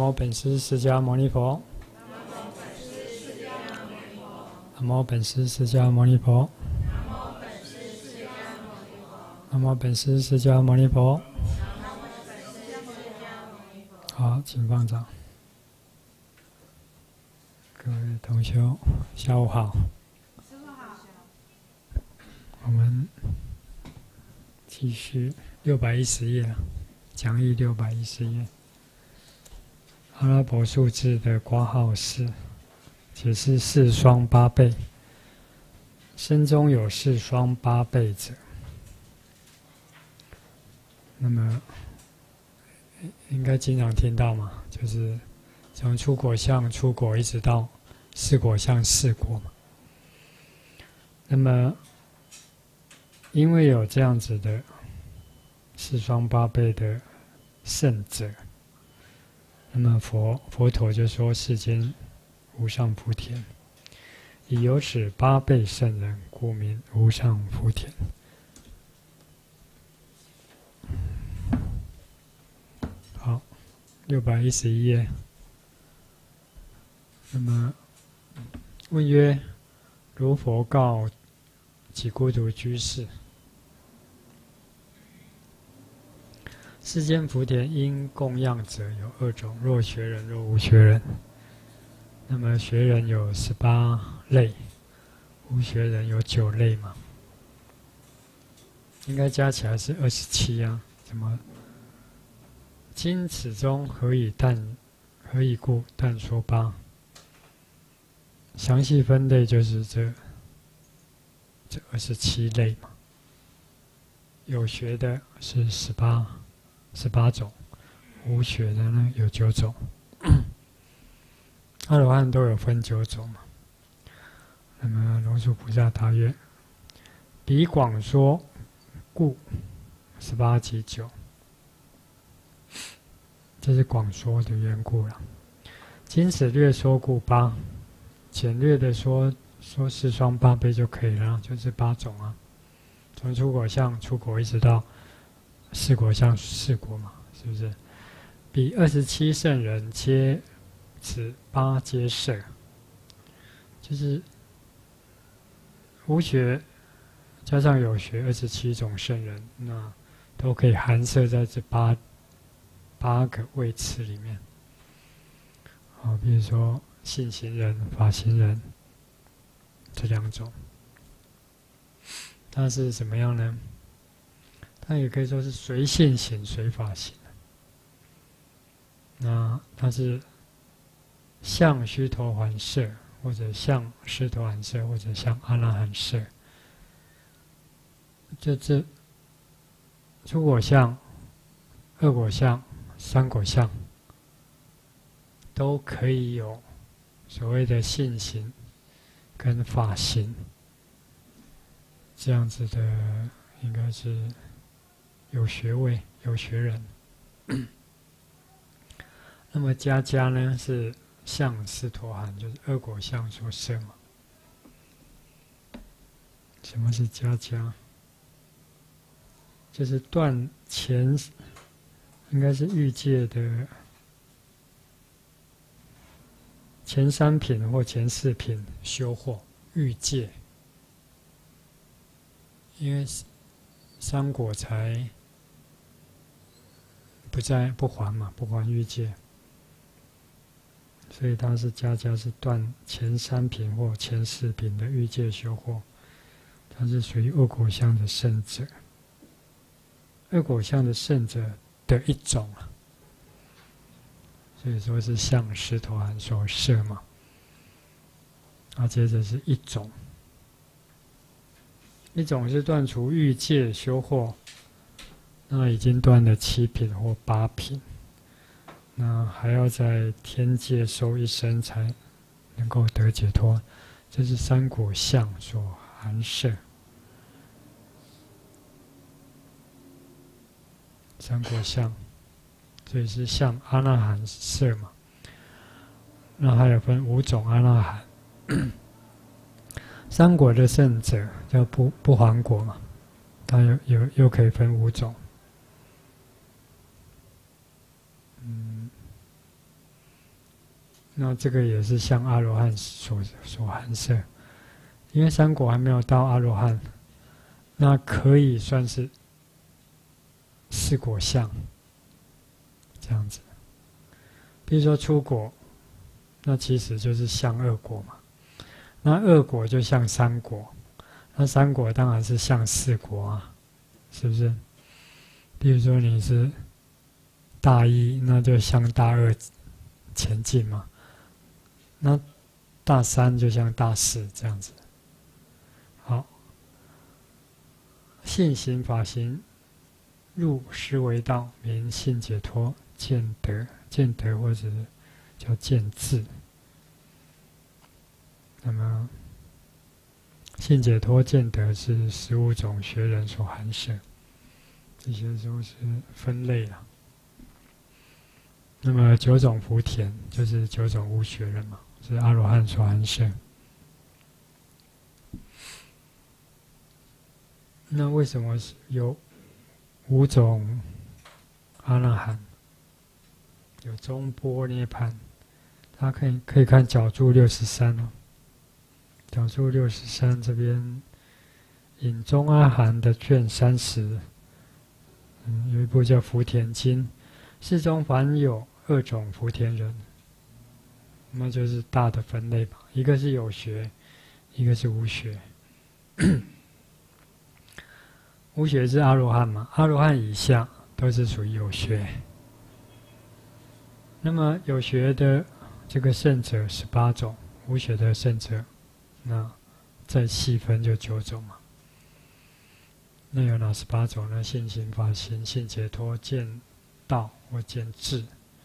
无本师释迦牟尼佛。南无本师释迦牟尼佛。南无本师释迦牟尼佛。好，请放掌。各位同修，下午好。师父好。我们继续610页，讲义610页。阿拉伯数字的括号4，解释四双八倍。身中有四双八倍者，那么应该经常听到嘛，就是从出果相出果一直到四果相四果嘛。那么因为有这样子的四双八倍的圣者，那么佛陀就说世间无上福田，以有此八倍圣人，故名无上福田。好，611页。那么问曰：如佛告己孤独居士，世间福田因供养者有2种，若学人，若无学人。那么学人有18类，无学人有9类嘛？应该加起来是27啊？怎么？今此中何以故？但说8。详细分类就是这27类嘛。有学的是18种，无学的呢有9种。阿罗汉都有分9种嘛。那么龙树菩萨答曰：彼广说故18及9，这是广说的缘故了。今此略说故8，简略的说四双八倍就可以了，就是8种啊。从出果相出果一直到四果相四果嘛，是不是？彼27圣人皆此8皆摄，就是无学加上有学27种圣人，那都可以含摄在这8个位次里面。好，比如说信行人、法行人这2种，它是怎么样呢？它也可以说是随信行、随法行。那它是向须陀洹摄，或者向狮陀洹摄，或者向阿那含摄。就这出果相、2果相、3果相，都可以有所谓的信行跟法行，这样子的应该是有学位、有学人。那么家家呢是向狮陀洹，就是2果相所摄嘛。什么是家家？就是断前，应该是欲界的前3品或前4品修惑欲界，因为3果才不还嘛，不还欲界，所以它是家家是断前3品或前4品的欲界修惑，它是属于2果相的圣者，2果相的圣者的一种啊，所以说是向狮陀洹所摄嘛。接着是一种，一种是断除欲界修惑，那已经断了7品或8品，那还要在天界受一生才能够得解脱，这是3果相所含摄。3果相，所以是向阿那含摄嘛。那还有分5种阿那含。3果的圣者叫不还果嘛，它又可以分5种。 那这个也是向阿罗汉所含摄，因为三果还没有到阿罗汉，那可以算是四果相这样子。比如说出果，那其实就是向二果嘛，那二果就像三果，那三果当然是像四果啊，是不是？比如说你是大一，那就向大二前进嘛，那大三就像大四这样子。好，信行法行入思维道，名信解脱见得，见得或者叫见智。那么信解脱见得是15种学人所含摄，这些都是分类了。那么9种福田就是9种无学人嘛，是阿罗汉所含摄。那为什么有5种阿那含？有中波涅盘，大家可以看角注63哦。角注63这边引中阿含的卷30，有一部叫《福田经》，世中凡有2种福田人，那就是大的分类吧，一个是有学，一个是无学。无学是阿罗汉嘛，阿罗汉以下都是属于有学。那么有学的这个圣者18种，无学的圣者，那再细分就9种嘛。那有哪18种呢？信行法行、信解脱、见道或见智。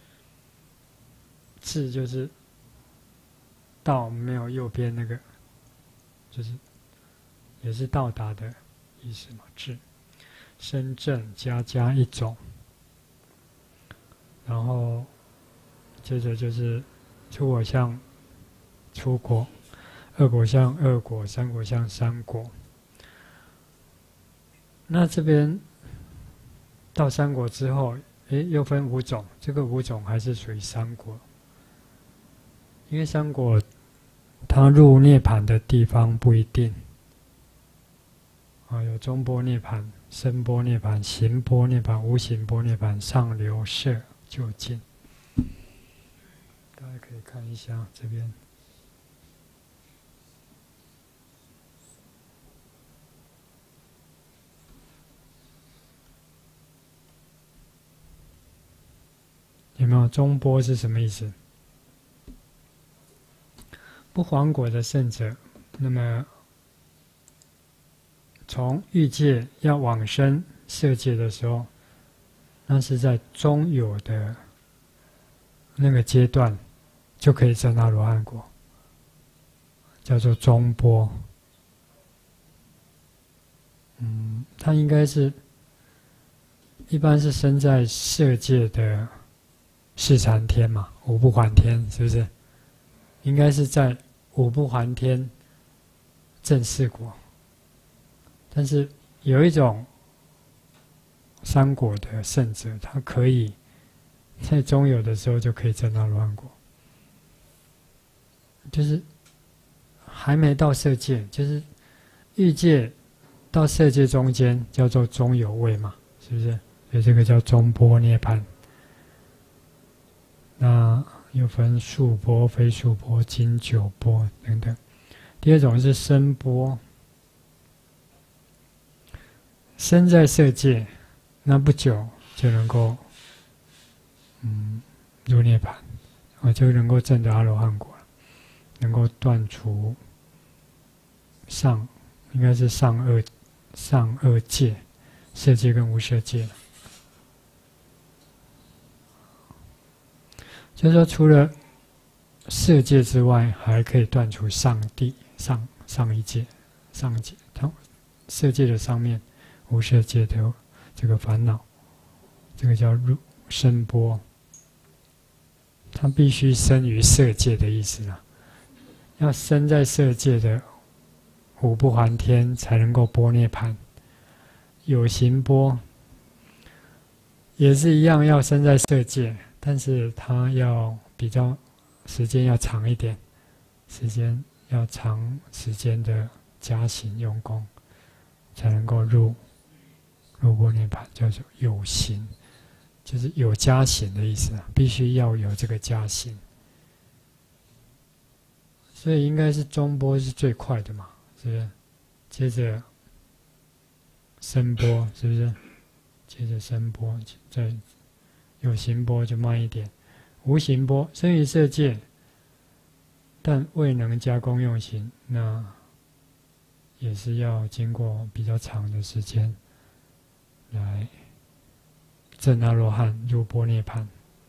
智就是道没有右边那个，就是也是到达的意思嘛。智深正加1种，然后接着就是出果相出果，二果相二果，三果相三果。那这边到三果之后，又分5种，这个5种还是属于三果，因为三果它入涅槃的地方不一定。有中波涅槃、声波涅槃、行波涅槃、无行波涅槃、上流摄就近。大家可以看一下这边。有没有中波是什么意思？不还果的圣者，那么从欲界要往生色界的时候，那是在中有的那个阶段就可以证阿罗汉果，叫做中波。它应该是一般是生在色界的四禅天嘛，五不还天，是不是？应该是在五不还天证四果。但是有一种三果的圣者，他可以在中有的时候就可以证阿罗汉果，就是还没到色界，就是欲界到色界中间叫做中有位嘛，是不是？所以这个叫中波涅槃。那又分数波、非数波、经九波等等。第二种是声波。身在色界，那不久就能够入涅槃，就能够证得阿罗汉果了，能够断除应该是上二界，色界跟无色界了。就是说，除了色界之外，还可以断除上一界、上界，色界的上面。无色界的这个烦恼，这个叫入声波，它必须生于色界的意思啊。要生在色界的五不还天，才能够波涅槃。有行波也是一样，要生在色界，但是它要比较时间要长一点，长时间的加行用功，才能够入波涅槃，叫做有行，就是有加行的意思啊，必须要有这个加行。所以应该是中波是最快的嘛，是不是？接着声波，是不是？接着声波，再有行波就慢一点。无行波生于色界，但未能加功用行，那也是要经过比较长的时间来证阿罗汉入波涅槃。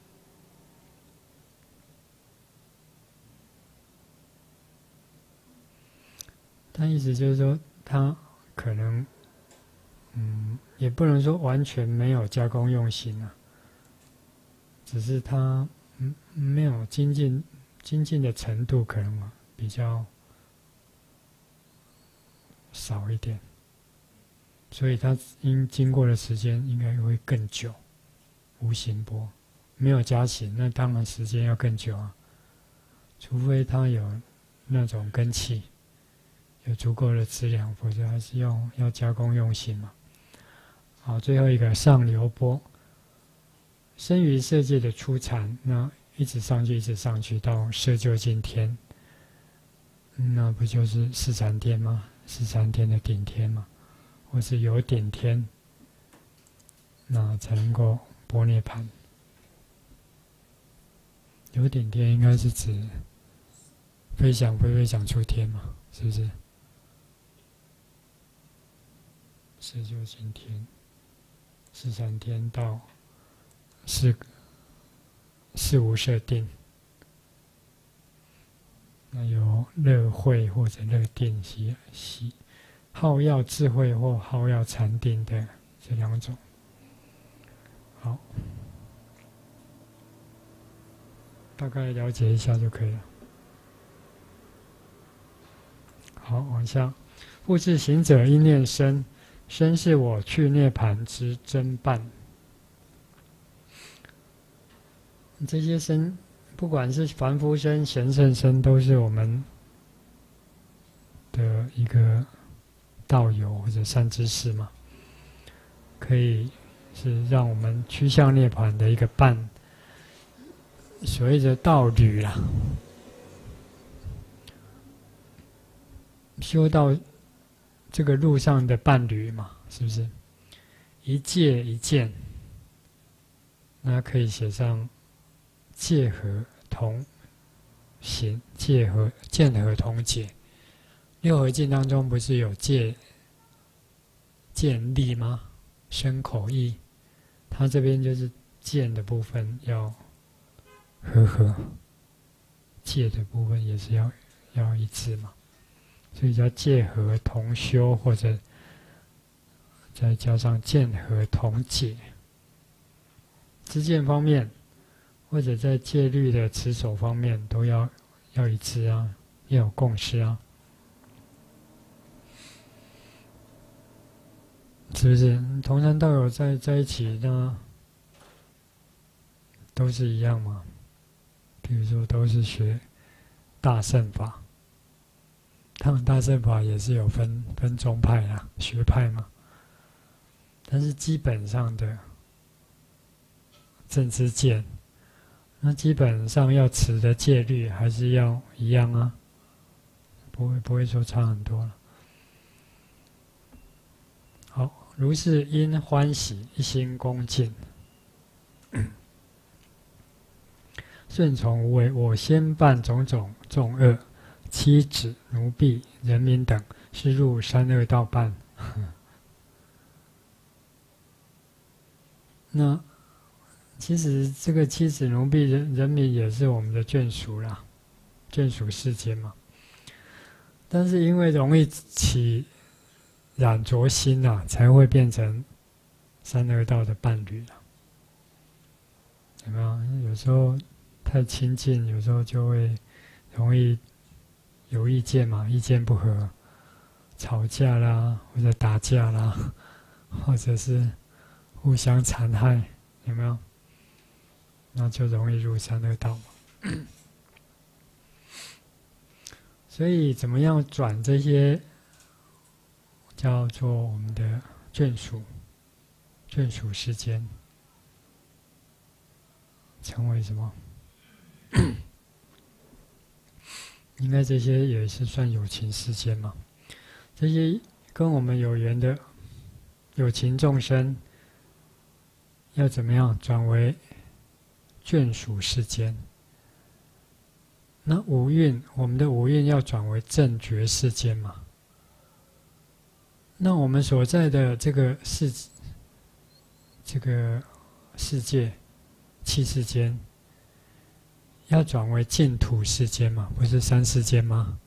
但意思就是说，他可能，也不能说完全没有加功用行啊，只是他没有精进的程度可能比较少一点，所以他经过的时间应该会更久。无行波没有加行，那当然时间要更久啊，除非他有那种根器。有足够的资粮，否则还是要加功用行嘛。好，最后一个上流波，生于色界的初禅，那一直上去到色究竟天，那不就是四禅天吗？四禅天的顶天嘛，或是有顶天，那才能够波涅槃。有顶天应该是指飞翔出天嘛，是不是？色究竟天，四禅天到四无色定，那有乐慧或者乐定好要智慧或好要禅定的这两种。好，大概了解一下就可以了。好，往下，复次行者应念身。身是我去涅槃之真伴。这些身，不管是凡夫身、贤圣身，都是我们的一个道友或者善知识嘛，可以是让我们趋向涅槃的一个伴，所谓的道侣啦。修道这个路上的伴侣嘛，是不是？一戒一见，那可以写上戒和同行，戒和见和同解。六合敬当中不是有戒、见力吗？身口意，它这边就是见的部分要和，戒的部分也是要一致嘛。所以叫戒和同修，或者再加上见和同解。知见方面，或者在戒律的持守方面，都要一致啊，要有共识啊，是不是？同参道友在一起呢，都是一样嘛。比如说，都是学大乘法。他们大乘法也是有分宗派啊，学派嘛。但是基本上的正知见，那基本上要持的戒律还是要一样啊，不会说差很多了。好，如是因欢喜一心恭敬，顺从无为，我先办种种众恶。妻子、奴婢、人民等，是入三恶道伴。那其实这个妻子、奴婢、人民也是我们的眷属啦，眷属世间嘛。但是因为容易起染着心啊，才会变成三恶道的伴侣了。有没有？有时候太亲近，有时候就会容易有意见嘛，意见不合，吵架啦，或者打架啦，或者是互相残害，有没有？那就容易入三恶道嘛。 所以怎么样转这些叫做我们的眷属世间，成为什么？应该这些也是算有情世间嘛。这些跟我们有缘的有情众生，要怎么样转为眷属世间？那五蕴，我们的五蕴要转为正觉世间嘛？那我们所在的这个世界器世间，要转为净土世间嘛？不是三世间吗？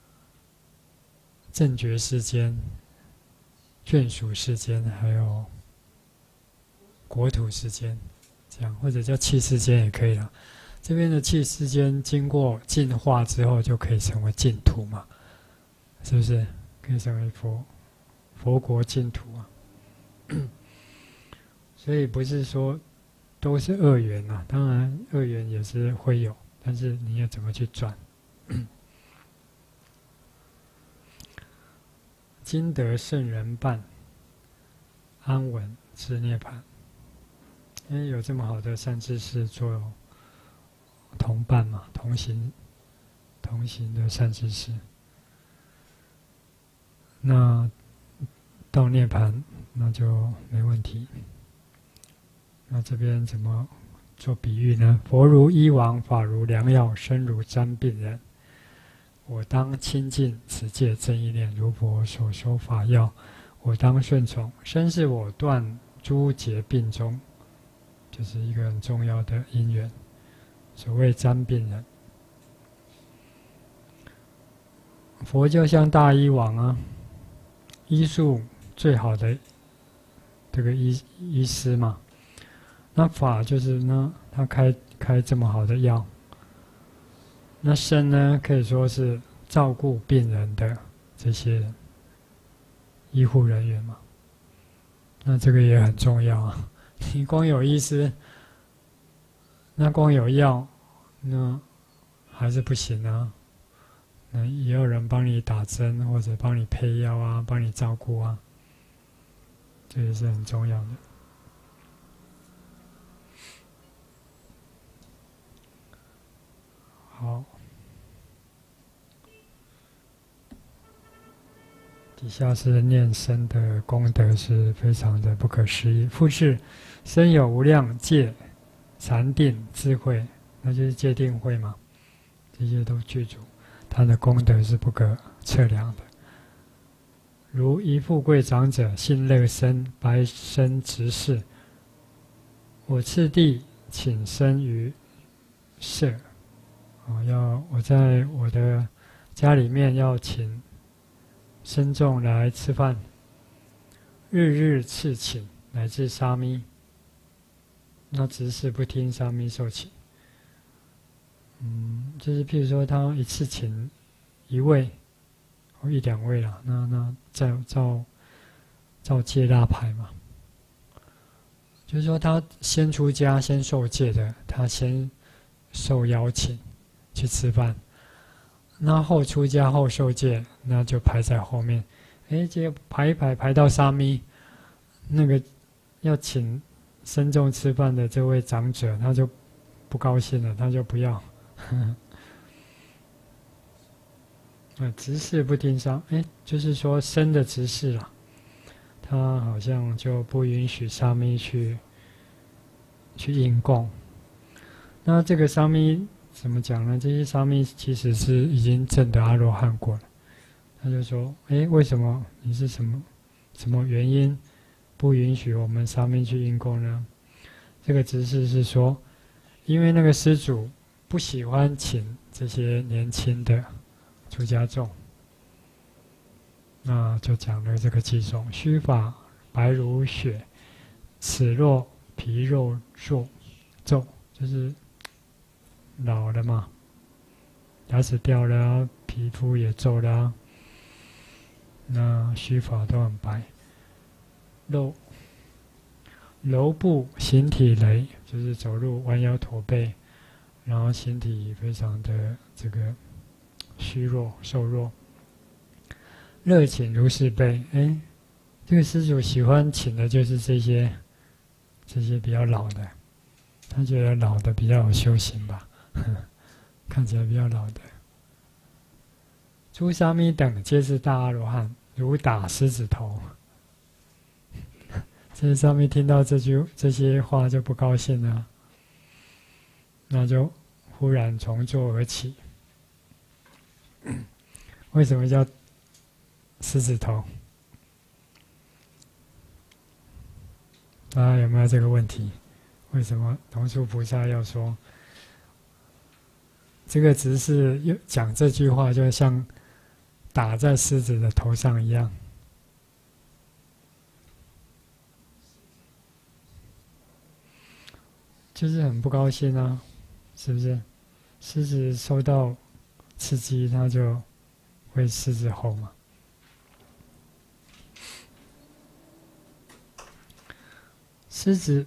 正觉世间、眷属世间，还有国土世间，这样或者叫器世间也可以了。这边的器世间经过净化之后，就可以成为净土嘛？是不是？可以成为佛国净土啊？所以不是说都是恶缘啊，当然恶缘也是会有，但是你要怎么去转？今得圣人伴，安稳至涅槃。因为有这么好的善知识做同伴嘛，同行的善知识，那到涅槃那就没问题。那这边怎么做比喻呢？佛如医王，法如良药，身如瞻病人。我当亲近此界正意念，如佛所说法要，我当顺从。身是我断诸劫病中，就是一个很重要的因缘。所谓瞻病人，佛就像大医王啊，医术最好的这个医师嘛。那法就是呢，他开这么好的药。那身呢，可以说是照顾病人的这些医护人员嘛。那这个也很重要啊。你光有医师，那光有药，那还是不行啊。那也有人帮你打针，或者帮你配药啊，帮你照顾啊，这也是很重要的。好，底下是念身的功德是非常的不可思议。复是身有无量戒、禅定、智慧，那就是戒定慧嘛，这些都具足，它的功德是不可测量的。如一富贵长者，信乐身，白身执事，我次第请身于舍。我在我的家里面要请僧众来吃饭，日日赐请，乃至沙弥。那执事不听沙弥受请，就是譬如说他一次请一位或一两位啦，那照戒大排嘛，就是说他先出家先受戒的，他先受邀请去吃饭，那后出家后受戒，那就排在后面。这个排一排排到沙弥，那个要请僧众吃饭的这位长者，他就不高兴了，他就不要。执事不听沙，就是说僧的执事啦，他好像就不允许沙弥去应供。那这个沙弥怎么讲呢？这些沙弥其实是已经证得阿罗汉过了。他就说：为什么你是什么原因不允许我们沙弥去应供呢？这个执事是说，因为那个施主不喜欢请这些年轻的出家众，那就讲了这个偈颂：须发白如雪，齿若皮肉皱，就是老了嘛，牙齿掉了啊，皮肤也皱了啊，那须发都很白。柔步形体羸，就是走路弯腰驼背，然后形体非常的这个虚弱瘦弱。乐请如是辈，这个施主喜欢请的就是这些比较老的，他觉得老的比较有修行吧，看起来比较老的。诸沙弥等皆是大阿罗汉，如打狮子头。这些沙弥听到这些话就不高兴了，那就忽然从座而起。为什么叫狮子头？大家有没有这个问题？为什么龙树菩萨要说这个？只是讲这句话，就像打在狮子的头上一样。就是很不高兴啊，是不是？狮子受到刺激，它就会狮子吼嘛。狮子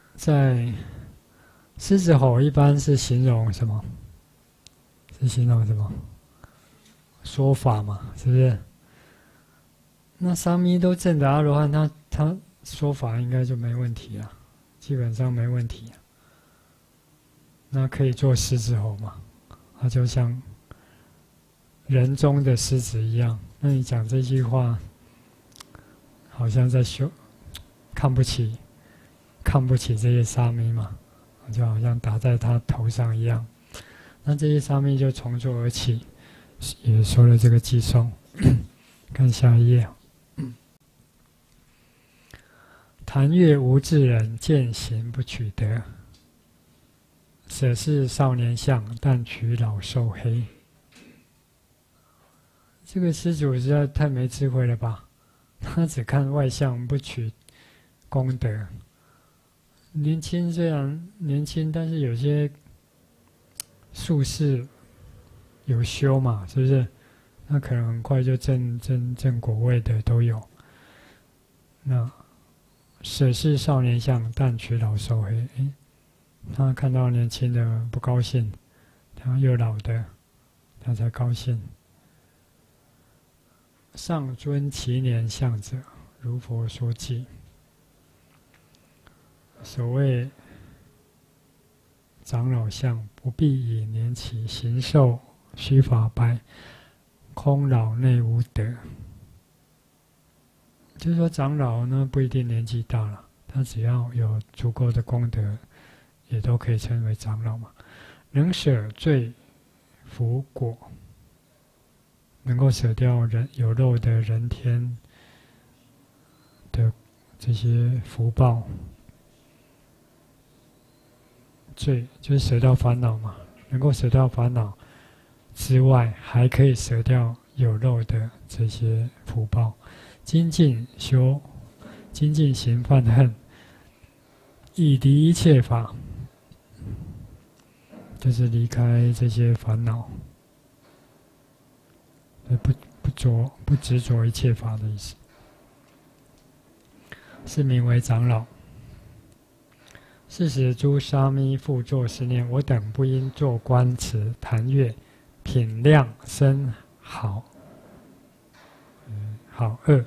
吼一般是形容什么？是形容什么？说法嘛，是不是？那沙弥都证得阿罗汉，他说法应该就没问题了，基本上没问题。那可以做狮子吼嘛？它就像人中的狮子一样。那你讲这句话，好像在看不起这些沙弥嘛，就好像打在他头上一样。那这些沙弥就从座而起，也说了这个偈颂。看下一页。谈月无智人，见行不取得。舍是少年相，但取老寿黑。这个施主实在太没智慧了吧？他只看外相，不取功德。年轻虽然年轻，但是有些术士有修嘛，是不是？那可能很快就正果位的都有。那舍是少年相，但取老寿黑。他看到年轻的不高兴，他又老的，他才高兴。上尊其年相者，如佛说偈。所谓长老相，不必以年起，形寿须发白，空老内无德。就是说，长老呢不一定年纪大了，他只要有足够的功德，也都可以称为长老嘛。能舍罪福果，能够舍掉有肉的人天的这些福报。罪就是舍掉烦恼嘛，能够舍掉烦恼之外，还可以舍掉有肉的这些福报。精进行犯恨，以离一切法，就是离开这些烦恼，不执着一切法的意思，是名为长老。是时诸沙弥复作是念：我等不应作观持谈乐，品量生好恶。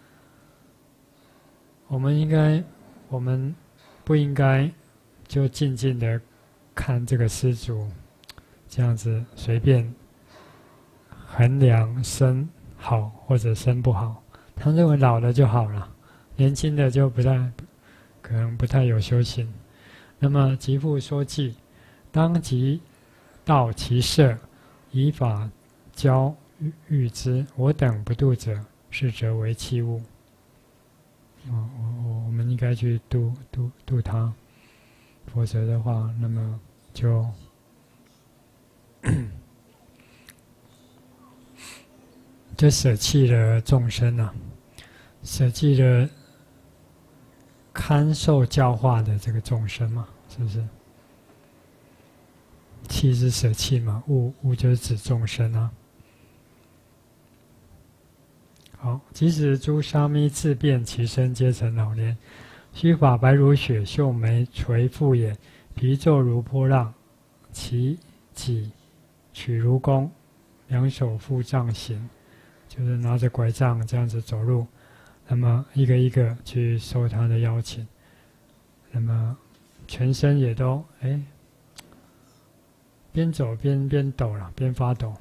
我们不应该就静静的看这个施主这样子随便衡量生好或者生不好。他认为老了就好了，年轻的就可能不太有修行。那么即复说偈：当即到其舍，以法教育之。我等不度者，是则为器物。我们应该去度他，否则的话，那么就舍弃了众生啊，舍弃了堪受教化的这个众生嘛，是不是？弃是舍弃嘛，物就是指众生啊。好，即使诸沙弥自遍其身，皆成老年，须发白如雪，秀眉垂复眼，皮皱如波浪，其脊曲如弓， 两手负杖行，就是拿着拐杖这样子走路。那么一个一个去受他的邀请，那么全身也都边走边抖了，边发抖。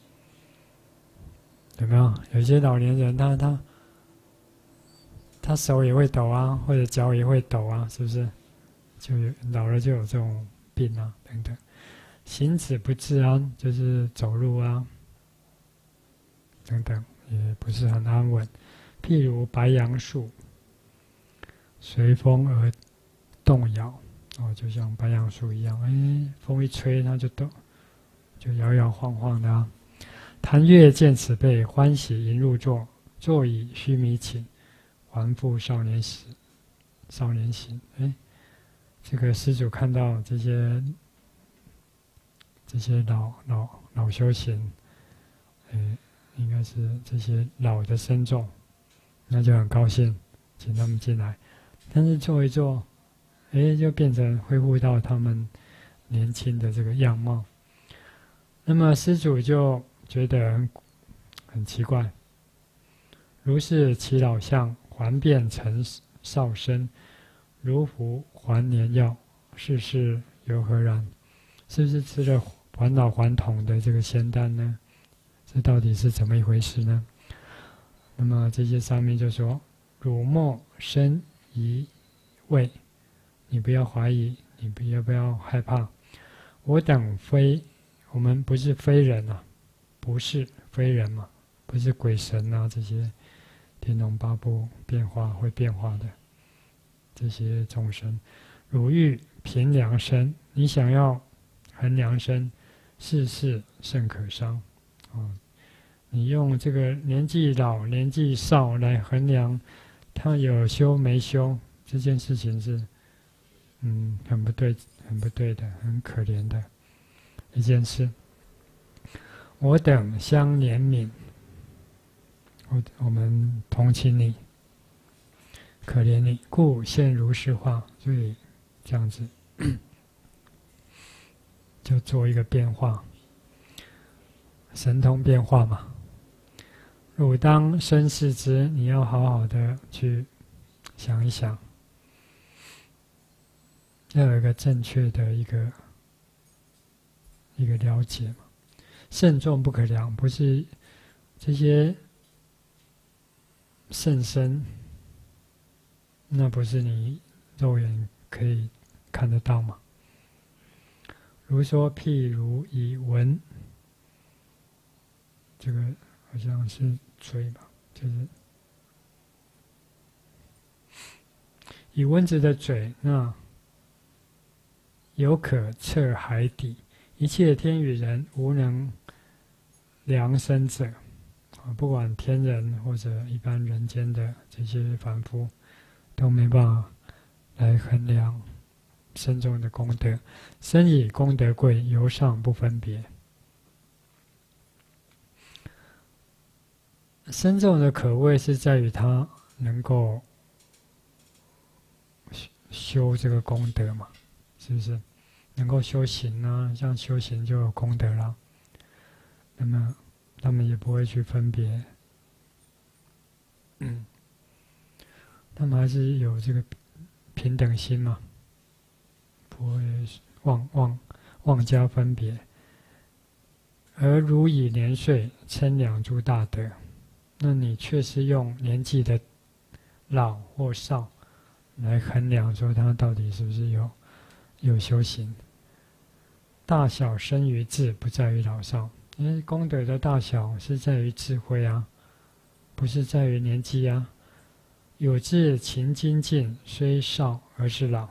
有没有？有些老年人他手也会抖啊，或者脚也会抖啊，是不是？就老了就有这种病啊，等等。行止不自安，就是走路啊，等等，也不是很安稳。譬如白杨树，随风而动摇，就像白杨树一样，风一吹它就动，就摇摇晃晃的啊。谭月见此辈欢喜迎入座，坐以须弥寝，还复少年时，少年行。这个施主看到这些老修行，应该是这些老的僧众，那就很高兴，请他们进来。但是坐一坐，就变成恢复到他们年轻的这个样貌。那么施主就觉得很奇怪，如是其老相还变成少身，如服还年药，世事由何然？是不是吃了返老还童的这个仙丹呢？这到底是怎么一回事呢？那么这些上面就说：汝莫生疑畏，你不要怀疑，你不要害怕。我等我们不是非人啊，不是非人嘛，不是鬼神啊，这些天龙八部会变化的这些众生。汝欲凭良身，你想要衡量身，世事甚可伤。你用这个年纪老年纪少来衡量他有修没修，这件事情是很不对的，很可怜的一件事。我等相怜悯，我们同情你，可怜你，故现如是化。所以这样子就做一个变化，神通变化嘛。汝当深视之，你要好好的去想一想，要有一个正确的一个了解嘛。慎重不可量，不是这些甚深，那不是你肉眼可以看得到吗？如说譬如以蚊，这个好像是嘴吧，就是以蚊子的嘴，那犹可测海底，一切天与人无能量身者，不管天人或者一般人间的这些凡夫，都没办法来衡量僧众的功德。僧以功德贵，由上不分别。僧众的可贵是在于他能够修这个功德嘛，是不是？能够修行啊，像修行就有功德了。那么他们也不会去分别，他们还是有这个平等心嘛，不会妄加分别。而如以年岁称量诸大德，那你却是用年纪的老或少来衡量，说他到底是不是有修行。大小生于智，不在于老少。因为功德的大小是在于智慧啊，不是在于年纪啊。有智勤精进，虽少而是老。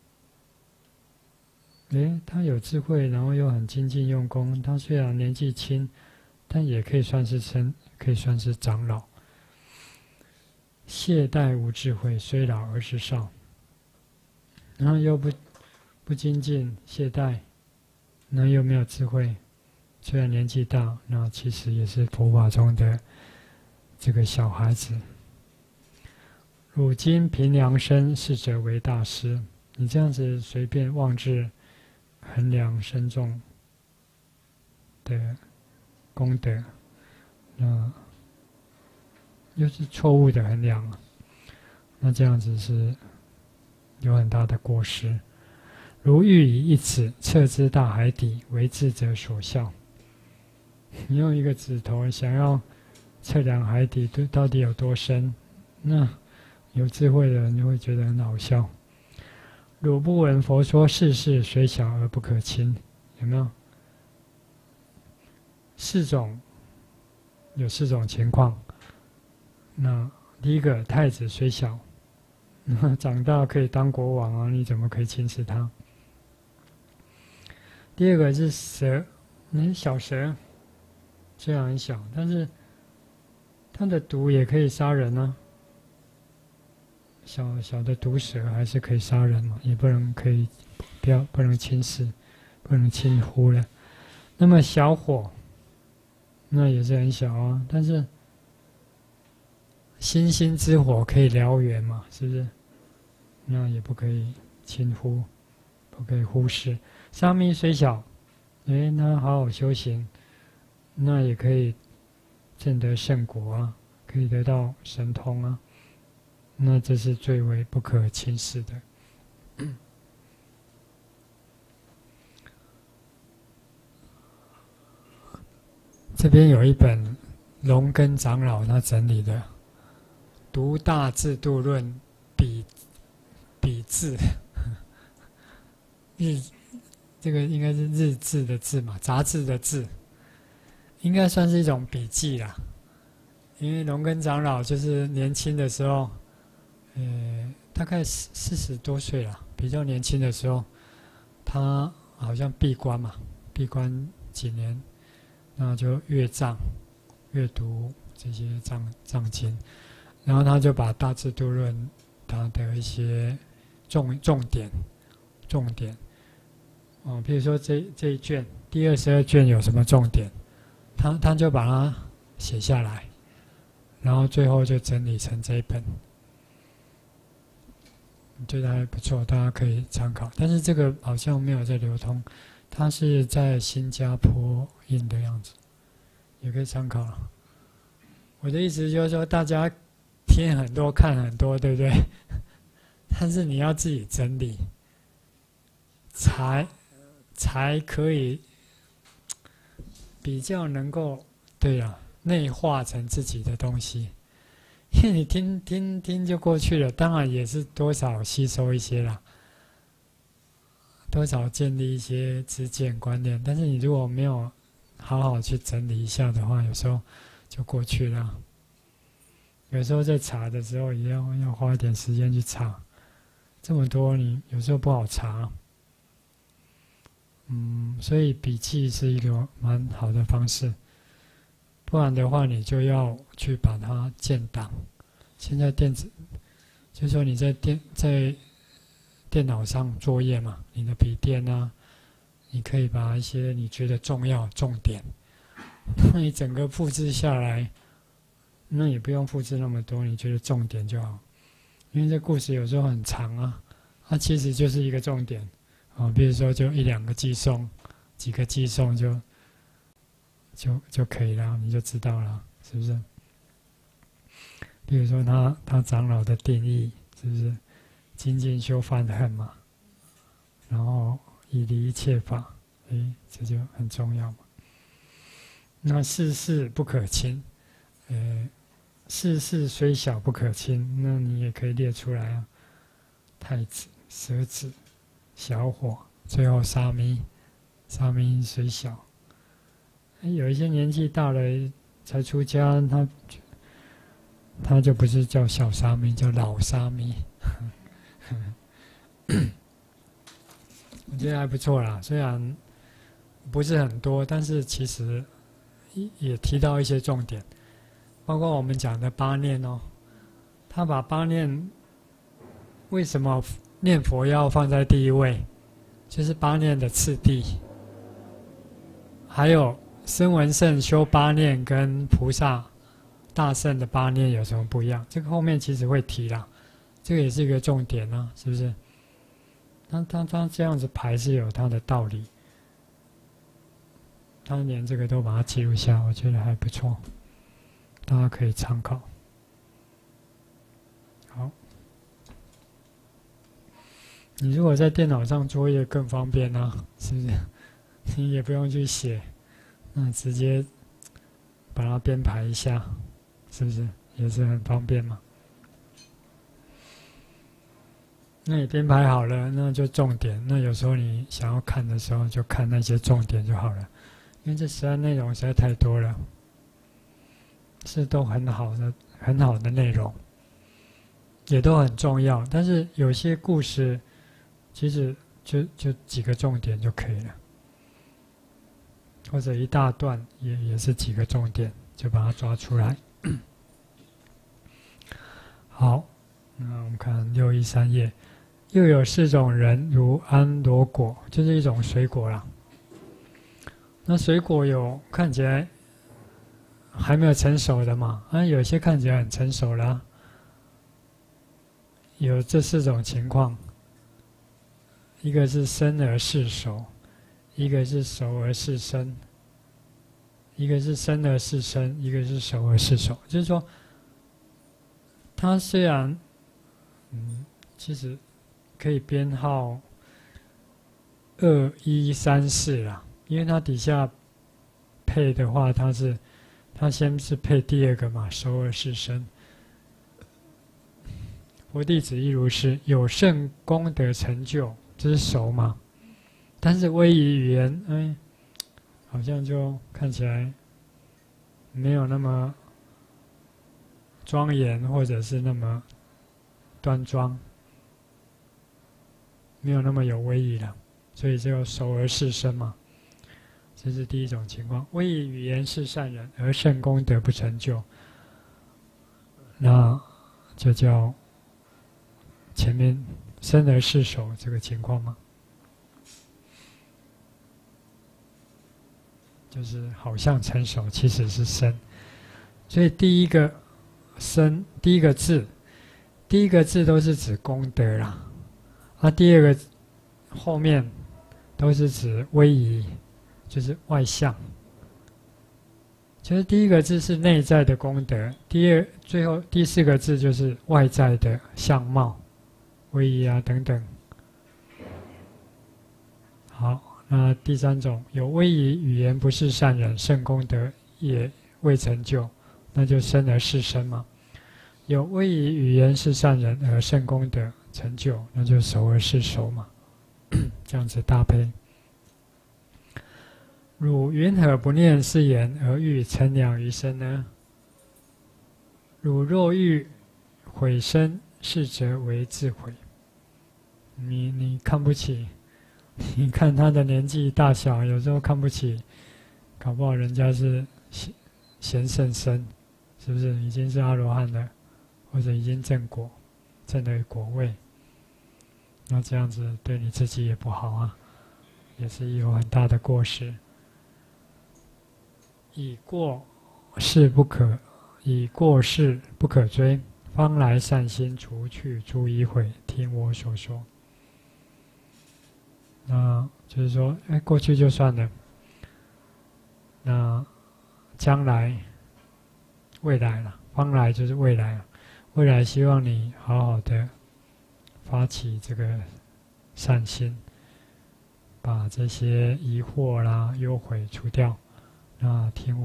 他有智慧，然后又很精进用功，他虽然年纪轻，但也可以算是长老。懈怠无智慧，虽老而是少。然后又不精进，懈怠，那又没有智慧，虽然年纪大，那其实也是佛法中的这个小孩子。汝今凭良身，是者为大师。你这样子随便妄自衡量身众的功德，那又是错误的衡量，那这样子是有很大的过失。如欲以一尺测之大海底，为智者所笑。你用一个指头想要测量海底到底有多深，那有智慧的人就会觉得很好笑。汝不闻佛说世事虽小而不可亲，有没有？有四种情况。那第一个，太子虽小，长大可以当国王啊，你怎么可以轻视他？第二个是蛇，小蛇虽然很小，但是它的毒也可以杀人啊。小的毒蛇还是可以杀人嘛，也不能轻视，不能轻忽了。那么小火，那也是很小啊，但是星星之火可以燎原嘛，是不是？那也不可以轻忽，不可以忽视。沙弥虽小，那好好修行，那也可以证得圣果啊，可以得到神通啊。那这是最为不可轻视的。这边有一本龙根长老他整理的《读大制度论》笔字，这个应该是日志的志嘛，杂志的志，应该算是一种笔记啦。因为龙根长老就是年轻的时候，大概40多岁了，比较年轻的时候，他好像闭关嘛，闭关几年，那就阅读这些藏经，然后他就把《大制度论》它的一些重点，比如说这一卷第22卷有什么重点，他就把它写下来，然后最后就整理成这一本。觉得还不错，大家可以参考。但是这个好像没有在流通，它是在新加坡印的样子，也可以参考。我的意思就是说，大家听很多、看很多，对不对？但是你要自己整理，才可以比较能够内化成自己的东西。因为你听就过去了，当然也是多少吸收一些啦，多少建立一些知见观念。但是你如果没有好好去整理一下的话，有时候就过去了。有时候在查的时候也要花一点时间去查，这么多你有时候不好查。所以笔记是一个蛮好的方式。不然的话，你就要去把它建档。现在电子，就是说你在电脑上作业嘛，你的笔电啊，你可以把一些你觉得重点，那你整个复制下来，那也不用复制那么多，你觉得重点就好。因为这故事有时候很长啊，它其实就是一个重点比如说就1-2个寄送，几个寄送就可以了，你就知道了，是不是？比如说他长老的定义，是不是精进修梵恨嘛？然后以离一切法，这就很重要嘛。那世事不可轻，世事虽小不可轻，那你也可以列出来啊。太子、蛇子、小火，最后沙弥虽小。有一些年纪大了才出家，他就不是叫小沙弥，叫老沙弥。我觉得还不错啦，虽然不是很多，但是其实也提到一些重点，包括我们讲的8念哦。他把8念为什么念佛要放在第一位，就是8念的次第，还有声闻圣修8念跟菩萨大圣的8念有什么不一样？这个后面其实会提啦，这个也是一个重点啊，是不是？他这样子排是有他的道理， 他连这个都把它记录下，我觉得还不错，大家可以参考。好，你如果在电脑上作业更方便啊，是不是？你也不用去写，那直接把它编排一下，是不是也是很方便嘛？那你编排好了，那就重点。那有时候你想要看的时候，就看那些重点就好了，因为这实在内容实在太多了，是都很好的内容，也都很重要。但是有些故事，其实就几个重点就可以了，或者一大段也是几个重点，就把它抓出来。好，那我们看613页。又有4种人，如安罗果，就是一种水果啦。那水果有看起来还没有成熟的嘛，有些看起来很成熟啦。有这4种情况，一个是生而是熟，一个是熟而是生，一个是生而是生，一个是熟而是熟。就是说，它虽然其实可以编号2134啦，因为它底下配的话，它先是配第2个嘛，熟而是生。佛弟子亦如是，有圣功德成就，这是熟嘛？但是威仪语言，好像就看起来没有那么庄严，或者是那么端庄。没有那么有威仪了，所以就熟而是生嘛，这是第一种情况。威仪语言是善人，而圣功德不成就，那就叫前面生而是熟这个情况嘛，就是好像成熟，其实是生。所以第一个生，第一个字都是指功德啦。第2个后面都是指威仪，就是外相。就是第1个字是内在的功德，最后第4个字就是外在的相貌、威仪啊等等。好，那第3种有威仪语言不是善人，圣功德也未成就，那就生而是生嘛。有威仪语言是善人，而圣功德成就，那就熟而是熟嘛，这样子搭配。汝云何不念是言，而欲乘两于身呢？汝若欲毁身，是则为自毁。你看不起，你看他的年纪大小，有时候看不起，搞不好人家是贤圣身，是不是已经是阿罗汉了，或者已经证果，证了果位？那这样子对你自己也不好啊，也是有很大的过失。以过事不可追，方来善心除去诸疑悔。听我所说。那就是说，过去就算了，那将来、未来了，方来就是未来了。未来希望你好好的发起这个善心，把这些疑惑啦、忧悔除掉。那听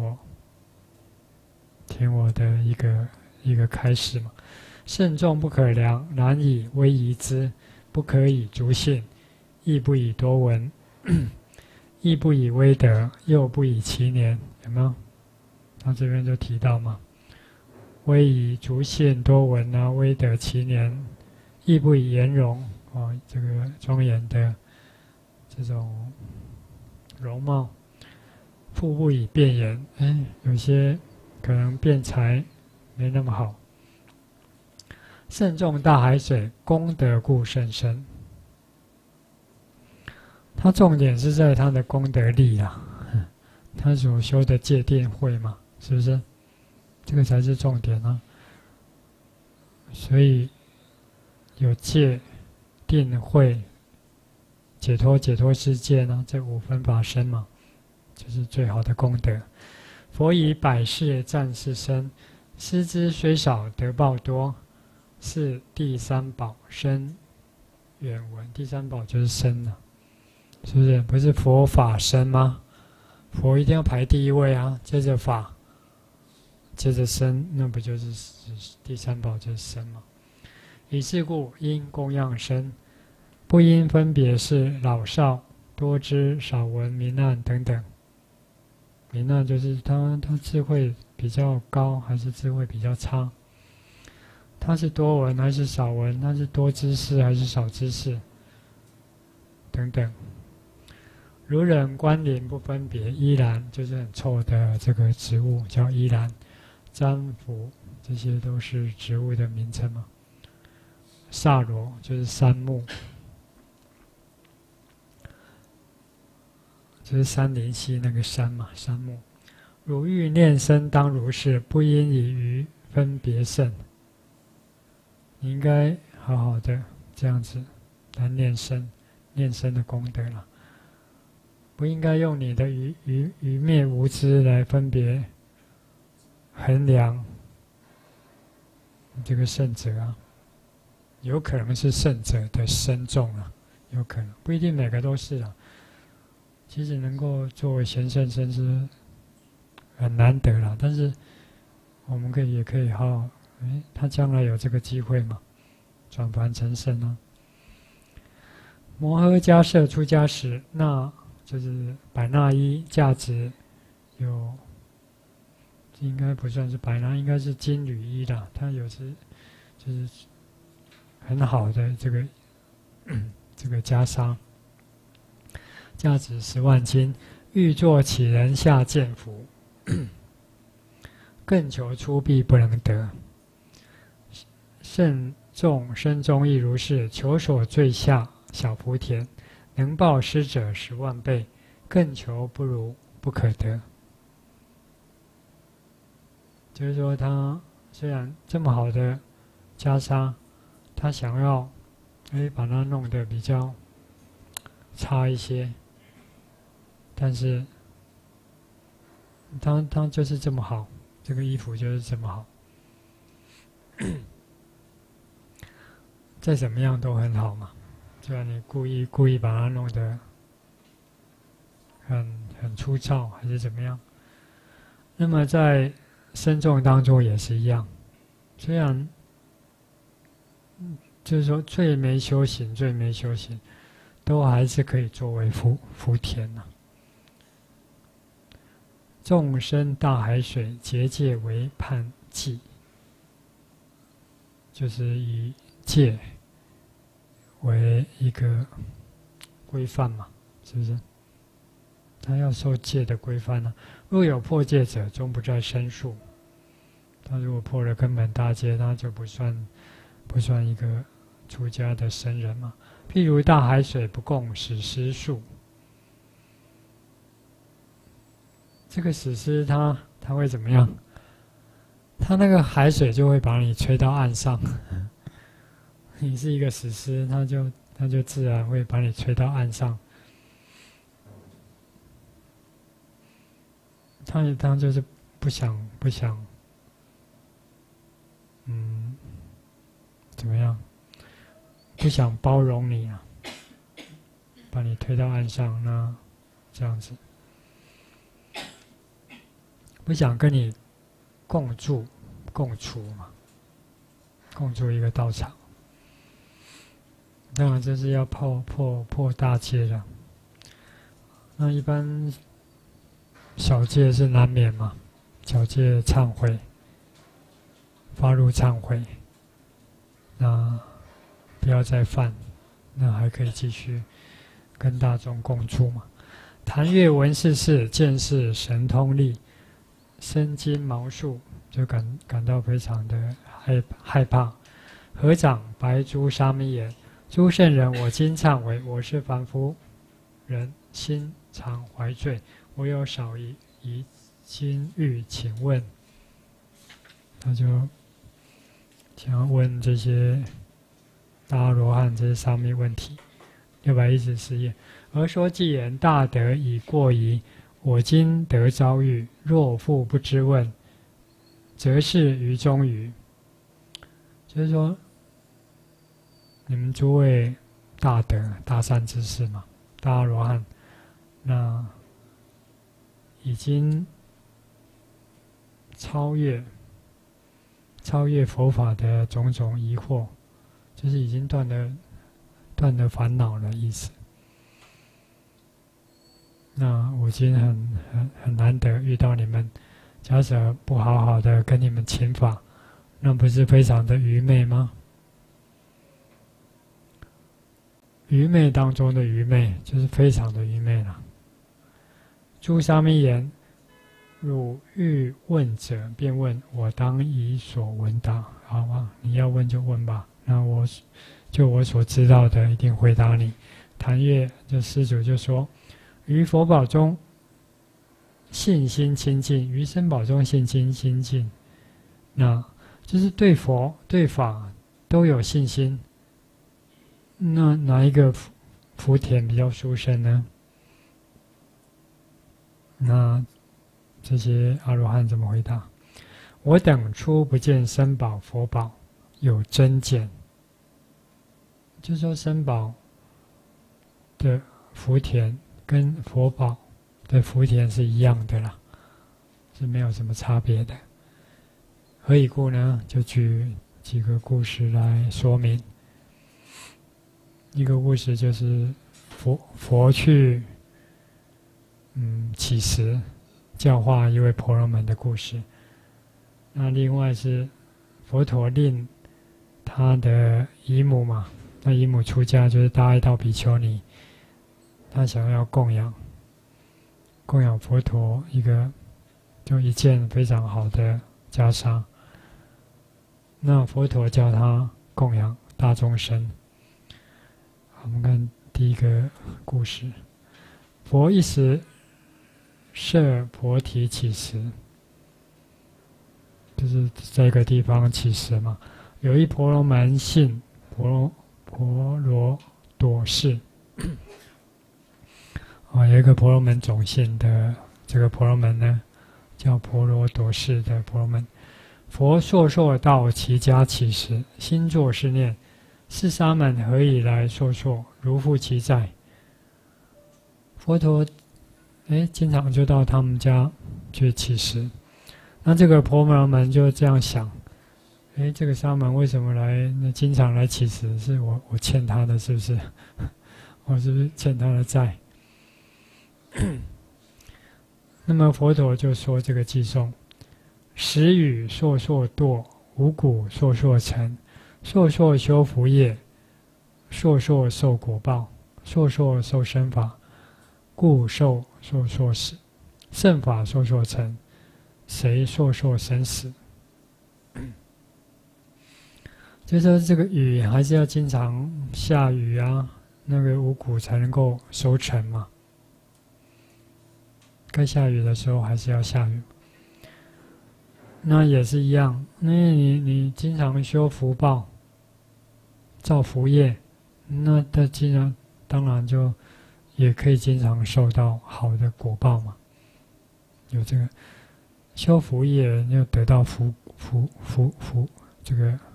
我的一个开始嘛。慎重不可量，难以威仪之，不可以足信，亦不以多闻，亦不以威德，又不以其年，有没有？他这边就提到嘛，威仪足信多闻啊，威德其年，亦不以颜容这个庄严的这种容貌，腹不以辩言，有些可能辩才没那么好。慎重大海水，功德故甚深。他重点是在他的功德力啦，他所修的戒定慧嘛，是不是？这个才是重点啊。所以有戒、定慧、解脱世界呢，这5分法身嘛。 就是最好的功德。佛以百世战士身，师资虽少得报多，是第三宝身远闻。第三宝就是身了，是不是？不是佛法身吗？佛一定要排第一位啊，接着法，接着身，那不就是第三宝就是身吗？以是故，应供养身，不应分别是老少、多知、少闻、明暗等等。明暗就是他智慧比较高，还是智慧比较差？他是多闻还是少闻？他是多知识还是少知识？等等。如人观灵不分别，依然就是很臭的这个植物叫依兰、占卜，这些都是植物的名称嘛。萨罗就是杉木，就是山林溪那个山嘛，杉木。如欲念身，当如是，不应以于分别胜。你应该好好的这样子来念身，念身的功德了。不应该用你的愚昧无知来分别衡量这个圣者啊。有可能是圣者的身重啊，有可能不一定每个都是啊。其实能够作为贤圣身是很难得啦，但是我们也可以好好，他将来有这个机会嘛，转凡成圣啊。摩诃迦叶出家时，那就是百纳衣，价值有，应该不算是百纳，应该是金缕衣啦。它有时就是很好的这个袈裟，价值10万金。欲作乞人下贱福，更求出必不能得。圣众身中亦如是，求所最下小福田，能报施者10万倍，更求不如不可得。就是说，他虽然这么好的袈裟，他想要把它弄得比较差一些，但是他就是这么好，这个衣服就是这么好，再怎么样都很好嘛。虽然你故意把它弄得很粗糙，还是怎么样？那么在身众当中也是一样，虽然就是说最没修行，都还是可以作为福田呐。众生大海水，结界为判纪，就是以戒为一个规范嘛，是不是？他要受戒的规范呢。若有破戒者，终不在身数。他如果破了根本大戒，他就不算一个出家的僧人嘛。譬如大海水不共死尸数，这个死尸他会怎么样？他那个海水就会把你吹到岸上。你是一个死尸，他就自然会把你吹到岸上。他就是不想，怎么样？不想包容你啊，把你推到岸上，那这样子，不想跟你共住共处嘛，共住一个道场。当然这是要破大戒的。那一般小戒是难免嘛，小戒忏悔，发入忏悔，那不要再犯，那还可以继续跟大众共处嘛。谈阅闻世事，见识神通力，身筋毛束，就感到非常的害怕。合掌白诸沙弥言：诸圣人，我今忏悔，我是凡夫人，心常怀罪，我有少疑，今欲请问。他就想要问这些大阿罗汉这些沙弥问题。614页，而说偈言：大德已过疑， 我今得遭遇，若复不知问，则是于中愚。就是说，你们诸位大德、大善之士嘛，大阿罗汉，那已经超越佛法的种种疑惑，就是已经断了烦恼的意思。那我今天很难得遇到你们，假设不好好的跟你们请法，那不是非常的愚昧吗？愚昧当中的愚昧，就是非常的愚昧了。诸沙弥言：汝欲问者，便问，我当以所闻答。好吗？你要问就问吧。那我所知道的，一定回答你。谭月这施主就说：于佛宝中信心清净，于僧宝中信心清净，那就是对佛对法都有信心。那哪一个福田比较殊胜呢？那这些阿罗汉怎么回答？我等初不见僧宝佛宝有增减，就说僧宝的福田跟佛宝的福田是一样的啦，是没有什么差别的。何以故呢？就举几个故事来说明。一个故事就是佛去乞食教化一位婆罗门的故事。那另外是佛陀令他的姨母嘛，那姨母出家就是大爱道比丘尼，他想要供养佛陀一件非常好的袈裟。那佛陀叫他供养大众生。我们看第一个故事，佛一时设婆提乞食，就是这个地方乞食嘛。有一婆罗门姓婆罗多士，有一个婆罗门种姓的这个婆罗门呢，叫婆罗多士的婆罗门。佛烁到其家乞食，心作是念：是沙门何以来烁？如复其在。佛陀经常就到他们家去乞食。那这个婆罗门就这样想：这个沙门为什么经常来乞食？是我欠他的，是不是？我是不是欠他的债？那么佛陀就说这个偈颂：时语烁堕，五谷烁成，烁修福业，烁受果报，烁受生法，故受烁死。圣法烁成，谁烁生死？就说这个雨还是要经常下雨啊，那个五谷才能够收成嘛。该下雨的时候还是要下雨。那也是一样，因为你经常修福报、造福业，那他当然就也可以经常受到好的果报嘛。有这个修福业，要得到这个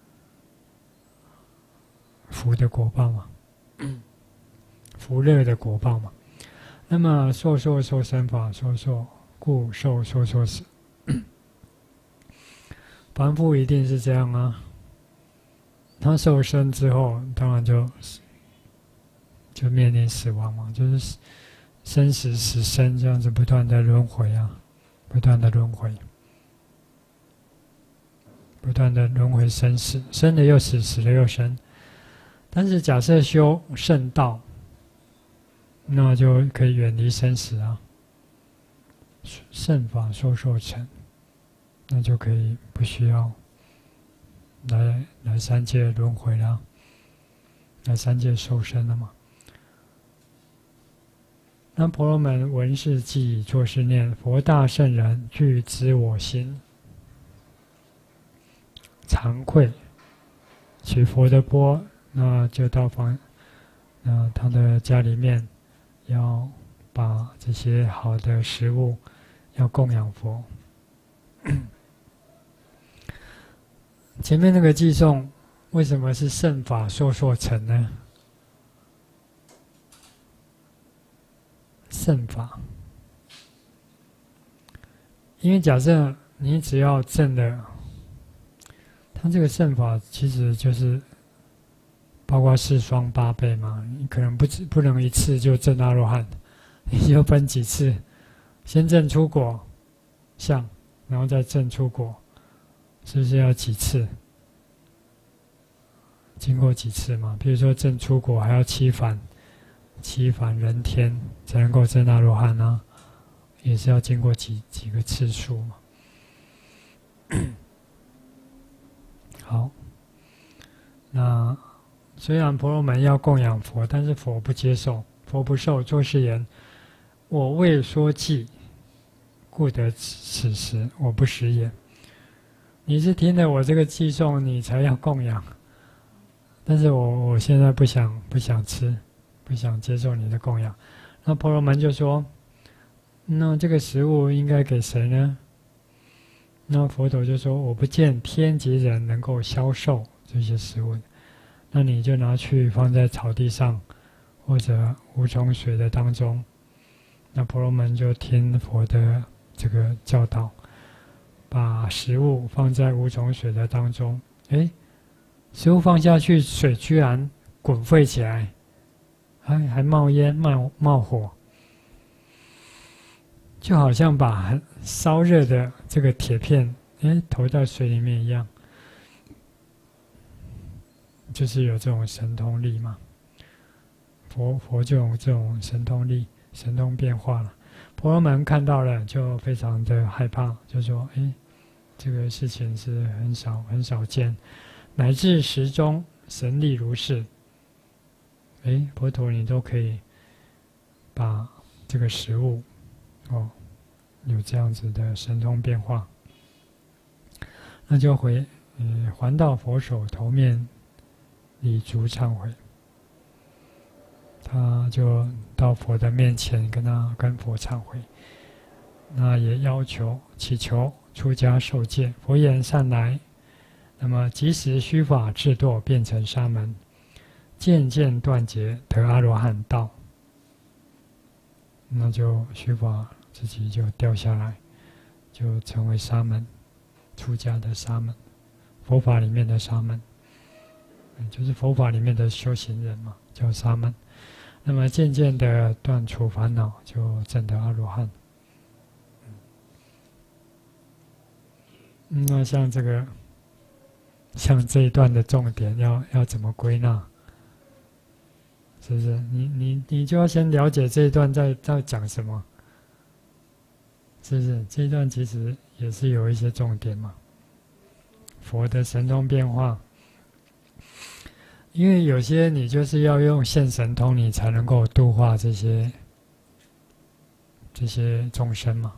福的果报嘛，福乐的果报嘛。那么烁受生法，烁故受死。凡夫一定是这样啊，他受生之后，当然就面临死亡嘛，就是生死死生这样子不断的轮回啊，不断的轮回生死，生了又死，死了又生。但是假设修圣道，那就可以远离生死啊，圣法烁成，那就可以不需要来三界轮回了，来三界受生了嘛。那婆罗门闻是即作是念：佛大圣人，具知我心，惭愧，取佛的钵，那就到他的家里面要把这些好的食物要供养佛。前面那个偈颂为什么是圣法烁成呢？圣法，因为假设你只要证的，它这个圣法其实就是包括4双8倍嘛，你可能不能一次就证阿罗汉，你就分几次，先证出果相，然后再证出果，是不是要几次？经过几次嘛？比如说证出果还要7返人天才能够证阿罗汉啊，也是要经过几个次数嘛。好，那虽然婆罗门要供养佛，但是佛不接受，佛不受，作是言：我未说偈，故得此时，我不食也。你是听了我这个偈颂，你才要供养，但是我现在不想吃，不想接受你的供养。那婆罗门就说：那这个食物应该给谁呢？那佛陀就说：我不见天及人能够销售这些食物，那你就拿去放在草地上，或者无从水的当中。那婆罗门就听佛的这个教导，把食物放在无从水的当中，食物放下去，水居然滚沸起来，还冒烟冒火，就好像把烧热的这个铁片投到水里面一样，就是有这种神通力嘛。佛就有这种神通力，神通变化了。婆罗门看到了就非常的害怕，就说：这个事情是很少见，乃至时中神力如是。佛陀你都可以把这个食物有这样子的神通变化，那就还到佛手头面礼足忏悔。他就到佛的面前跟佛忏悔，那也祈求出家受戒。佛言：善来，那么即时须法智堕，变成沙门，渐渐断结，得阿罗汉道。那就须法自己就掉下来，就成为沙门，出家的沙门，佛法里面的沙门，就是佛法里面的修行人嘛，叫沙门。那么渐渐的断除烦恼，就证得阿罗汉。那像这一段的重点要怎么归纳？是不是？你就要先了解这一段在讲什么？是不是？这一段其实也是有一些重点嘛。佛的神通变化。因为有些你就是要用现神通，你才能够度化这些众生嘛。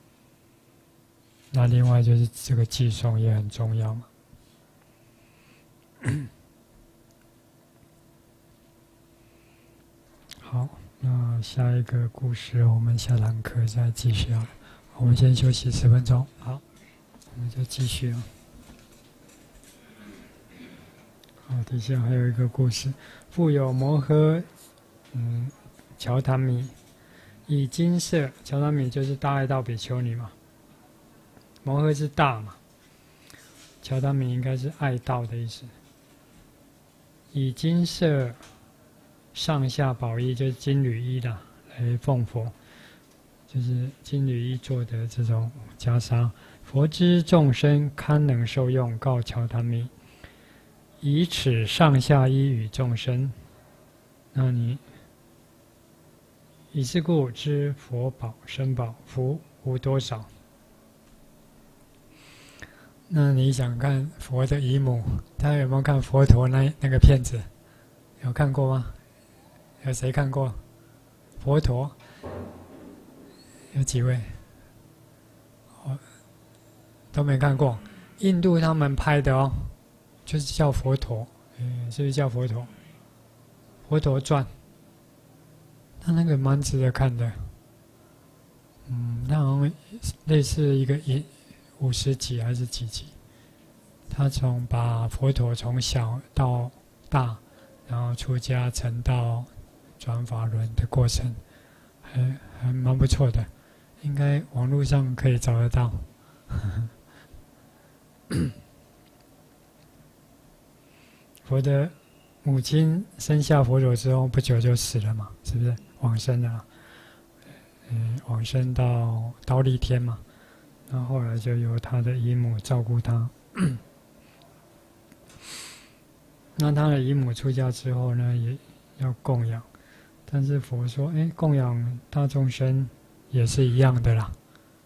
那另外就是这个偈颂也很重要嘛。好，那下一个故事我们下堂课再继续啊。我们先休息10分钟，好，我们就继续啊。底下还有一个故事：复有摩诃乔檀弥，以金色，乔檀弥就是大爱道比丘尼嘛，摩诃是大嘛，乔檀弥应该是爱道的意思。以金色上下宝衣，就是金缕衣啦，来奉佛，就是金缕衣做的这种袈裟。佛知众生堪能受用，告乔檀弥：以此上下衣与众生，那你以是故知佛宝身宝福无多少。那你想看佛的姨母，大家有没有看佛陀那个片子？有看过吗？有谁看过？佛陀有几位？都没看过。印度他们拍的哦。就是叫佛陀，是不是叫佛陀？佛陀传，他那个蛮值得看的。 它好像类似一个50集还是几集，他把佛陀从小到大，然后出家成道转法轮的过程，还蛮不错的，应该网络上可以找得到。佛的母亲生下佛陀之后不久就死了嘛，是不是往生了？往生到忉利天嘛，然后后来就由他的姨母照顾他。那他的姨母出家之后呢，也要供养，但是佛说，供养大众生也是一样的啦。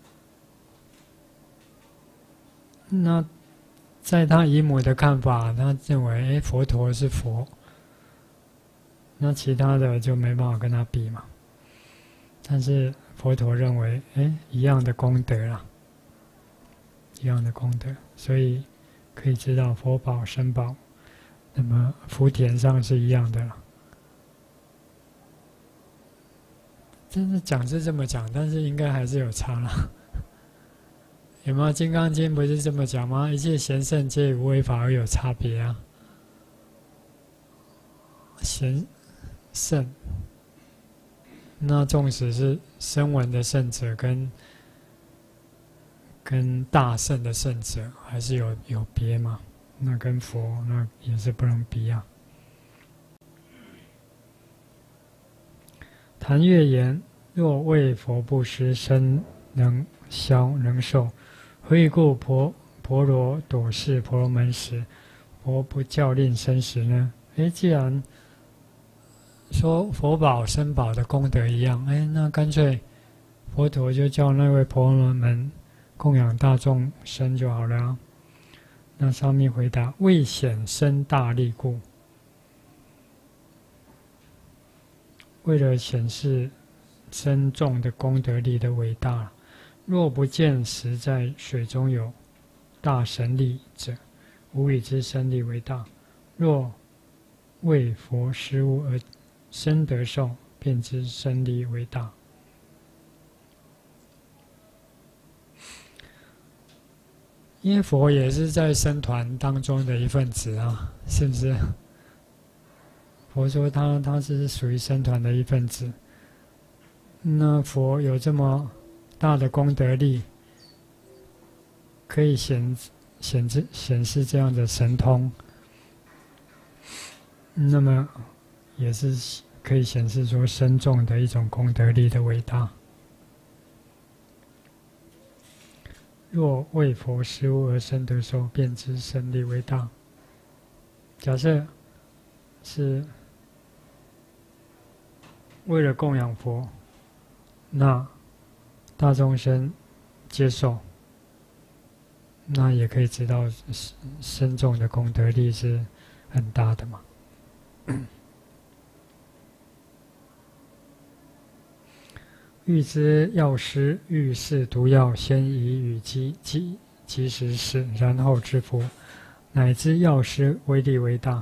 那在他姨母的看法，他认为，佛陀是佛，那其他的就没办法跟他比嘛。但是佛陀认为，一样的功德啦，一样的功德，所以可以知道佛宝、僧宝，那么福田上是一样的啦。真的讲是这么讲，但是应该还是有差啦。有没有《金刚经》不是这么讲吗？一切贤圣皆与无为法而有差别啊。贤圣，那纵使是声闻的圣者跟大圣的圣者，还是有别嘛？那跟佛那也是不能比啊。谭月言：若为佛布施，身能消能受，何以故婆罗朵氏婆罗门时，佛不教令生食呢？既然说佛宝僧宝的功德一样，那干脆佛陀就叫那位婆罗门供养大众生就好了啊。那上面回答：为显身大力故，为了显示身众的功德力的伟大。若不见实在水中有大神力者，无以知身力为大。若为佛施物而身得受，便知身力为大。因为佛也是在僧团当中的一份子啊，是不是？佛说他是属于僧团的一份子。那佛有这么大的功德力，可以显示这样的神通，那么也是可以显示出身众的一种功德力的伟大。若为佛施物而身得受，便知身力为大。假设是为了供养佛，那大众生接受，那也可以知道身众的功德力是很大的嘛。欲知药师欲试毒药，先以与及时试，然后知服，乃知药师威力为大。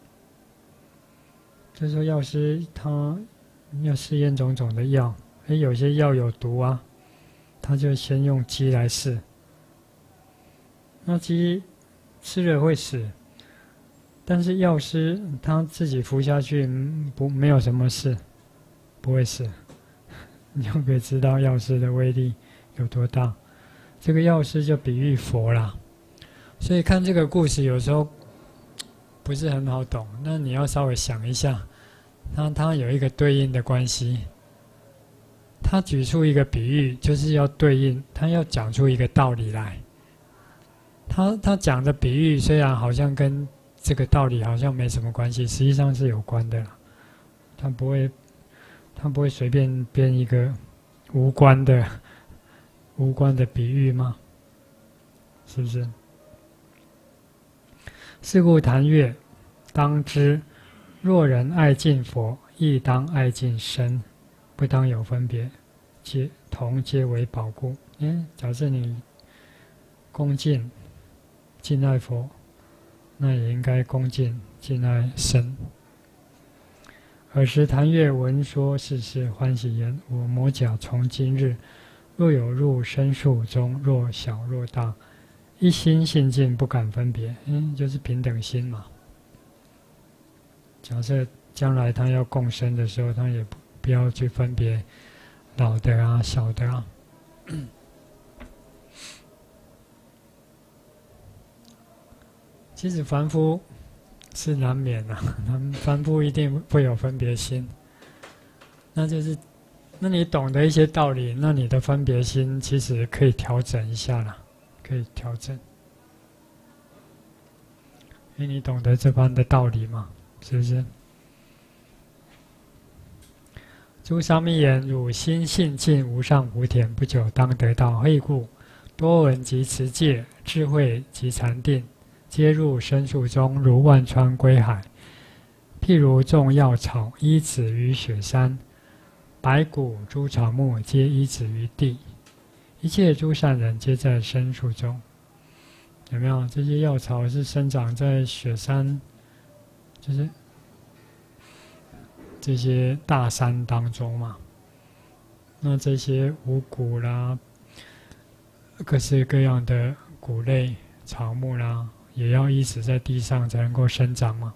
就是说药师他要试验种种的药，有些药有毒啊，他就先用鸡来试。那鸡吃了会死，但是药师他自己服下去没有什么事，不会死。你就可以知道药师的威力有多大。这个药师就比喻佛啦，所以看这个故事有时候不是很好懂，那你要稍微想一下，它有一个对应的关系。他举出一个比喻，就是要对应，他要讲出一个道理来。他讲的比喻虽然好像跟这个道理好像没什么关系，实际上是有关的啦。他不会随便编一个无关的比喻吗？是不是？是故谈月，当知若人爱敬佛，亦当爱敬身，不当有分别，皆为宝故。假设你恭敬敬爱佛，那也应该恭敬敬爱身。尔时谭月闻说是事，欢喜言：我魔甲从今日若有入身数中，若小若大，一心性尽，不敢分别。就是平等心嘛。假设将来他要共生的时候，他也不要去分别老的啊、小的啊。其实凡夫是难免啊，凡夫一定会有分别心。那就是，那你懂得一些道理，那你的分别心其实可以调整一下啦，可以调整。因为你懂得这般的道理嘛，是不是？诸沙弥言：汝心性尽，无上福田，不久当得道。何以故？多闻及持戒，智慧及禅定，皆入深处中，如万川归海。譬如种药草，依止于雪山；白骨诸草木，皆依止于地。一切诸善人，皆在深处中。有没有？这些药草是生长在雪山，就是这些大山当中嘛。那这些五谷啦，各式各样的谷类、草木啦，也要依止在地上才能够生长嘛。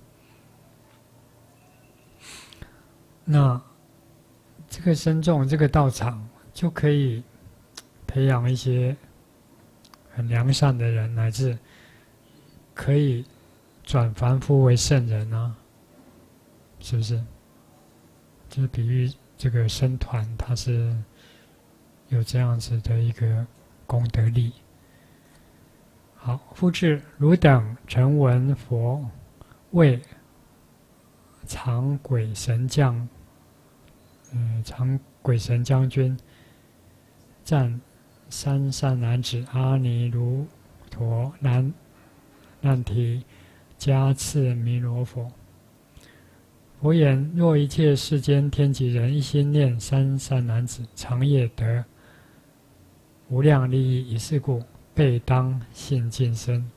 那这个僧众、这个道场就可以培养一些很良善的人，乃至可以转凡夫为圣人啊，是不是？就是比喻这个僧团，它是有这样子的一个功德力。好，复至汝等曾闻佛为常鬼神将，常鬼神将军赞三善男子阿尼卢陀难提迦次弥罗佛。佛言：若一切世间天及人一心念三善男子，常夜得无量利益。以是故，备当信尽身。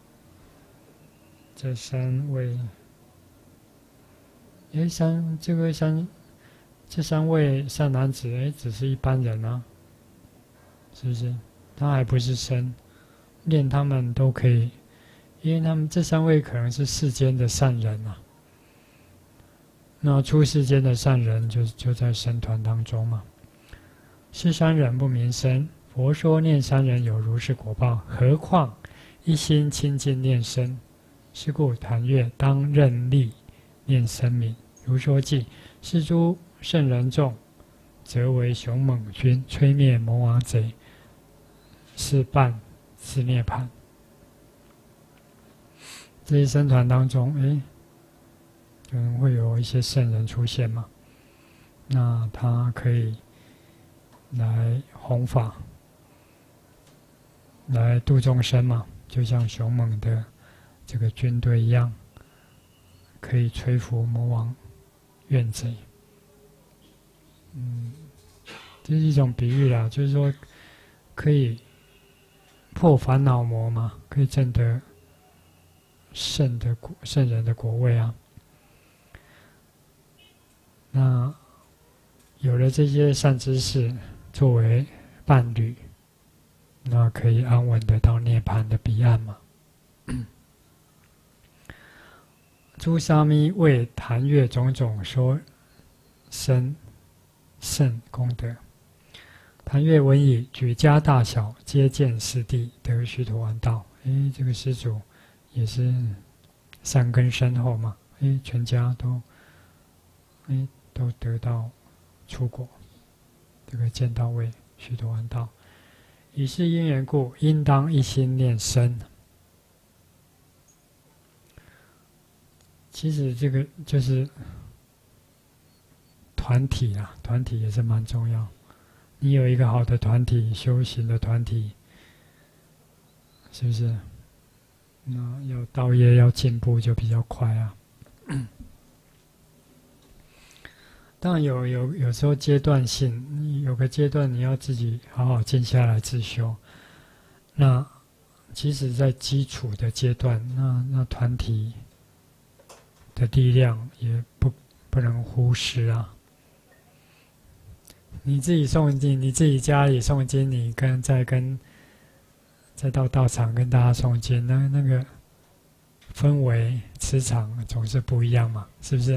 这三位，这三位善男子，只是一般人啊，是不是？他还不是僧，念他们都可以，因为他们这三位可能是世间的善人啊。那出世间的善人就在僧团当中嘛。是三人不明身，佛说念三人有如是果报，何况一心清净念僧？是故檀越当任力念僧名。如说记：是诸圣人众，则为雄猛军，摧灭魔王贼，是伴是涅槃。这些僧团当中，可能会有一些圣人出现嘛，那他可以来弘法，来度众生嘛，就像雄猛的这个军队一样，可以摧伏魔王怨贼。这是一种比喻啦，就是说可以破烦恼魔嘛，可以证得圣人的果位啊。那有了这些善知识作为伴侣，那可以安稳的到涅槃的彼岸嘛。诸沙弥为檀越种种说生圣功德。檀越闻已，举家大小皆见师弟得须陀洹道。这个施主也是善根深厚嘛，全家都得到出果，这个见到位须陀洹道。以是因缘故，应当一心念僧。其实这个就是团体啦，团体也是蛮重要。你有一个好的团体，修行的团体，是不是？那要道业要进步就比较快啊。当然有时候阶段性，有个阶段你要自己好好静下来自修。那即使在基础的阶段，那团体的力量也不能忽视啊。 你自己诵经，你自己家里诵经，你再到道场跟大家诵经，那个氛围磁场总是不一样嘛，是不是？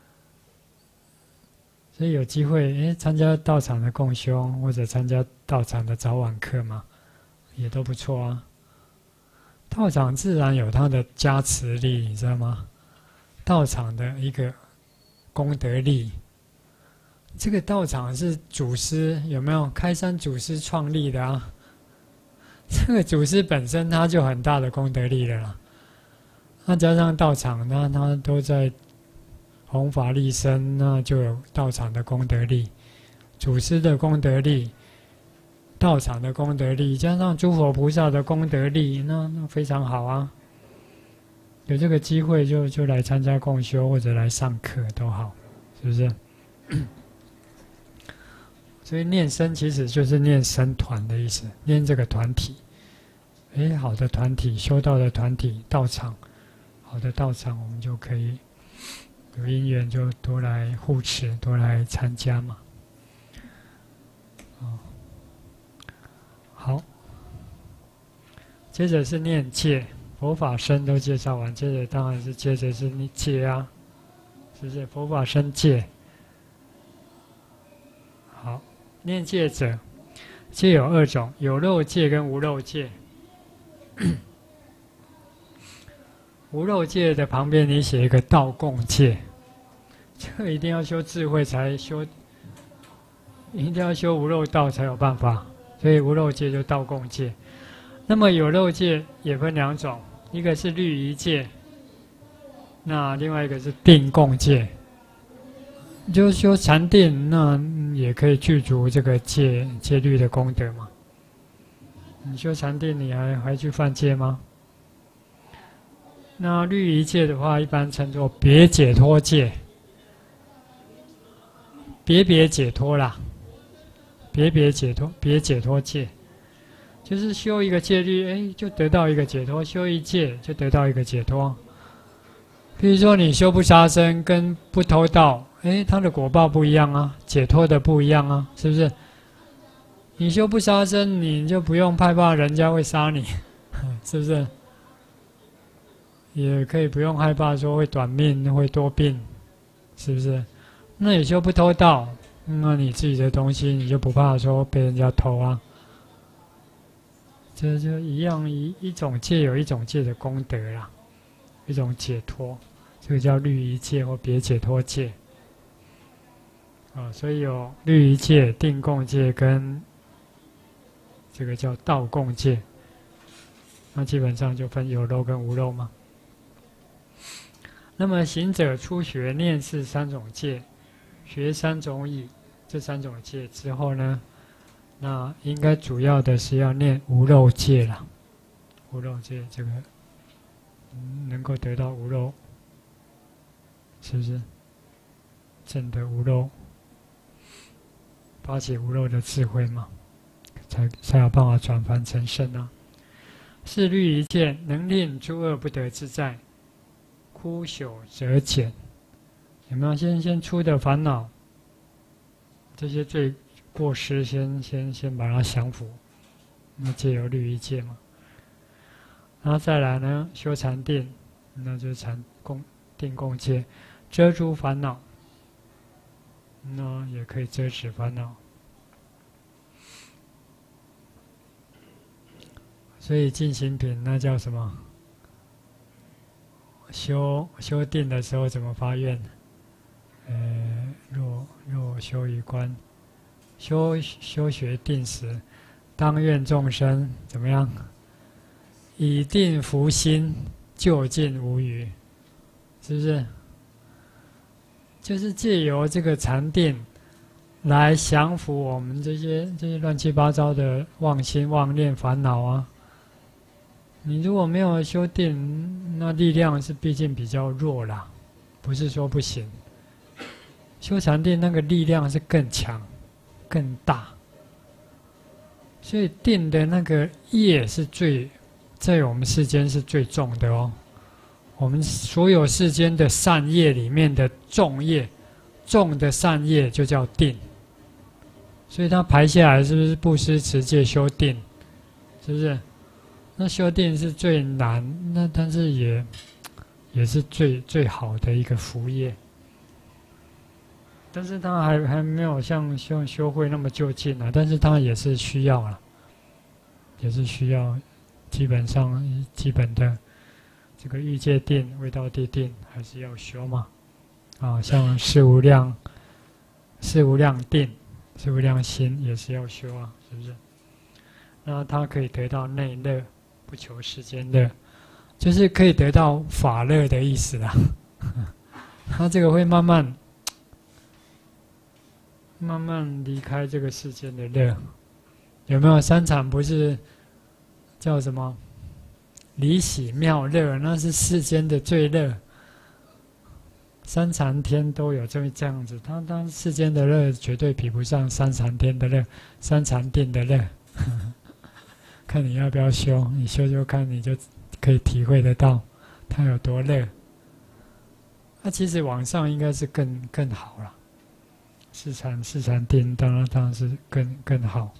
所以有机会参加道场的共修，或者参加道场的早晚课嘛，也都不错啊。道场自然有它的加持力，你知道吗？道场的一个功德力。这个道场是祖师有没有？开山祖师创立的啊。这个祖师本身他就很大的功德力了啦。那加上道场，那他都在弘法利生，那就有道场的功德力，祖师的功德力，道场的功德力，加上诸佛菩萨的功德力，那非常好啊。有这个机会就来参加共修或者来上课都好，是不是？所以念僧其实就是念僧团的意思，念这个团体。好的团体，修道的团体，道场，好的道场，我们就可以有因缘就多来护持，多来参加嘛。好，接着是念戒，佛法僧都介绍完，接着当然是接着是念戒啊，是不是？佛法僧戒。好，念戒者，戒有2种，有漏戒跟无漏戒。无漏戒的旁边你写一个道共戒，这个一定要修智慧才修，一定要修无漏道才有办法，所以无漏戒就道共戒。那么有漏戒也分2种，一个是律仪戒，那另外一个是定共戒。就修禅定，那也可以具足这个戒律的功德嘛。你修禅定，你还去犯戒吗？那律仪戒的话，一般称作别解脱戒，别解脱啦，别解脱戒，就是修一个戒律，就得到一个解脱；修一戒就得到一个解脱。比如说你修不杀生跟不偷盗，它的果报不一样啊，解脱的不一样啊，是不是？你修不杀生，你就不用害怕人家会杀你，是不是？也可以不用害怕说会短命、会多病，是不是？那你修不偷盗，那你自己的东西你就不怕说被人家偷啊？这就一样，一种戒有一种戒的功德啦，一种解脱，这个叫律仪戒或别解脱戒。所以有律仪戒、定共戒跟这个叫道共戒，那基本上就分有漏跟无漏嘛。那么行者初学念是3种戒，学3种语，这3种戒之后呢，那应该主要的是要念无漏戒啦。无漏戒这个能够得到无漏，是不是？证得无漏，发起无漏的智慧嘛。才有办法转凡成圣啊！是律仪戒，能令诸恶不得自在，枯朽则减。有没有先出的烦恼？这些罪过失先把它降服，那戒有律仪戒嘛。然后再来呢，修禅定，那就是定共戒，遮诸烦恼，那也可以遮止烦恼。所以进行品那叫什么？修定的时候怎么发愿？若修于观，修学定时，当愿众生怎么样？以定伏心，究竟无余，是不是？就是借由这个禅定来降服我们这些乱七八糟的妄心妄念烦恼啊。你如果没有修定，那力量是毕竟比较弱啦，不是说不行。修禅定那个力量是更强、更大，所以定的那个业是在我们世间是最重的哦。我们所有世间的善业里面的重业，重的善业就叫定。 所以他排下来是不是布施、持戒、修定？是不是？那修定是最难，那但是也是最好的一个福业。但是他还没有像修慧那么就近啊，但是他也是需要了，也是需要，基本上基本的这个欲界定、味道地定还是要修嘛。啊，像事无量定、事无量心也是要修啊，是不是？那他可以得到内乐，不求世间乐，就是可以得到法乐的意思啦。他这个会慢慢离开这个世间的乐，有没有？三禅不是叫什么离喜妙乐？那是世间的最乐。三禅天都有这样子，他世间的乐绝对比不上三禅天的乐，三禅定的乐。看你要不要修，你修看，你就可以体会得到它有多乐。那其实往上应该是更好了。四禅定当然是更好。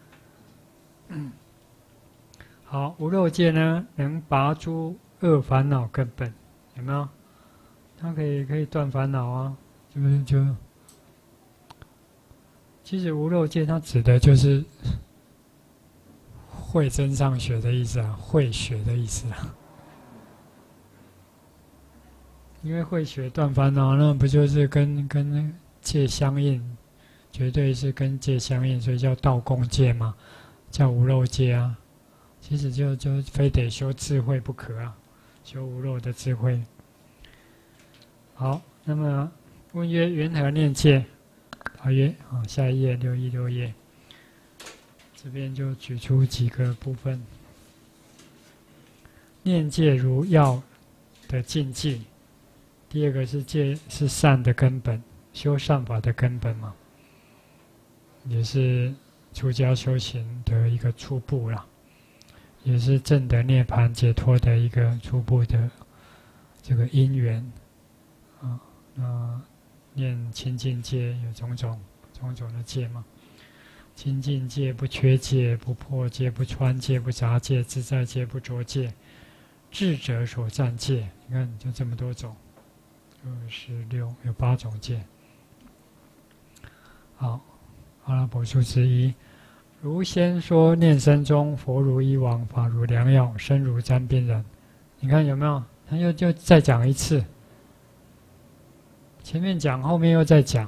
好，无漏戒呢，能拔诸恶烦恼根本，有没有？它可以断烦恼啊，就其实无漏戒它指的就是慧真上学的意思啊，慧学的意思啊。因为慧学断烦恼，那不就是跟戒相应，绝对是跟戒相应，所以叫道共戒嘛，叫无漏戒啊。其实就非得修智慧不可啊，修无漏的智慧。好，那么问曰：云何念戒？答曰：下一页616页，这边就举出几个部分。念戒如药的禁忌，第二个是戒是善的根本，修善法的根本嘛，也是出家修行的一个初步啦，也是证得涅槃解脱的一个初步的这个因缘啊。念清净戒有种种的戒嘛，清净戒、不缺戒、不破戒、不穿戒、不杂戒、自在戒、不着戒、智者所占戒，你看就这么多种，26有8种戒。好，阿拉伯数之一。如先说念僧中，佛如医王，法如良药，身如沾病人。你看有没有？他就再讲一次。前面讲，后面又再讲，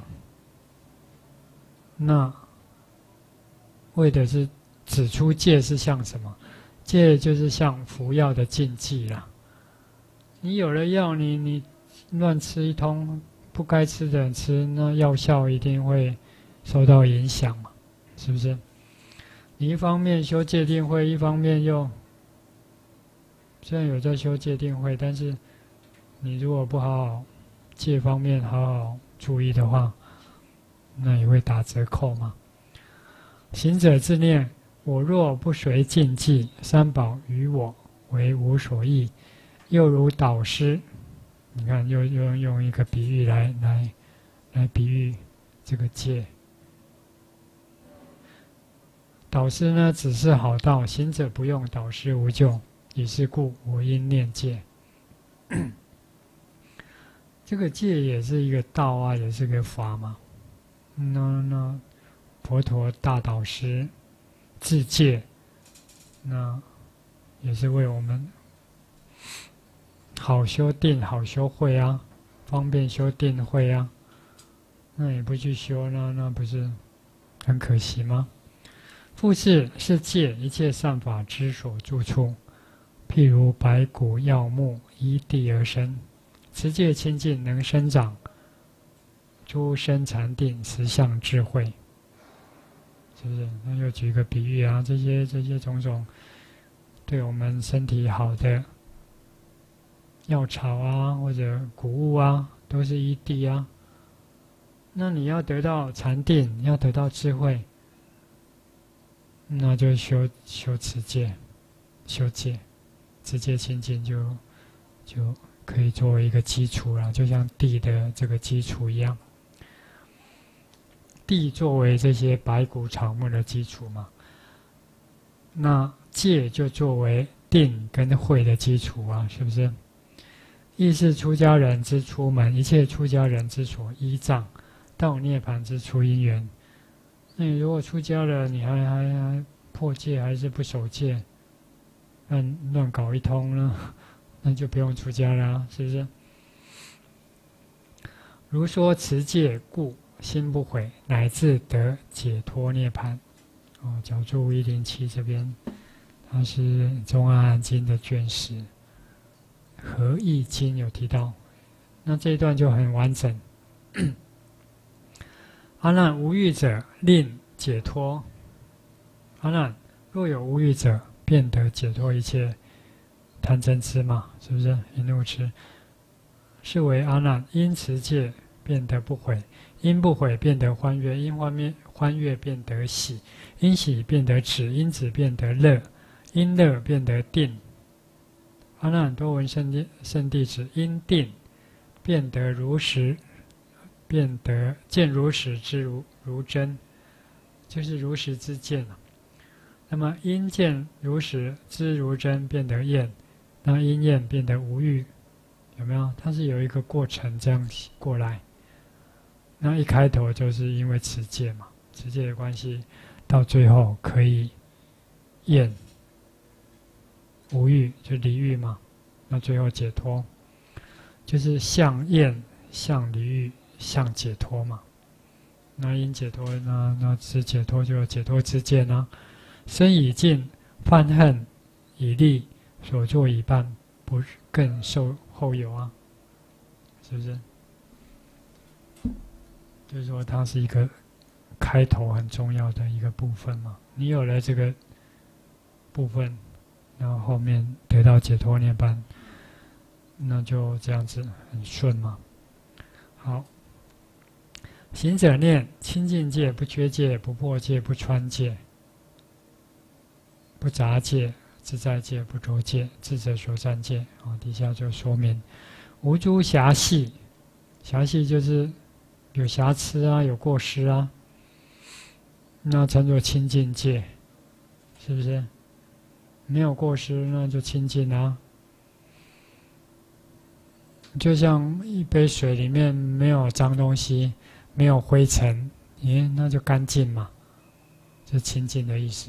那为的是指出戒是像什么？戒就是像服药的禁忌啦。你有了药，你乱吃一通，不该吃的人吃，那药效一定会受到影响嘛，是不是？你一方面修戒定慧，一方面又虽然有在修戒定慧，但是你如果不好好戒方面好好注意的话，那也会打折扣嘛。行者自念：我若不随禁忌，三宝于我为无所益。又如导师，你看又用一个比喻来比喻这个戒。导师呢，只是好道，行者不用，导师无救。以是故，我应念戒。这个戒也是一个道啊，也是个法嘛。那佛陀大导师自戒，那也是为我们好修定、好修慧啊，方便修定慧啊。那也不去修，那不是很可惜吗？复是戒一切善法之所住处，譬如白骨药木，依地而生。持戒清净，能生长诸生禅定实相智慧，是不是？那又举个比喻啊，这些种种对我们身体好的药草啊，或者谷物啊，都是依地啊。那你要得到禅定，要得到智慧，那就修持戒，修戒，持戒清净就可以作为一个基础了，就像地的这个基础一样。 地作为这些白骨草木的基础嘛，那戒就作为定跟慧的基础啊，是不是？亦是出家人之出门，一切出家人之所依仗，到涅槃之初因缘。那你如果出家了，你还破戒，还是不守戒，乱搞一通呢，那就不用出家了，是不是？如说持戒故心不悔，乃至得解脱涅槃。角注107这边，它是《中阿含经》的卷10。合义经有提到，那这一段就很完整。阿难，无欲者令解脱。阿难，若有无欲者，便得解脱一切贪嗔痴嘛，是不是？淫怒痴，是为阿难，因持戒便得不悔，因不悔便得欢悦，因欢悦便得喜，因喜便得止，因止便得乐，因乐便得定。阿难，多闻圣弟子，因定便得如实，便得见如实之如真，就是如实之见了。那么因见如实之如真，便得厌，那因厌便得无欲，有没有？它是有一个过程这样过来。那一开头就是因为持戒嘛，持戒的关系，到最后可以厌。无欲就离欲嘛，那最后解脱，就是向厌、向离欲、向解脱嘛。那因解脱呢，那是解脱就有解脱之见啊。身已尽，犯恨已立，所作已办，不更受后有啊，是不是？就是说，它是一个开头很重要的一个部分嘛。你有了这个部分，然后后面得到解脱涅槃，那就这样子很顺嘛。好，行者念清净戒，不缺戒，不破戒，不穿戒，不杂戒，自在戒，不着戒，智者所占戒。底下就说明无诸瑕隙，瑕隙就是有瑕疵啊，有过失啊，那称作清净戒，是不是？没有过失，那就清净啊。就像一杯水里面没有脏东西，没有灰尘，那就干净嘛，这清净的意思。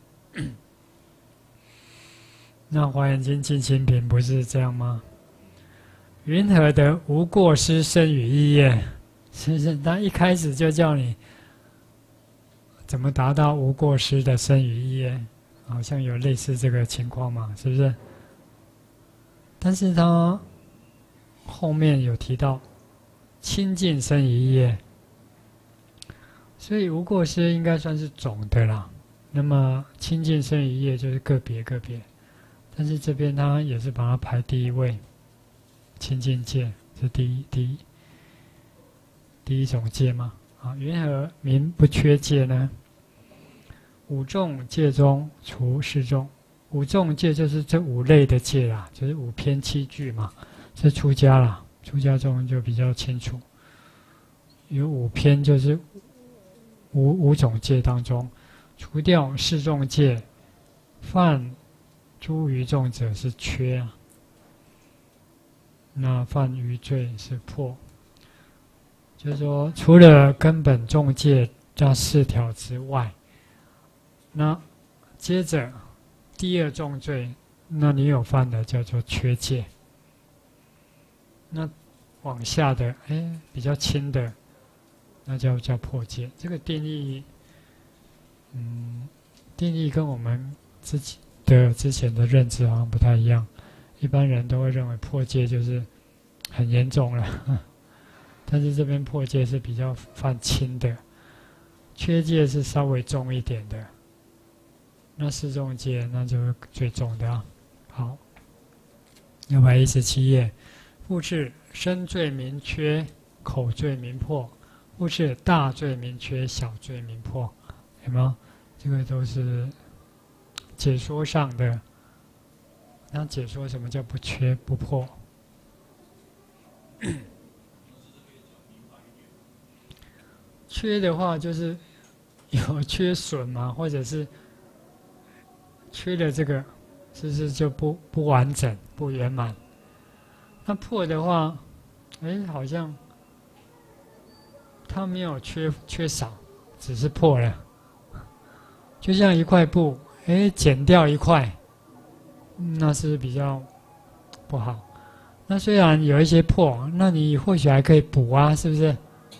那《华严经》净心品不是这样吗？云何得无过失生语意业？是不是？他一开始就叫你怎么达到无过失的生语意业？好像有类似这个情况嘛，是不是？但是他后面有提到清净生语意业，所以无过失应该算是总的啦。那么清净生语意业就是个别，但是这边他也是把它排第一位，清净戒是第一种戒嘛。云何名不缺戒呢？五众戒中除四众，五众戒就是这五类的戒啦，就是五篇7句嘛，是出家啦。出家众就比较清楚，有5篇就是五种戒当中，除掉四众戒，犯诸余众者是缺啊，那犯余罪是破。就是说，除了根本众戒这4条之外，那接着第2重罪，那你有犯的叫做缺戒。那往下的，比较轻的，那叫破戒。这个定义，定义跟我们之前的认知好像不太一样。一般人都会认为破戒就是很严重了，但是这边破戒是比较犯轻的，缺戒是稍微重一点的。那4重戒那就是最重的啊。好，617页，复次身罪名缺，口罪名破；复次大罪名缺，小罪名破。有没有？这个都是解说上的。那解说什么叫不缺不破？ 缺的话就是有缺损嘛，或者是缺了这个，是不是就不完整、不圆满？那破的话，哎，好像它没有缺少，只是破了。就像一块布，哎，剪掉一块，那是比较不好。那虽然有一些破，那你或许还可以补啊，是不是？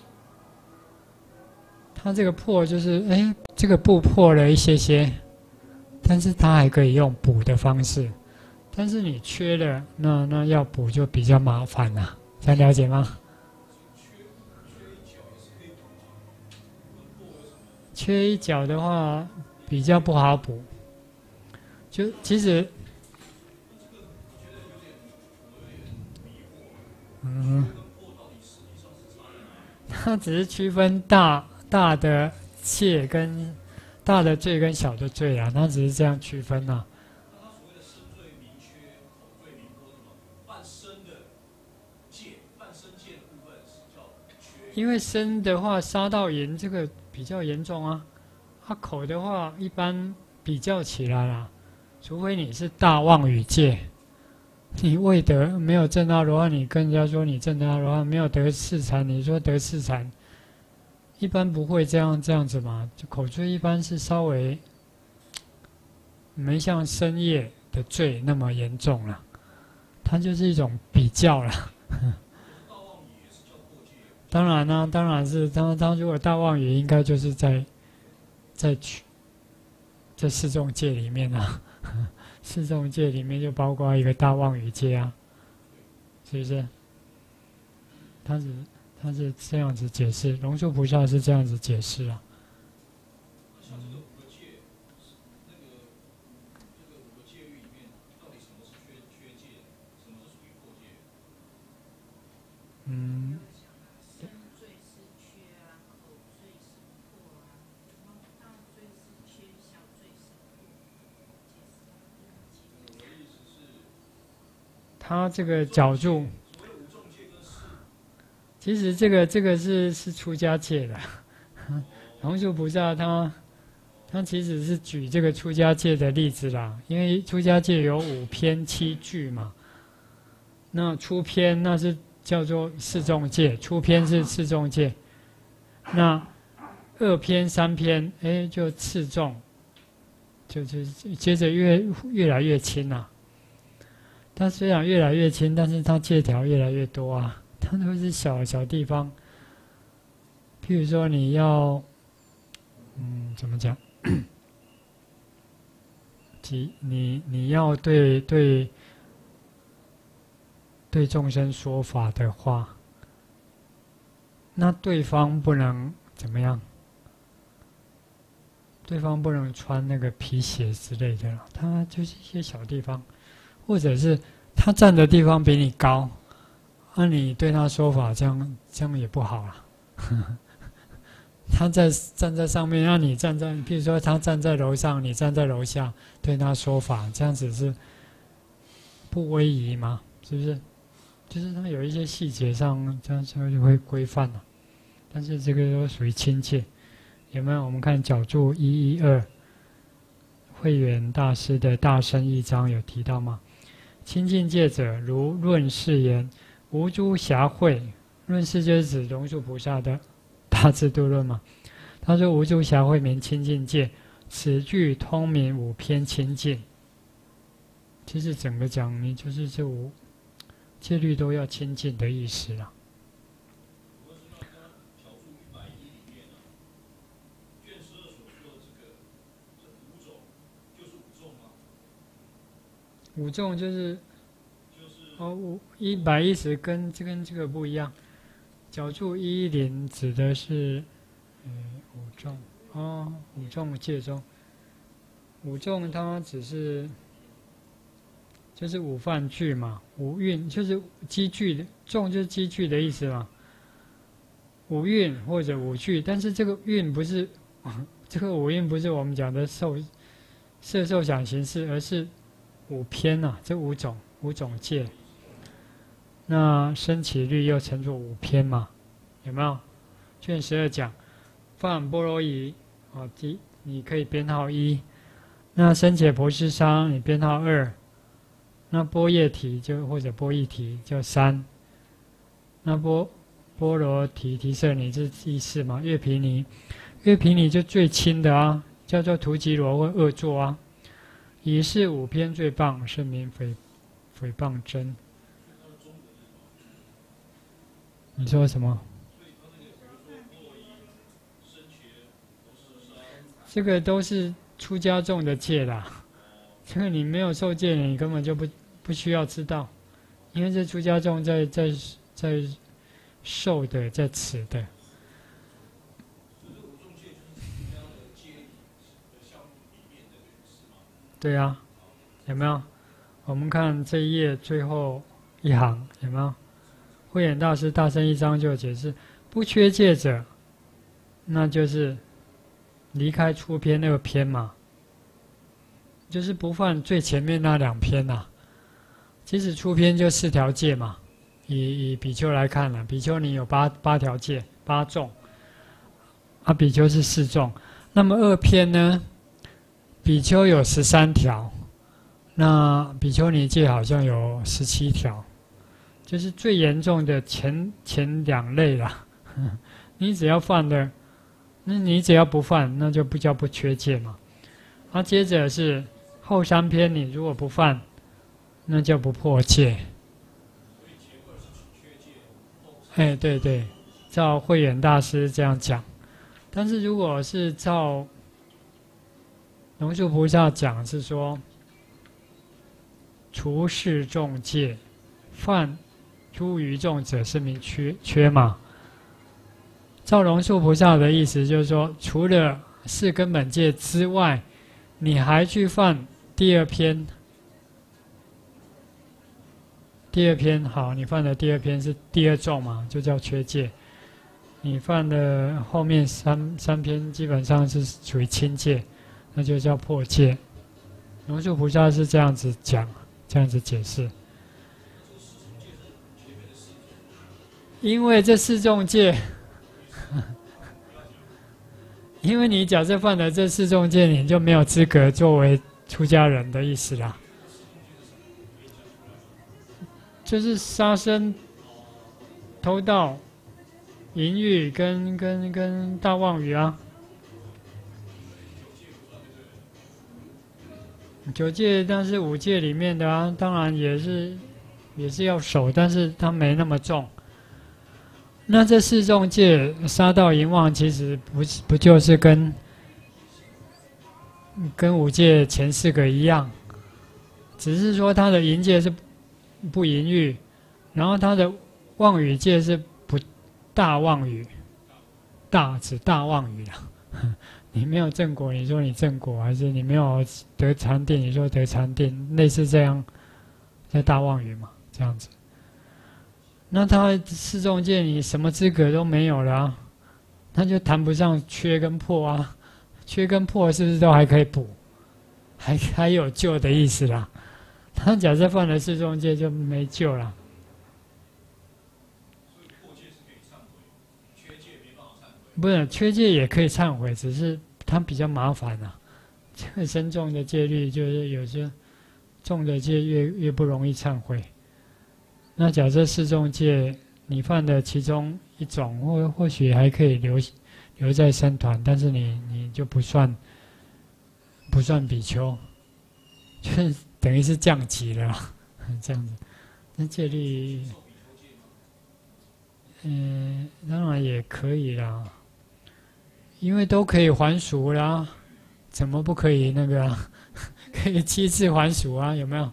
它这个破就是，哎，这个布破了一些，但是它还可以用补的方式。但是你缺了，那要补就比较麻烦了，这样了解吗？缺一角的话比较不好补，就其实，它只是区分大的戒跟大的罪跟小的罪啊，它只是这样区分啊。因为身的话杀到淫这个比较严重啊，口的话一般比较起来啦，除非你是大妄语戒，你未得没有证阿罗汉，你跟人家说你证阿罗汉，没有得四禅，你说得四禅，一般不会这样子嘛。就口罪一般是稍微没像身业的罪那么严重了，它就是一种比较了。当然啦、当然是他如果大妄语，应该就是在四众戒里面啊，四众戒里面就包括一个大妄语戒啊，是不是？他是这样子解释，龙树菩萨是这样子解释啊。嗯。他这个角注，其实这个是出家戒的。龙树菩萨他其实是举这个出家戒的例子啦，因为出家戒有5篇7句嘛。那出篇那是叫做四众戒，出篇是四众戒。那2篇3篇，哎，就次众，就是接着越来越轻啦。它虽然越来越轻，但是它戒条越来越多啊。它都是小地方，譬如说你要，怎么讲？你要对众生说法的话，那对方不能怎么样？对方不能穿那个皮鞋之类的了，他就是一些小地方。或者是他站的地方比你高，那你对他说法，这样也不好啊。他站在上面，让你站在，譬如说他站在楼上，你站在楼下，对他说法，这样子是不威仪吗？是不是？就是他有一些细节上，这样就会规范了。但是这个都属于亲切，有没有？我们看角注112，慧远大师的大乘义章有提到吗？亲近戒者，如论释言，无诸暇会。论释就是指龙树菩萨的大智度论嘛。他说无诸暇会名亲近戒，此句通名5篇亲近。其实整个讲你就是这5戒律都要亲近的意思啦。5众就是110跟这个不一样。角注110指的是5众5众戒中，5众它只是就是5梵句嘛，5蕴就是积聚的，众就是积聚的意思嘛。5蕴或者5句，但是这个蕴不是这个5蕴不是我们讲的色受想行识，而是5篇啊，这5种戒。那生起律又称作5篇嘛，有没有？卷12讲犯波罗夷，你可以编号1。那生解婆尸商，你编号2。那波叶提或者波逸提就3。那波罗提舍尼是第4嘛？月毗尼就最轻的啊，叫做荼吉罗或恶作啊。以是5篇最棒，是名诽谤真。你说什么？这个都是出家众的戒啦。这个你没有受戒，你根本就不需要知道，因为这出家众在受的，在持的。对啊，有没有？我们看这一页最后一行，有没有？慧眼大师大乘一章就解释，不缺戒者，那就是离开出篇2篇嘛，就是不犯最前面那2篇呐。其实出篇就4条戒嘛，以比丘来看了，比丘尼有八条戒，8众，啊，比丘是4众。那么2篇呢，比丘有13条，那比丘尼戒好像有17条，就是最严重的前2类啦。你只要犯的，那你只要不犯，那就不叫不缺戒嘛。啊，接着是后3篇，你如果不犯，那叫不破戒。哎，对对，照慧远大师这样讲。但是如果是照龙树菩萨讲，是说除世众戒，犯诸余众者是名缺嘛。照龙树菩萨的意思就是说，除了4根本戒之外，你还去犯第2篇。第2篇好，你犯的第2篇是第2众嘛，就叫缺戒。你犯的后面三篇基本上是属于轻戒，那就叫破戒。龙树菩萨是这样子讲，这样子解释。因为这4众戒，因为你假设犯了这4众戒，你就没有资格作为出家人的意思啦。就是杀生、偷盗、淫欲跟大妄语啊。9戒，但是5戒里面的啊，当然也是要守，但是它没那么重。那这4众戒，杀盗淫妄，其实不就是跟5戒前4个一样，只是说它的淫戒是不淫欲，然后它的妄语戒是不大妄语，指大妄语啦。你没有正果，你说你正果，还是你没有得禅定，你说得禅定，类似这样，叫大妄语嘛，这样子。那他4众戒你什么资格都没有了啊，他就谈不上缺跟破啊，缺跟破是不是都还可以补，还有救的意思啦？他假设犯了4众戒就没救了。不是缺戒也可以忏悔，只是它比较麻烦啊。这个深重的戒律，就是有些重的戒越不容易忏悔。那假设4众戒你犯的其中一种，或许还可以留在僧团，但是你就不算比丘，就是等于是降级了，这样子。那戒律，当然也可以啦。因为都可以还俗啦，怎么不可以那个啊？可以7次还俗啊？有没有？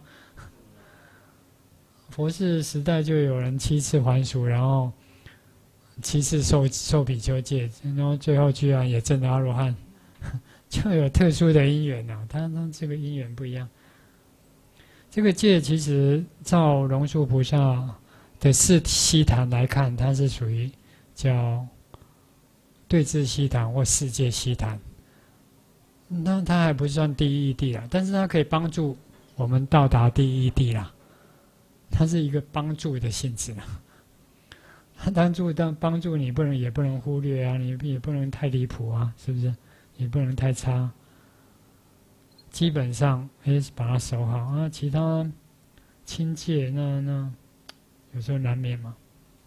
佛世时代就有人7次还俗，然后7次受比丘戒，然后最后居然也证了阿罗汉，就有特殊的因缘啊。他这个因缘不一样。这个戒其实照龙树菩萨的4悉檀来看，它是属于叫对治悉檀或世界悉檀，那它还不算第一义谛啦，但是它可以帮助我们到达第一义谛啦，它是一个帮助的性质啦。 他帮助你，也不能忽略啊，你也不能太离谱啊，是不是？也不能太差。基本上，把它守好啊。其他亲戒，那有时候难免嘛。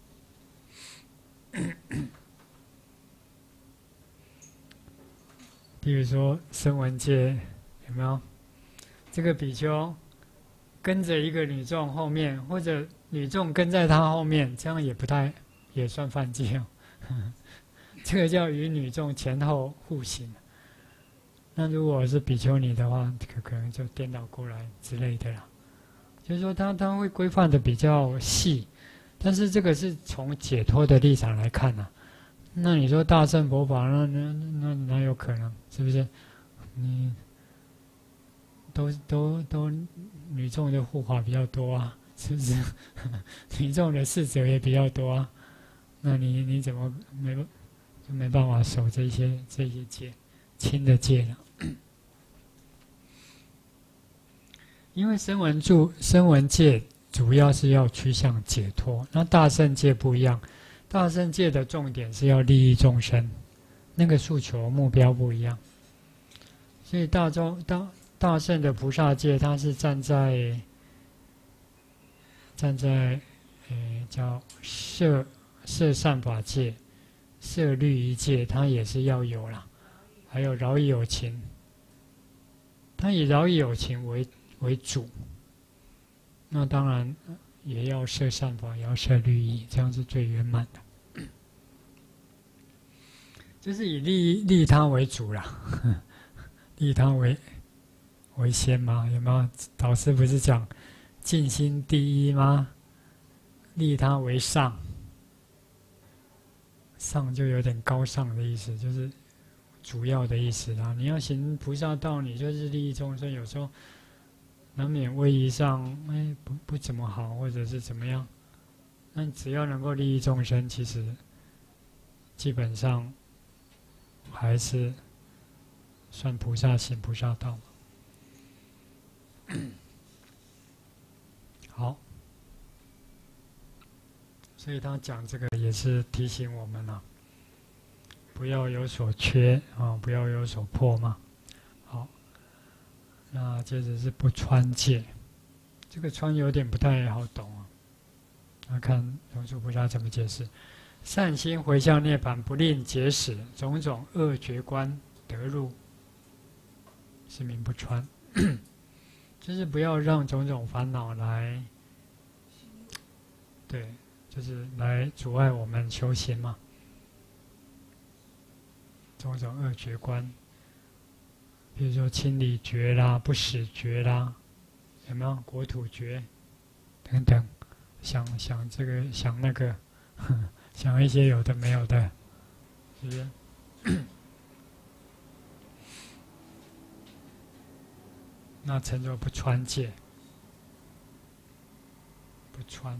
比如说声闻戒，有没有？这个比丘跟着一个女众后面，或者女众跟在他后面，这样也算犯戒哦。这个叫与女众前后互行。那如果是比丘尼的话，可能就颠倒过来之类的啦。就是说他会规范的比较细，但是这个是从解脱的立场来看啊。那你说大乘佛法，那哪有可能？是不是？你都女众的护法比较多啊，是不是？女众的侍者也比较多啊。那你怎么没办法守这些戒，轻的戒了？因为声闻戒主要是要趋向解脱，那大乘戒不一样，大乘戒的重点是要利益众生，那个诉求目标不一样。所以大乘的菩萨戒，它是站在叫摄善法戒、摄律仪戒，它也是要有啦，还有饶益有情，它以饶益有情为主，那当然也要摄善法，也要摄律仪，这样是最圆满的。就是以利他为主啦，利他为先嘛，有没有？导师不是讲尽心第一吗？利他为上，上就有点高尚的意思，就是主要的意思啦。你要行菩萨道，你就是利益众生，有时候难免位移上，不怎么好，或者是怎么样。那只要能够利益众生，其实基本上还是算菩萨行菩萨道嘛。好，所以他讲这个也是提醒我们了，不要有所缺啊，不要有所破嘛。好，那接着是不穿戒，这个穿有点不太好懂啊。那看龙树菩萨怎么解释：善心回向涅槃，不令结使种种恶觉观得入，是名不穿。就是不要让种种烦恼来，对，就是来阻碍我们修行嘛。种种恶觉观，比如说清理觉啦、不使觉啦，有没有国土觉等等，想这个想那个，想一些有的没有的，是不是？那称作不穿戒，不穿，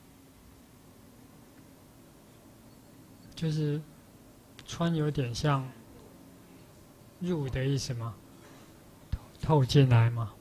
就是穿有点像入的意思嘛，透进来嘛。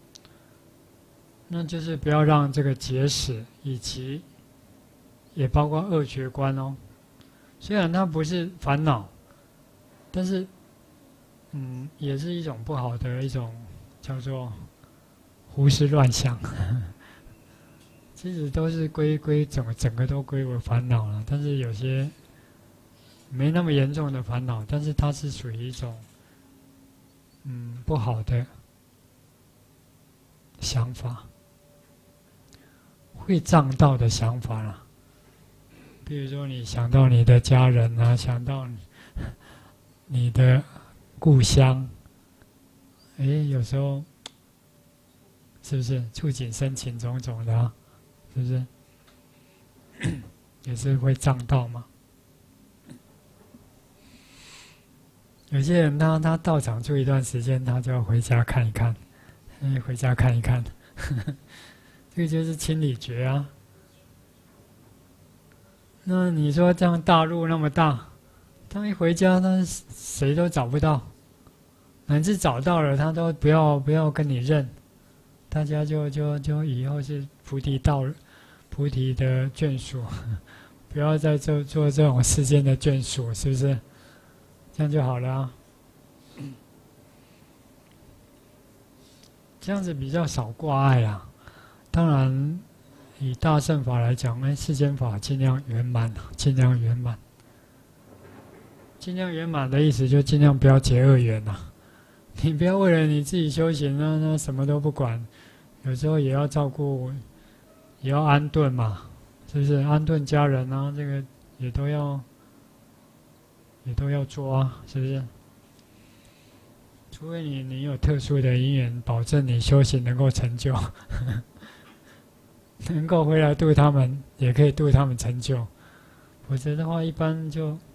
那就是不要让这个结使，以及也包括恶觉观哦。虽然它不是烦恼，但是也是一种不好的一种。叫做胡思乱想，其实都是整个都归为烦恼了。但是有些没那么严重的烦恼，但是它是属于一种不好的想法，会障道的想法啦。比如说你想到你的家人啊，想到你的故乡。有时候是不是触景生情种种的啊？是不是？也是会障道嘛。有些人他到场住一段时间，他就要回家看一看，回家看一看，这个就是清理觉啊。那你说这样大陆那么大，他一回家，他谁都找不到。乃至找到了，他都不要跟你认，大家就以后是菩提的眷属， 不要再做这种世间的眷属，是不是？这样就好了啊。这样子比较少挂碍啊。当然，以大乘法来讲，世间法尽量圆满，尽量圆满。尽量圆满的意思，就尽量不要结恶缘呐。你不要为了你自己修行那什么都不管，有时候也要照顾，也要安顿嘛，是不是？安顿家人啊，这个也都要做啊，是不是？除非你有特殊的因缘，保证你修行能够成就，能够回来度他们，也可以度他们成就。否则的话，一般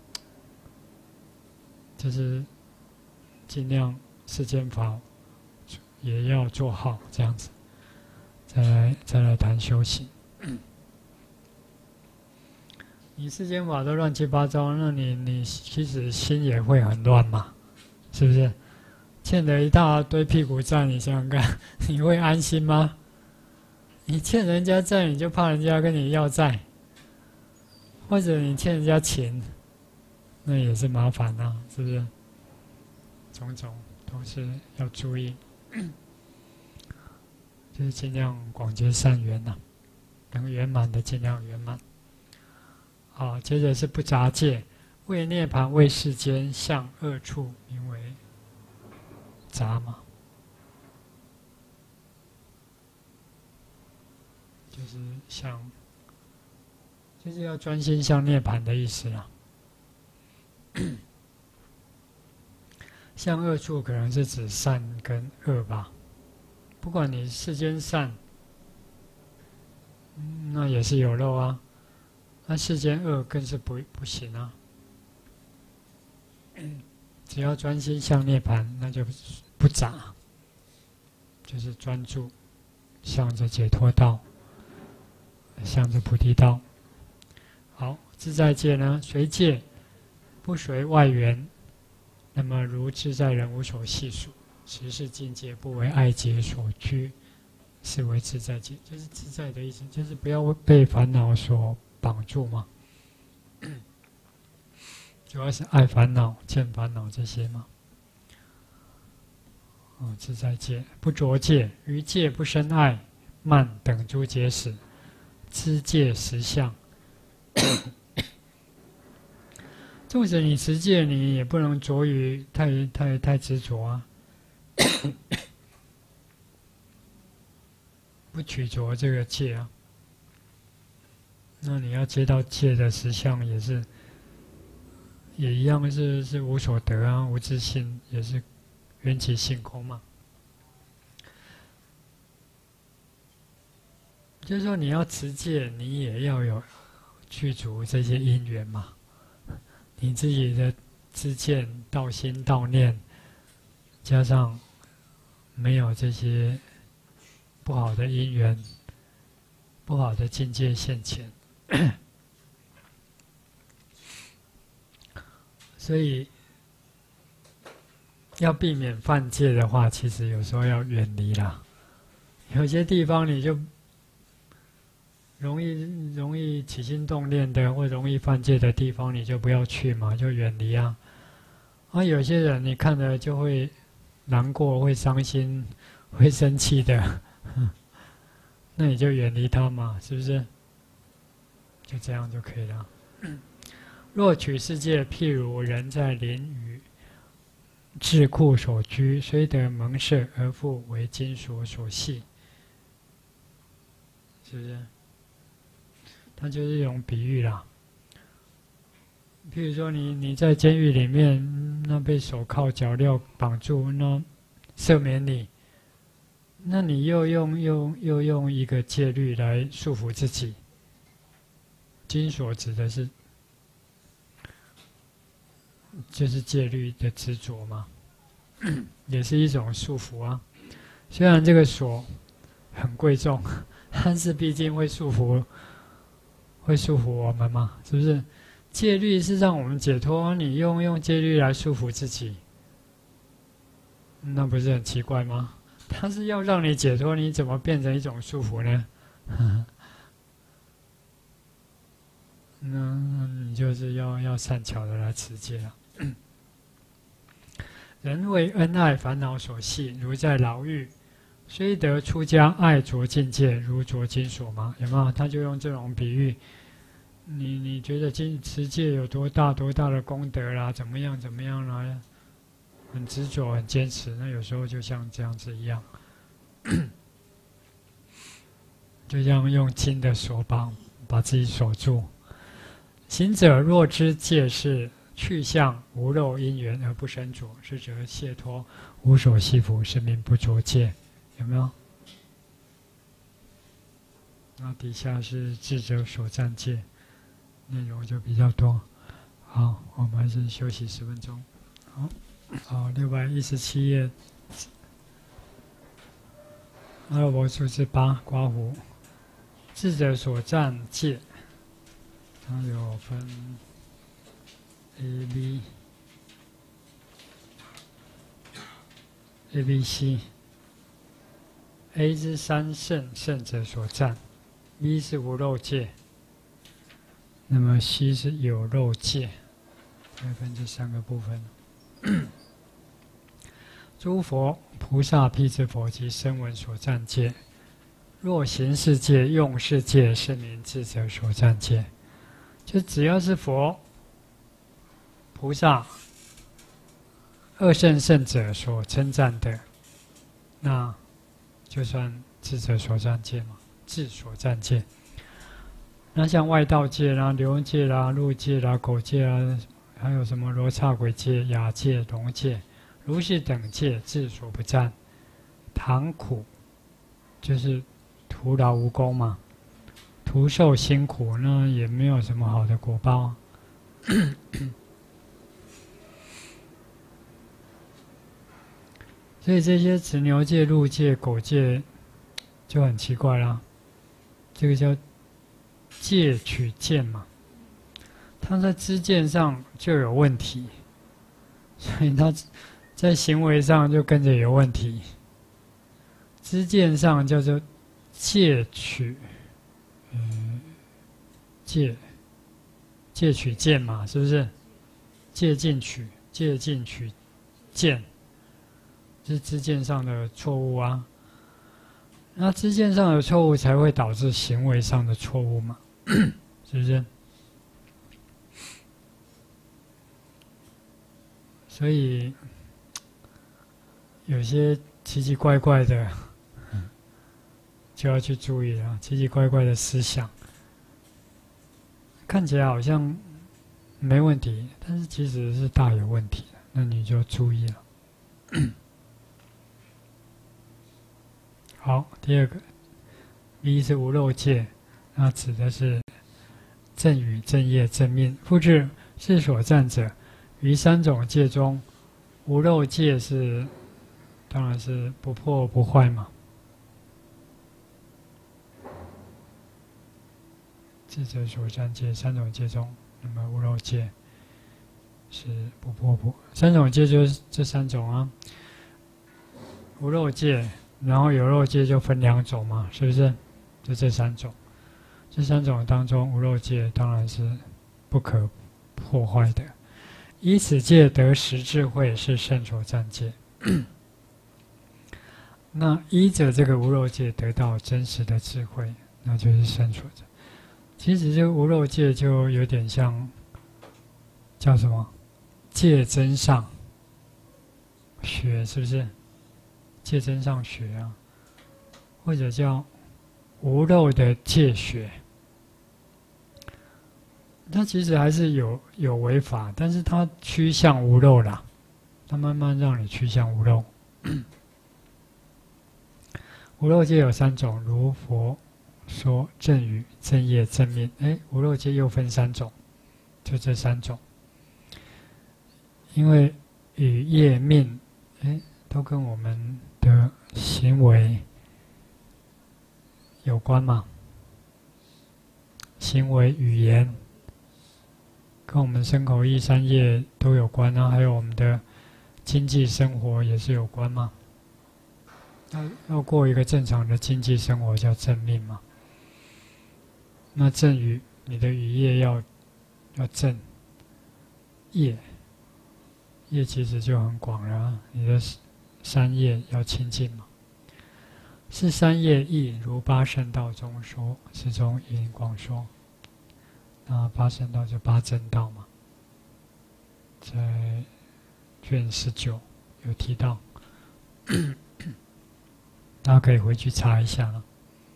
就是尽量世间法也要做好，这样子，再来谈修行。你世间法都乱七八糟，那你其实心也会很乱嘛，是不是？欠了一大堆屁股债，你想想看，你会安心吗？你欠人家债，你就怕人家跟你要债，或者你欠人家钱，那也是麻烦啊，是不是？种种都是要注意，就是尽量广结善缘呐，能圆满的尽量圆满。好，接着是不杂戒，为涅盘为世间向恶处，名为杂嘛，就是就是要专心向涅盘的意思啦。向恶处可能是指善跟恶吧，不管你世间善，那也是有漏啊，那世间恶更是不行啊。只要专心向涅盘，那就不杂，就是专注，向着解脱道，向着菩提道。好，自在戒呢，随戒，不随外缘。那么如自在人无所系数，实是境界，不为爱结所拘，是为自在戒。就是自在的意思，就是不要被烦恼所绑住嘛。主要是爱烦恼、见烦恼这些嘛。自在戒，不着戒，于戒不生爱、慢等诸结使，知戒实相。纵使你持戒，你也不能着于太执着啊，不取着这个戒啊。那你要接到戒的实相，也一样是无所得啊，无自性，也是缘起性空嘛。就是说，你要持戒，你也要有具足这些因缘嘛。你自己的知见、道心、道念，加上没有这些不好的因缘、不好的境界现前，所以要避免犯戒的话，其实有时候要远离啦。有些地方你就容易起心动念的，或容易犯戒的地方，你就不要去嘛，就远离啊。有些人你看了就会难过、会伤心、会生气的，那你就远离他嘛，是不是？就这样就可以了。若取世界，譬如人在林宇智库所居，虽得蒙舍，而复为金锁所系，是不是？它就是一种比喻啦。譬如说你在监狱里面，那被手铐脚镣绑住，那赦免你，那你又用一个戒律来束缚自己。金锁指的是就是戒律的执着嘛，也是一种束缚啊。虽然这个锁很贵重，但是毕竟会束缚我们嘛，是不是？戒律是让我们解脱，你用戒律来束缚自己，那不是很奇怪吗？它是要让你解脱，你怎么变成一种束缚呢？ 那你就是要善巧的来持戒了。人为恩爱烦恼所系，如在牢狱，虽得出家，爱着境界，如着金锁吗？有没有？他就用这种比喻。你觉得持戒有多大的功德啦？怎么样啦？很执着，很坚持。那有时候就像这样子一样，就像用金的锁把自己锁住。行者若知戒是去向无漏因缘而不生着，是则解脱无所系缚，是名不着戒。有没有？那底下是智者所占戒，内容就比较多。好，我们还是休息10分钟。好，617页，阿罗摩数字8，刮胡。智者所占戒，它有分 A、B、A、B、C。A 之三圣者所占。B 是无漏戒，那么 C 是有漏戒，会分这3个部分。诸佛菩萨辟支佛及声闻所占戒，若行世界用世界，是名智者所占戒。就只要是佛、菩萨、二圣圣者所称赞的，那就算智者所占戒嘛。智所占戒，那像外道戒啦、流戒啦、鹿戒啦、狗戒啦，还有什么罗刹鬼戒、雅戒、龙戒、如是等戒，智所不占。唐苦就是徒劳无功嘛，徒受辛苦，那也没有什么好的果报。所以这些持牛戒、鹿戒、狗戒就很奇怪啦。这个叫戒取见嘛，他在知见上就有问题，所以他在行为上就跟着有问题。知见上叫做戒取，戒取见嘛，是不是？戒进取见，这是知见上的错误啊。那知见上的错误才会导致行为上的错误嘛，是不是？所以有些奇奇怪怪的，就要去注意了。奇奇怪怪的思想，看起来好像没问题，但是其实是大有问题的，那你就注意了。好，第2个 B 是无漏戒，那指的是正语、正业、正命。复制是所占者，于3种戒中，无漏戒是当然是不破不坏嘛。智者所占戒3种戒中，那么无漏戒是不破不3种戒就是这3种啊，无漏戒。然后有漏戒就分2种嘛，是不是？就这3种，这3种当中，无漏戒当然是不可破坏的。依此戒得实智慧，是圣所占戒。那依着这个无漏戒得到真实的智慧，那就是圣所占。其实这个无漏戒就有点像叫什么戒真上学，是不是？戒真上学啊，或者叫无漏的戒学，它其实还是有违法，但是它趋向无漏啦，它慢慢让你趋向无漏。无漏戒有3种，如佛说正语、正业、正命。无漏戒又分3种，就这3种，因为语、业、命，都跟我们的行为有关嘛，行为、语言跟我们身口意3业都有关啊，还有我们的经济生活也是有关嘛。要过一个正常的经济生活叫正命嘛。那正语，你的语业要要正业，业其实就很广了啊，你的三业要清净嘛。是三业亦如八圣道中说，是中引广说。那八圣道就八正道嘛，在卷19有提到，大家可以回去查一下了。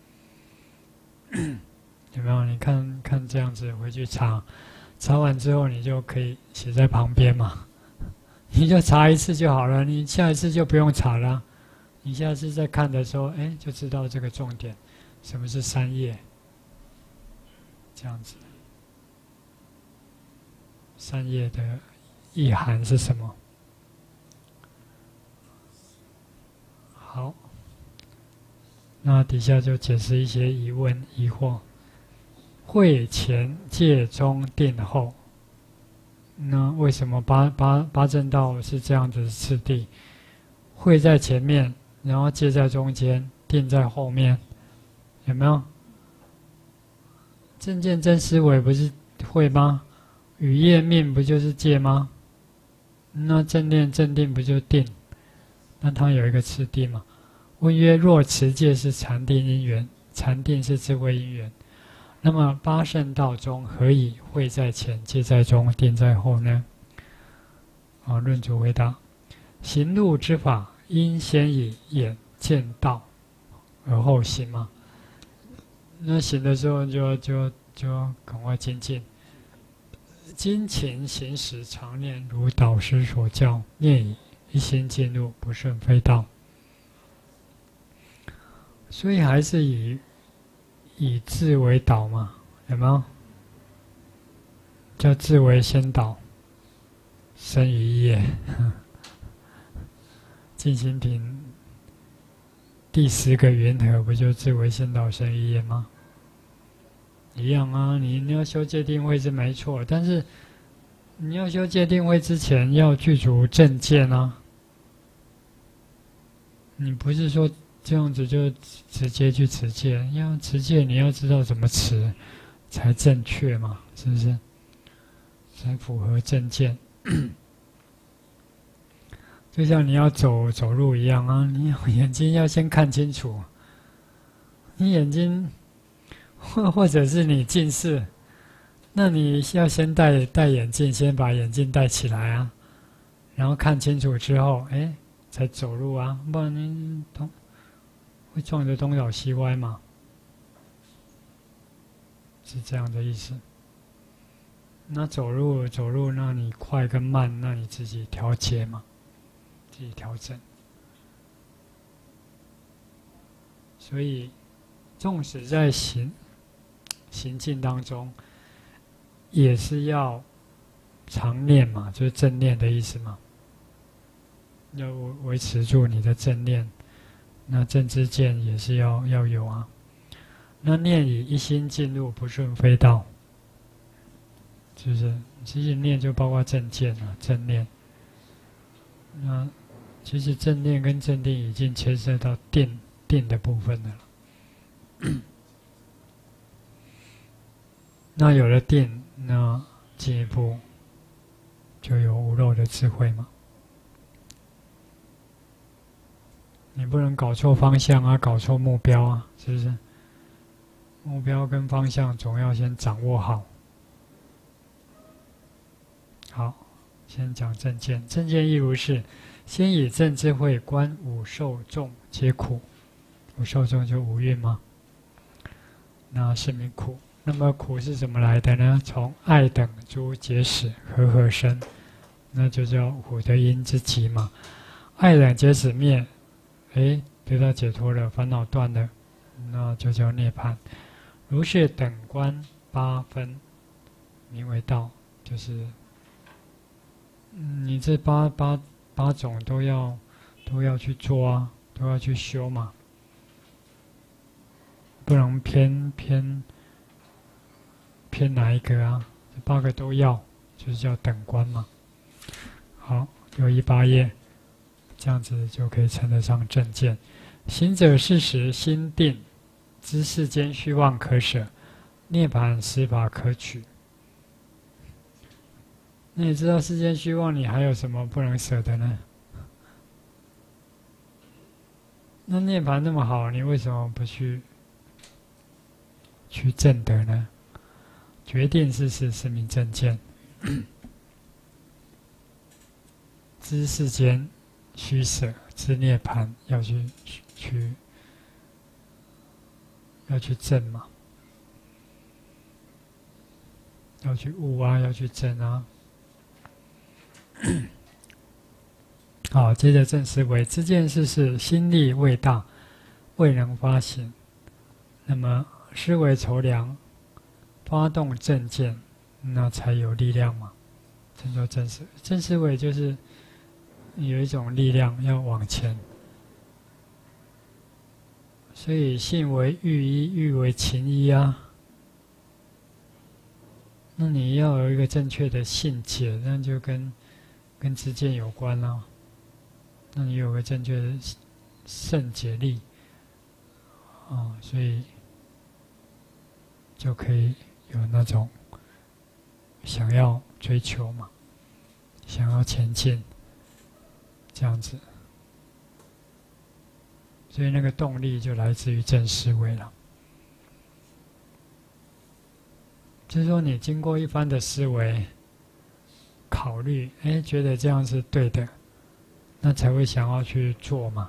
有没有？你看这样子回去查，查完之后你就可以写在旁边嘛，你就查一次就好了，你下一次就不用查了。你下次再看的时候，哎，就知道这个重点，什么是三业，这样子。三业的意涵是什么？好，那底下就解释一些疑问疑惑。会前戒中定后，那为什么八正道是这样子的次第？会在前面，然后戒在中间，定在后面，有没有？正见真思维不是会吗？语业命不就是戒吗？那正念正定不就定？那它有一个次第嘛？问曰：若持戒是禅定因缘，禅定是智慧因缘，那么八圣道中何以会在前，戒在中，定在后呢？论主回答：行路之法，应先以眼见道，而后行嘛。那行的时候就赶快精进。精勤行时，常念如导师所教，念已，一心进入，不顺非道。所以还是以智为导嘛，有没有？叫智为先导，生于业。进行品第10个云何，不就智为先导生于业吗？一样啊，你要修戒定慧是没错，但是你要修戒定慧之前要具足正见啊。你不是说这样子就直接去持戒，要持戒你要知道怎么持才正确嘛，是不是？才符合正见。就像你要走路一样啊，你眼睛要先看清楚，你眼睛。或者是你近视，那你要先戴眼镜，先把眼镜戴起来啊，然后看清楚之后，哎，才走路啊，不然你会撞得东倒西歪嘛，是这样的意思。那走路，那你快跟慢，那你自己调节嘛，自己调整。所以，纵使在行进当中，也是要常念嘛，就是正念的意思嘛。要维持住你的正念，那正知见也是要有啊。那念以一心进入，不顺非道，是不是？其实念就包括正见啊，正念。那其实正念跟正定已经牵涉到定的部分了。那有了定，那进一步就有无漏的智慧嘛。你不能搞错方向啊，搞错目标啊，是不是？目标跟方向总要先掌握好。好，先讲正见。正见亦如是，先以正智慧观五受众皆苦。五受众就五蕴嘛，那是名苦。那么苦是怎么来的呢？从爱等诸结使合生，那就叫苦的因之极嘛。爱等结使灭，得到解脱了，烦恼断了，那就叫涅槃。如是等观8分，名为道，就是你这八种都要去做啊，都要去修嘛，不能偏哪一个啊？这8个都要，就是叫等观嘛。好，有1/8页，这样子就可以称得上正见。行者事时心定，知世间虚妄可舍，涅槃实法可取。 那你知道世间虚妄，你还有什么不能舍的呢？那涅槃那么好，你为什么不去证得呢？决定是名正见，知世间虚舍，知涅槃要去证嘛，要去悟啊，要去证啊。好，接着正思维，这件事是心力未大，未能发行。那么思维筹量，发动正见，那才有力量嘛。称作正思维。正思维就是有一种力量要往前。所以信为欲依，欲为情依啊。那你要有一个正确的信解，那就跟知见有关了。那你有个正确的圣解力，所以就可以有那种想要追求嘛，想要前进，这样子。所以那个动力就来自于正思维了。就是说，你经过一番的思维考虑，觉得这样是对的，那才会想要去做嘛。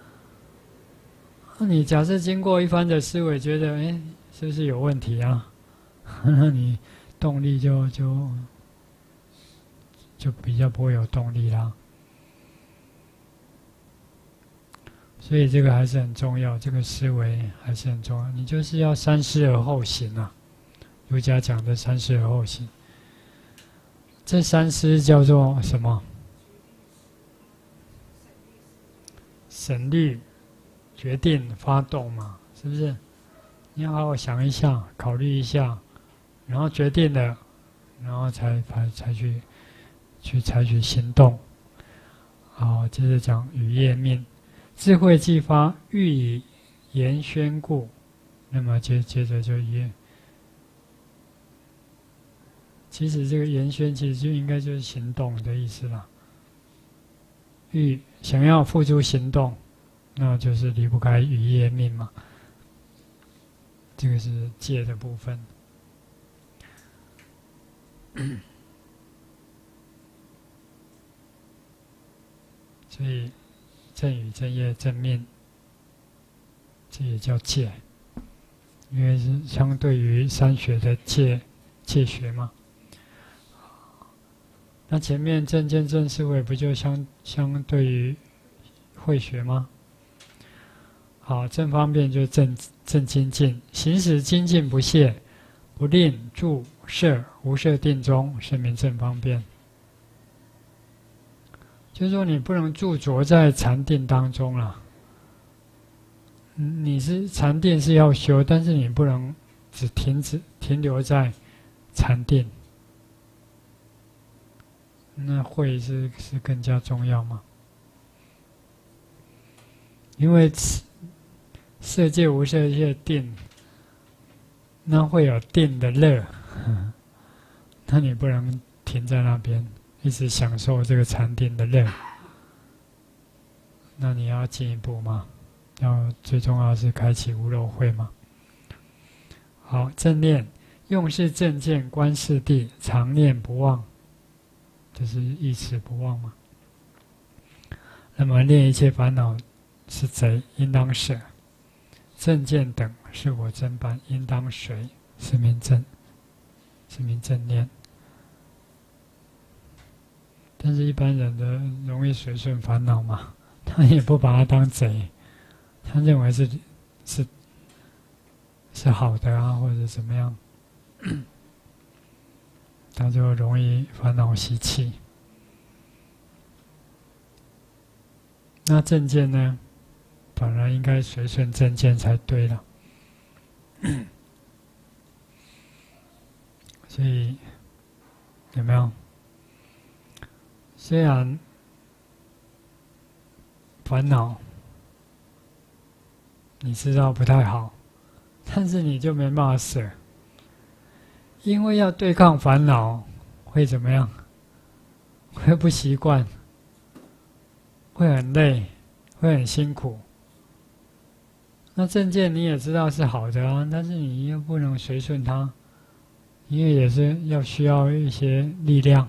那你假设经过一番的思维，觉得是不是有问题啊？那你动力就比较不会有动力啦。所以这个还是很重要，这个思维还是很重要。你就是要三思而后行啊。儒家讲的三思而后行，这三思叫做什么？审虑、决定、发动嘛，是不是？你要好好想一下，考虑一下，然后决定了，然后才采取行动。好，接着讲语业命，智慧既发，欲以言宣故。那么接着就言。其实这个言宣其实就应该就是行动的意思啦。想要付诸行动，那就是离不开语业命嘛。这个是戒的部分。所以正语、正业、正命，这也叫戒，因为是相对于三学的戒学嘛。那前面正见正思维不就相对于慧学吗？好，正方便就正精进，行使精进不懈，不令住摄无摄定中，是名正方便。就是说你不能驻着在禅定当中了。你是禅定是要修，但是你不能只停留在禅定。那慧是更加重要吗？因为色界无色界定，那会有定的乐，那你不能停在那边，一直享受这个禅定的乐。那你要进一步嘛？最重要是开启无漏慧嘛。好，正念，用是正见观四谛，常念不忘。就是一持不忘嘛。那么念一切烦恼是贼，应当舍；正见等是我真般，应当随，是名正念。但是一般人的容易随顺烦恼嘛，他也不把它当贼，他认为是好的啊，或者怎么样。他就容易烦恼习气。那正见呢？本来应该随顺正见才对了。所以有没有？虽然烦恼你知道不太好，但是你就没办法舍。因为要对抗烦恼，会怎么样？ 会不习惯，会很累，会很辛苦。那正见你也知道是好的啊，但是你又不能随顺它，因为也是需要一些力量，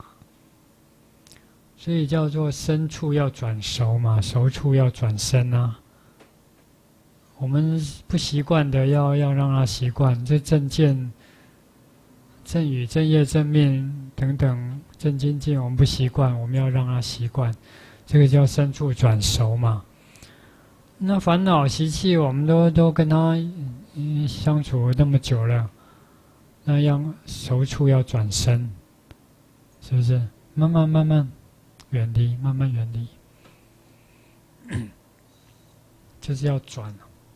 所以叫做生处要转熟嘛，熟处要转生啊。我们不习惯的要让它习惯，这正见、正语、正业、正面等等正精进，我们不习惯，我们要让它习惯，这个叫生处转熟嘛。那烦恼习气，我们都跟他相处那么久了，那样熟处要转身，是不是？慢慢远离，慢慢远离，就是要转。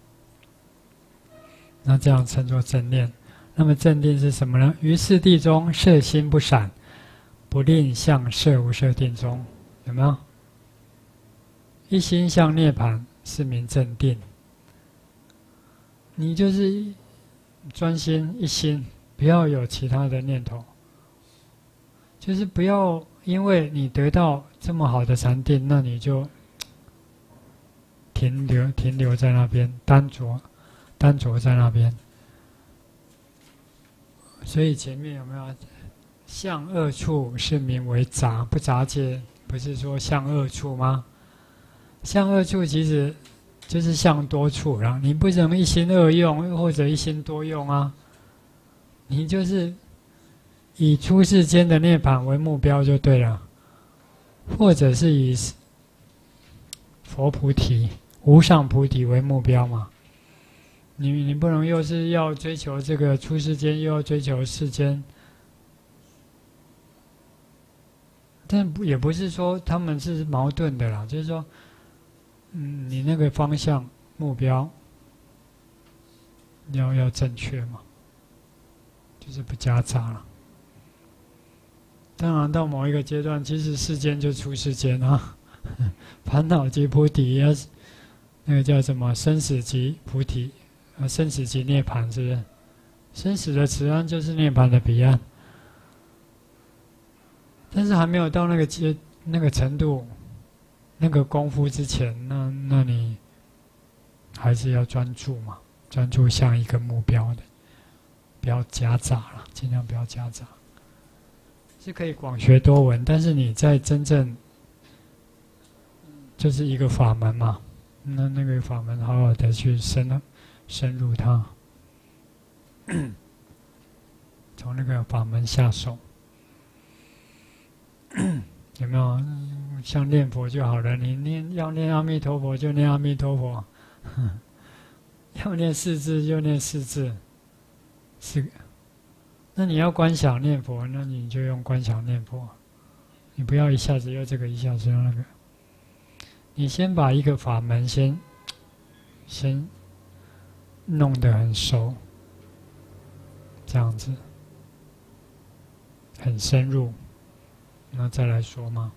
那这样称作正念。那么正定是什么呢？于四谛中，摄心不散，不令向摄无摄定中，有没有？一心向涅槃是名正定。你就是专心一心，不要有其他的念头，就是不要因为你得到这么好的禅定，那你就停留在那边，单着在那边。所以前面有没有向恶处是名为杂，不杂戒，不是说向恶处吗？向恶处其实就是向多处啦，你不能一心二用或者一心多用啊，你就是以出世间的涅槃为目标就对了，或者是以佛菩提、无上菩提为目标嘛。你不能又是要追求这个出世间，又要追求世间，但也不是说他们是矛盾的啦，就是说，你那个方向目标要正确嘛，就是不夹杂了。当然到某一个阶段，其实世间就出世间啊，烦恼即菩提，要那个叫什么生死即菩提。生死即涅槃，是不是？生死的此岸就是涅槃的彼岸，但是还没有到那个程度、那个功夫之前，那你还是要专注嘛，专注向一个目标的，不要夹杂了，尽量不要夹杂。是可以广学多闻，但是你在真正就是一个法门嘛，那个法门好好的去深入它，从那个法门下手，有没有？像念佛就好了，你要念阿弥陀佛就念阿弥陀佛，要念四字就念四字，那你要观想念佛，那你就用观想念佛，你不要一下子又这个一下子又那个，你先把一个法门先弄得很熟，这样子很深入，那再来说嘛。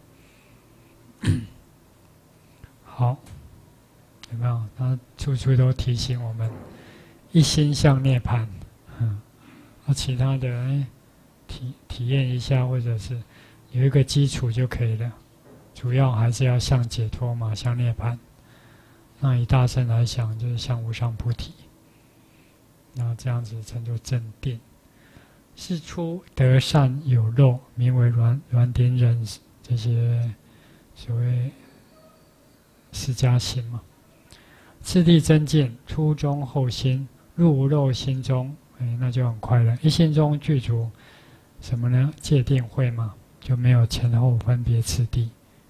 好，有没有？他处处都提醒我们，一心向涅槃。其他的体验一下，或者是有一个基础就可以了。主要还是要向解脱嘛，向涅槃。那以大乘来讲，就是向无上菩提。那这样子称作正定。是出得善有漏，名为软顶忍，这些所谓释迦行嘛。次第增进，初中后心，入无漏心中，那就很快乐。一心中具足什么呢？戒定慧嘛，就没有前后分别次第。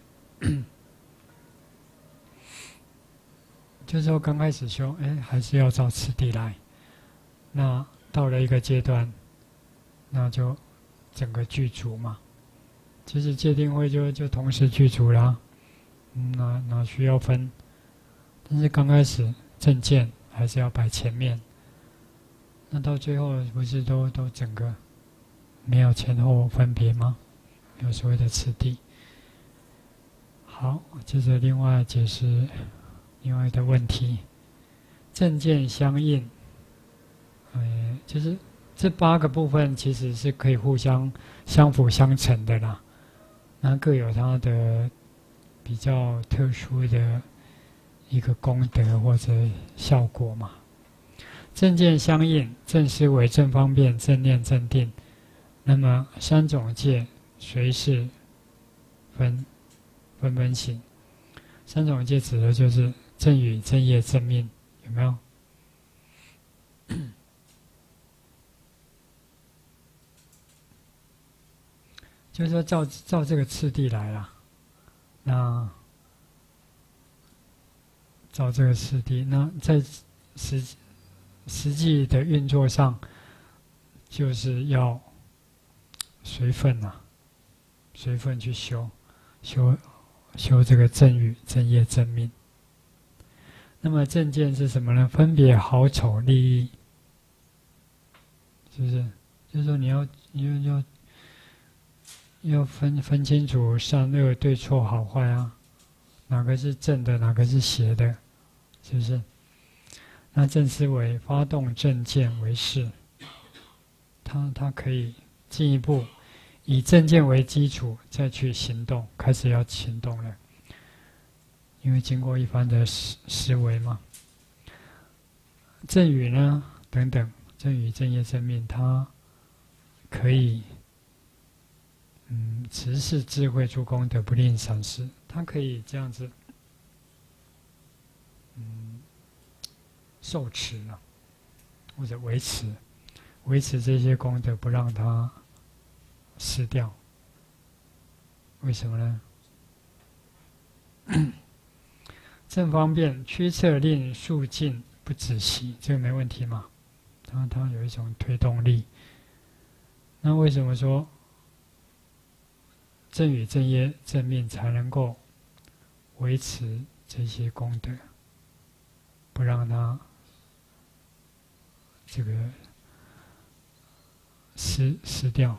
就是说刚开始修，还是要照次第来。那到了一个阶段，那就整个具足嘛。其实戒定慧就同时具足啦，哪需要分？但是刚开始正见还是要摆前面。那到最后不是都整个没有前后分别吗？有所谓的次第。好，接着另外解释另外的问题。正见相应，就是这8个部分其实是可以互相相辅相成的啦。 那各有它的比较特殊的一个功德或者效果嘛。正见相应，正思维、正方便、正念、正定。那么三种戒随是分行。三种戒指的就是正语、正业、正命，有没有？就是说照这个次第来啦。那照这个次第，那在实际的运作上，就是要随分啊，随分去修这个正语、正业、正命。那么正见是什么呢？分别好丑利益，是不是？就是说你要分清楚善恶对错好坏啊，哪个是正的，哪个是邪的，是不是？那正思维发动正见为事，它可以进一步以正见为基础再去行动，开始要行动了。因为经过一番的思维嘛，正语呢等等，正语、正业、正命，它可以持世智慧诸功德不吝赏识，它可以这样子受持了，或者维持这些功德，不让它失掉。为什么呢？正方便驱策令速进不止息，这个没问题嘛？它有一种推动力。那为什么说正语、正业、正命才能够维持这些功德，不让它这个失掉？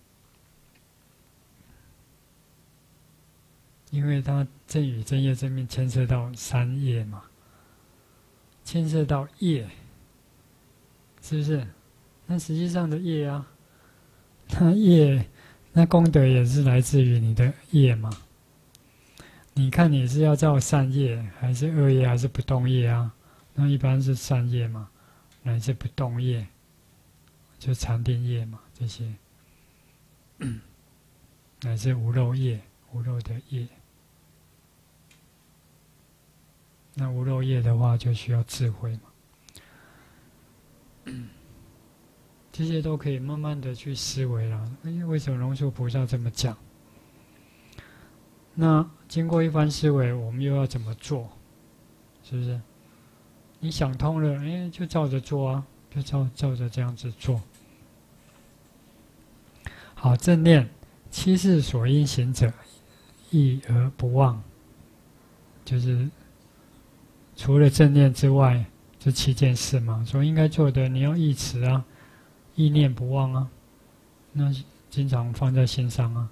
因为它正语、正业、正命牵涉到三业嘛，牵涉到业，是不是？那实际上的业啊，那业，那功德也是来自于你的业嘛。你看你是要造善业，还是恶业，还是不动业啊？那一般是善业嘛，乃至不动业，就禅定业嘛，这些，乃至无漏业。无漏的业，那无漏业的话就需要智慧嘛，这些都可以慢慢的去思维了。为什么龙树菩萨这么讲？那经过一番思维，我们又要怎么做？是不是？你想通了，就照着做啊，就照着这样子做。好，正念七事所应行者，忆而不忘，就是除了正念之外，这7件事嘛，所应该做的，你要忆持啊，忆念不忘啊，那经常放在心上啊。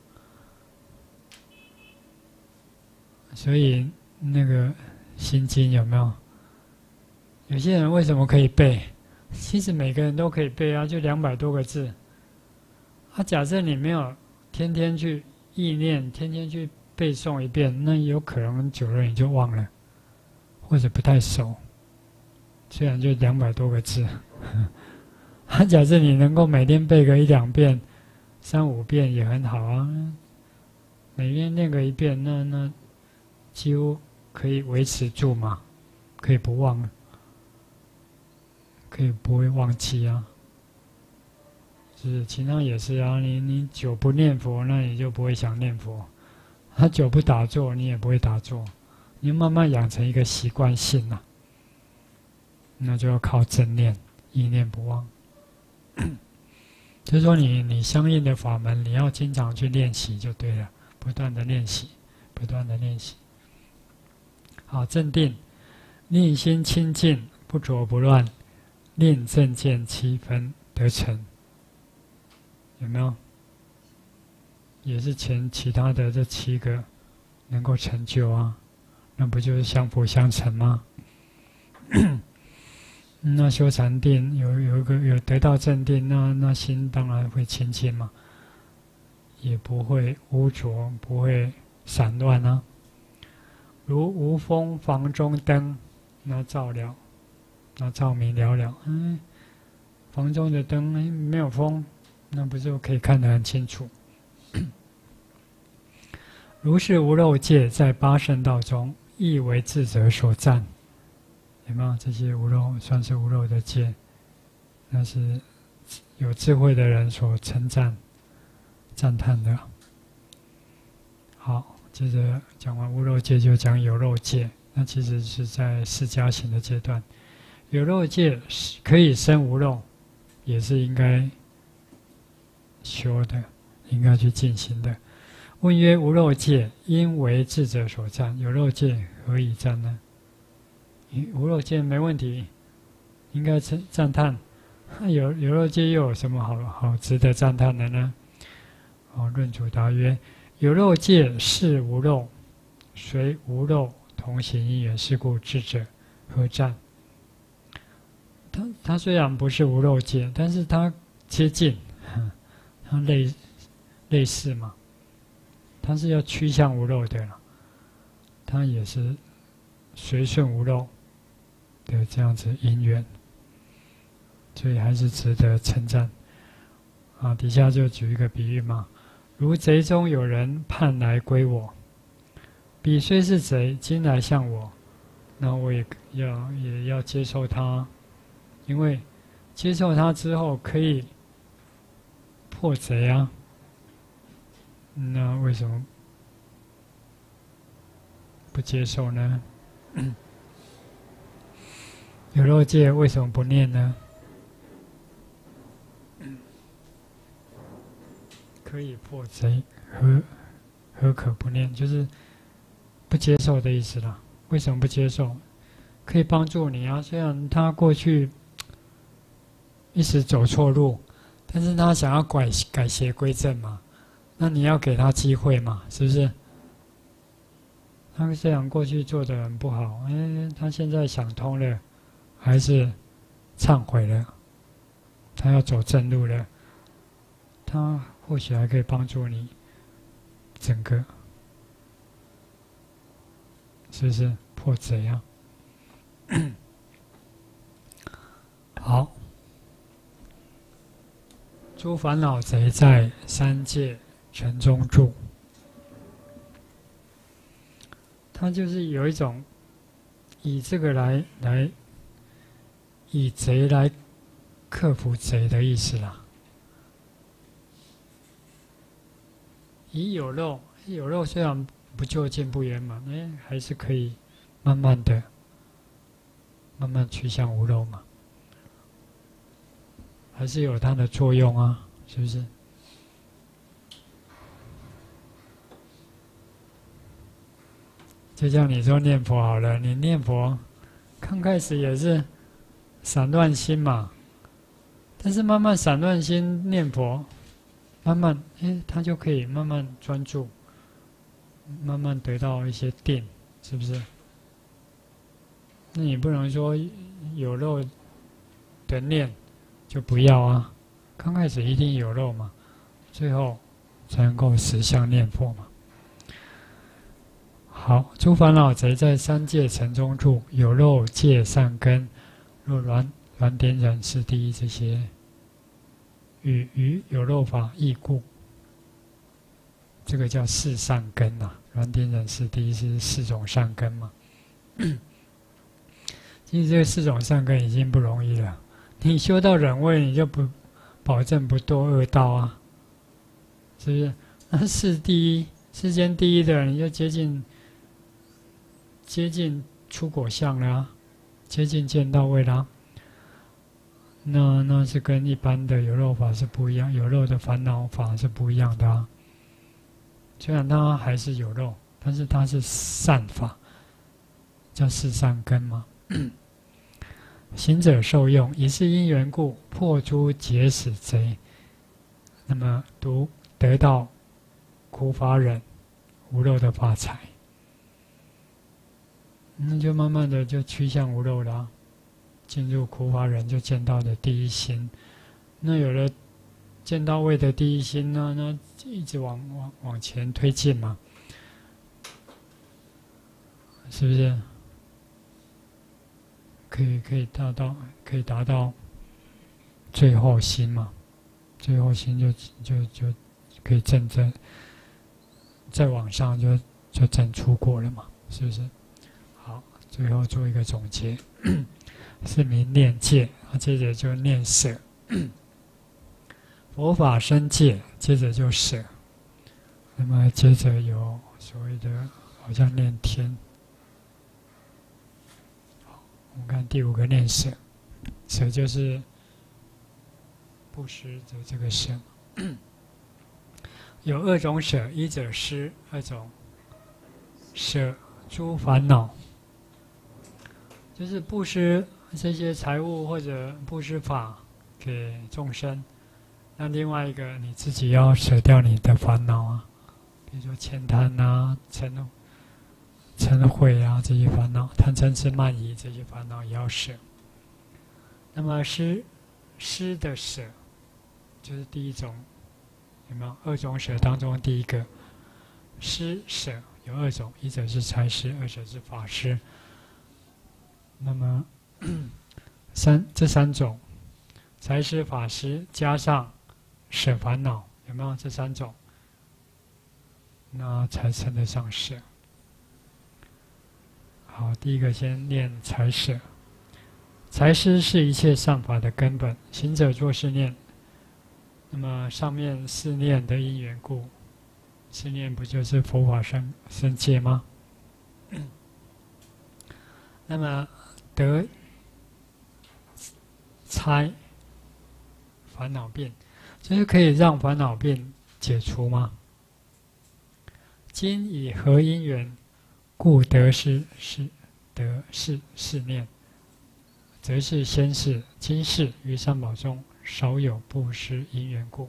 所以那个心经有没有？有些人为什么可以背？其实每个人都可以背啊，就200多个字。假设你没有天天去意念，天天去背诵一遍，那有可能久了你就忘了，或者不太熟。虽然就200多个字，假设你能够每天背个1、2遍、3、5遍也很好啊。每天念个1遍，那几乎可以维持住嘛，可以不忘，可以不会忘记啊。是，其他也是啊。你久不念佛，那你就不会想念佛。久不打坐，你也不会打坐。你慢慢养成一个习惯性啊，那就要靠正念，意念不忘。就是说你相应的法门，你要经常去练习就对了，不断的练习，不断的练习。好，正定，令心清净，不浊不乱，令正见7分得成。有没有？也是其他的这7个能够成就啊，那不就是相辅相成吗？那修禅定有得到正定，那心当然会清净嘛， 也不会污浊，不会散乱啊。如无风房中灯，那照明了了。房中的灯没有风，那不就可以看得很清楚？如是无漏界，在八圣道中，亦为智者所赞。有没有这些无漏算是无漏的界？那是有智慧的人所称赞、赞叹的。好，接着讲完无漏界，就讲有漏界。那其实是在释迦行的阶段，有漏界可以生无漏，也是应该修的，应该去进行的。问曰：无漏界因为智者所赞，有漏界何以赞呢？无漏界没问题，应该赞叹。有漏界又有什么好值得赞叹的呢？论主答曰：有漏界是无漏，随无漏同行因缘，是故智者何赞？它虽然不是无漏界，但是它接近，它类似嘛。它是要趋向无漏的了，它也是随顺无漏的这样子因缘，所以还是值得称赞。底下就举一个比喻嘛，如贼中有人叛来归我，彼虽是贼，今来向我，那我也要接受他，因为接受他之后可以破贼啊。那为什么不接受呢？有漏界为什么不念呢？可以破贼，何可不念？就是不接受的意思啦。为什么不接受？可以帮助你啊。虽然他过去一时走错路，但是他想要改邪归正嘛。那你要给他机会嘛，是不是？他虽然过去做得很不好，他现在想通了，还是忏悔了，他要走正路了，他或许还可以帮助你整个，是不是破贼啊？好，诸烦恼贼在三界城中住，他就是有一种以这个来以贼来克服贼的意思啦。以有漏虽然不究竟不圆满，还是可以慢慢趋向无漏嘛，还是有它的作用啊，是不是？就像你说念佛好了，你念佛刚开始也是散乱心嘛，但是慢慢散乱心念佛，慢慢他就可以慢慢专注，慢慢得到一些定，是不是？那你不能说有漏的念就不要啊，刚开始一定有漏嘛，最后才能够实相念佛嘛。好，诸烦恼贼在三界城中住，有漏界善根，若软点忍是第一，这些与有漏法异故，这个叫四善根啊。软点忍是第一是四种善根嘛。其实这四种善根已经不容易了，你修到忍位，你就不保证不堕恶道啊，是不是？那世间第一的人，你就接近出果相了啊，接近见到位啦。那是跟一般的有漏法是不一样，有漏的烦恼法是不一样的啊。虽然它还是有漏，但是它是善法，叫四善根嘛。行者受用，以是因缘故，破诸结使贼，那么得到苦法忍无漏的法财，那就慢慢的就趋向无漏了啊。进入苦法忍就见到的第一心，那有了见到位的第一心呢，那一直往前推进嘛，是不是？可以达到最后心嘛？最后心就可以证再往上就证出果了嘛？是不是？好，最后做一个总结，是名念戒，接着就念舍。佛法生戒，接着就舍。那么接着有所谓的，好像念天。我们看第5个念舍，舍就是布施的这个舍。有2种舍，一者施，2种舍诸烦恼，就是布施这些财物或者布施法给众生。那另外一个，你自己要舍掉你的烦恼啊，比如说悭贪啊、嗔恚啊这些烦恼，贪嗔痴慢疑这些烦恼也要舍。那么施的舍，就是第一种，有没有？2种舍当中第一个施舍有2种，一者是财施，二者是法施。那么这3种，财施、法施加上舍烦恼，有没有这3种？那才称得上舍。好，第一个先念财舍。财施是一切善法的根本，行者作是念。那么上面4念的因缘故，4念不就是佛法生戒吗？那么得拆烦恼病，就是可以让烦恼病解除吗？今以何因缘故得是念，则是先世今世于三宝中少有布施因缘故。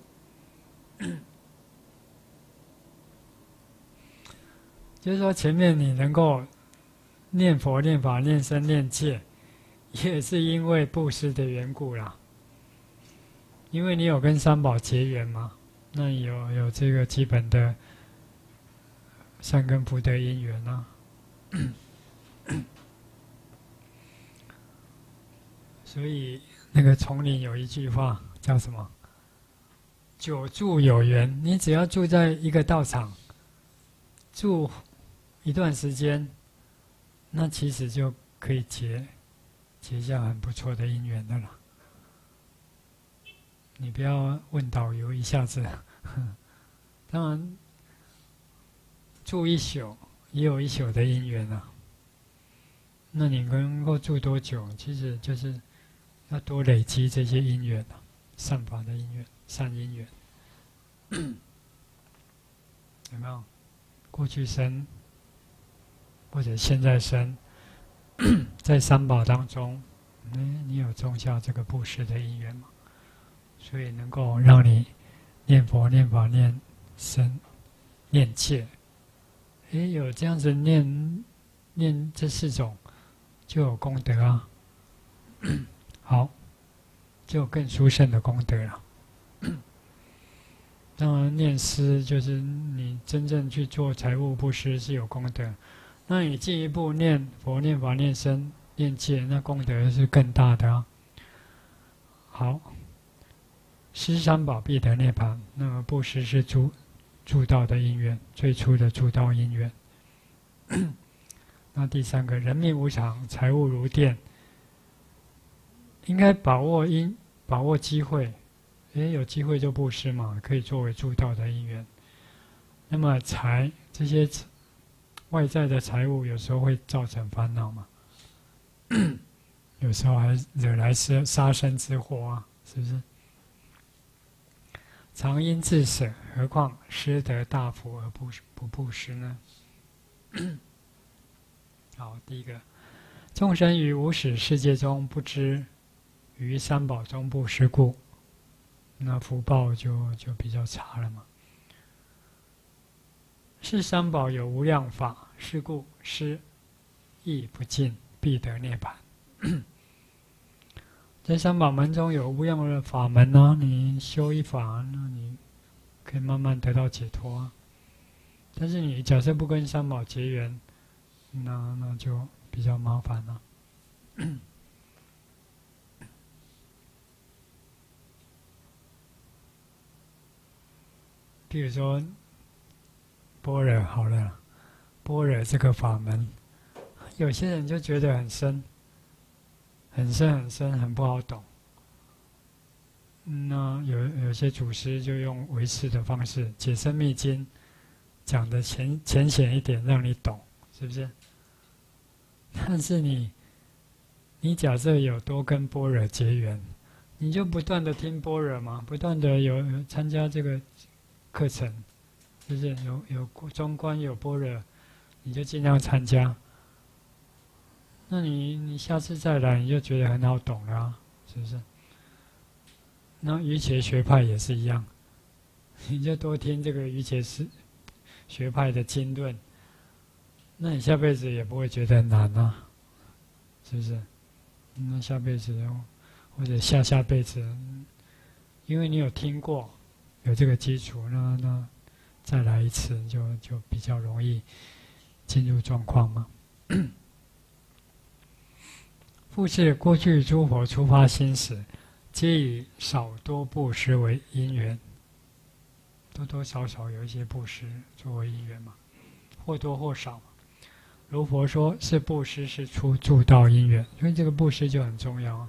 就是说，前面你能够念佛、念法、念僧、念戒，也是因为布施的缘故啦。因为你有跟三宝结缘嘛，那有这个基本的善根福德因缘啊。所以那个丛林有一句话叫什么？久住有缘。你只要住在一个道场，住一段时间，那其实就可以结下很不错的因缘的了。你不要问导游一下子，当然住一宿也有一宿的因缘啊。那你能够住多久？其实就是要多累积这些因缘啊，善法的因缘、善因缘。有没有？过去生或者现在生，在三宝当中，你有种下这个布施的因缘吗？所以能够让你念佛、念法、念僧、念戒，有这样子念这4种，就有功德啊。好，就有更殊胜的功德了。当然，念施就是你真正去做财务布施是有功德。那你进一步念佛、念法、念僧、念戒，那功德是更大的啊。好，施三宝必得涅槃。那么布施是助道的因缘，最初的助道因缘。那第3个，人命无常，财物如电，应该把握机会。有机会就布施嘛，可以作为助道的因缘。那么这些外在的财物，有时候会造成烦恼嘛，有时候还惹来杀身之祸啊，是不是？常因自舍，何况施得大福而不布施呢？好，第一个，众生于无始世界中不知于三宝中布施故，那福报就比较差了嘛。是三宝有无量法，是故施亦不尽，必得涅槃。 在三宝门中有无量的法门啊，你修一法，那你可以慢慢得到解脱啊。但是你假设不跟三宝结缘，那就比较麻烦了。比如说般若好了，般若这个法门，有些人就觉得很深，很深很深，很不好懂。那有些祖师就用唯识的方式，解深密经讲的浅显一点，让你懂，是不是？但是你假设有多跟般若结缘，你就不断的听般若嘛，不断的有参加这个课程，就是有中观有般若，你就尽量参加。那你下次再来，你就觉得很好懂了啊，是不是？那瑜伽学派也是一样，你就多听这个瑜伽学派的经论，那你下辈子也不会觉得很难啊，是不是？那下辈子或者下辈子，因为你有听过，有这个基础，那再来一次就比较容易进入状况嘛。复是过去诸佛初发心时，皆以少多布施为因缘，多多少少有一些布施作为因缘嘛，或多或少嘛。如佛说是布施是出助道因缘，所以这个布施就很重要啊，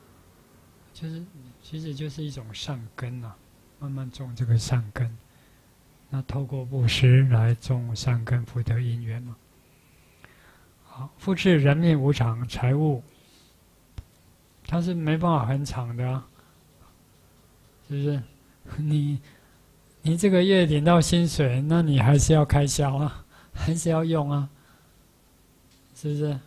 其实就是一种善根啊，慢慢种这个善根，那透过布施来种善根福德因缘嘛。好，复是人命无常，财物它是没办法很长的啊，是不是？你这个月领到薪水，那你还是要开销啊，还是要用啊，是不是？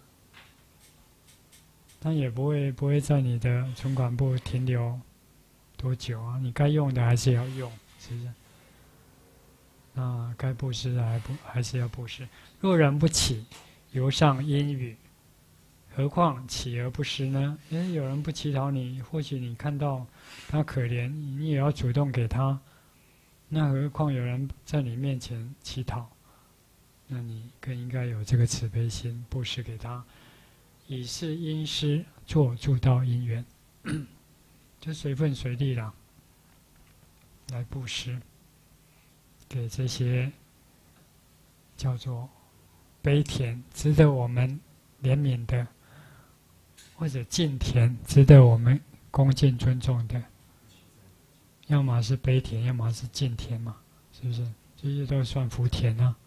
它也不会在你的存款簿停留多久啊？你该用的还是要用，是不是？那该布施还是要布施。若人不起，犹上因语，何况起而不施呢？有人不乞讨你，或许你看到他可怜，你也要主动给他。那何况有人在你面前乞讨，那你更应该有这个慈悲心，布施给他，以是因施做助道因缘，就随分随力啦，来布施给这些叫做悲田，值得我们怜悯的，或者敬田，值得我们恭敬尊重的。要么是悲田，要么是敬田嘛，是不是？这些都算福田啊。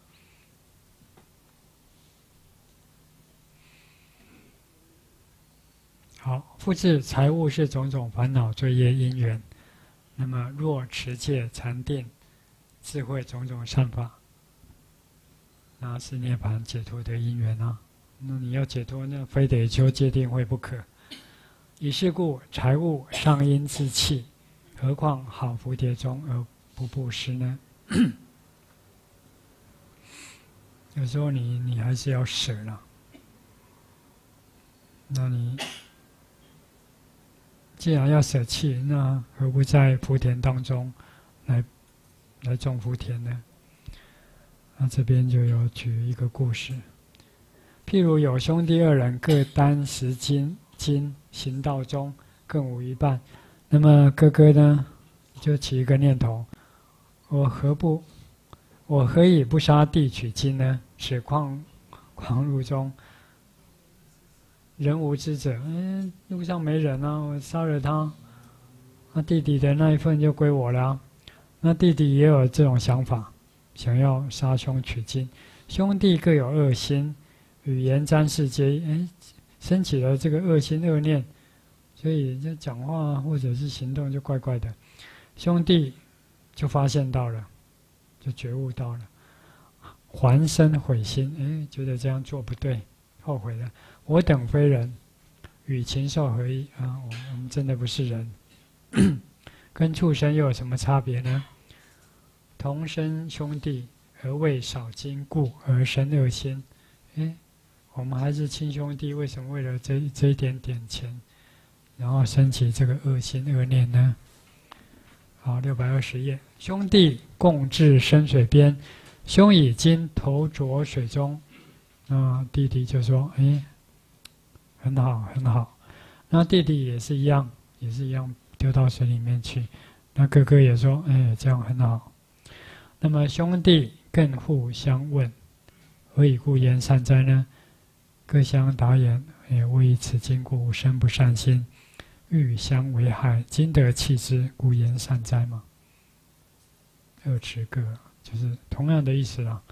好，复制财物是种种烦恼罪业因缘。那么若持戒、禅定、智慧种种善法，那是涅槃解脱的因缘啊。那你要解脱，那非得修戒定慧不可。以是故，财物上因自弃，何况好福田中而不布施呢？有时候你还是要舍了。那你既然要舍弃，那何不在福田当中来种福田呢？那这边就有举一个故事，譬如有兄弟二人各担10斤，行道中更无一半。那么哥哥呢，就起一个念头：我何以不杀弟取金呢？使矿路中人无知者，路上没人啊，我杀了他，那弟弟的那一份就归我了啊。那弟弟也有这种想法，想要杀兄取金。兄弟各有恶心，语言沾世皆升起了这个恶心恶念，所以这讲话或者是行动就怪怪的。兄弟就发现到了，就觉悟到了，还生悔心，觉得这样做不对，后悔了。我等非人，与禽兽何异啊？我们真的不是人，跟畜生又有什么差别呢？同生兄弟，而为少金故而生恶心。我们还是亲兄弟，为什么为了这一点点钱， 然后升起这个恶心恶念呢？好，620页，兄弟共至深水边，兄已经头着水中，弟弟就说：“哎，很好，很好。”那弟弟也是一样丢到水里面去。那哥哥也说：“哎，这样很好。”那么兄弟更互相问：“何以故言善哉呢？”各相答言：“为此经故，生不善心，欲相为害，今得弃之，故言善哉嘛。”恶持各，就是同样的意思啦。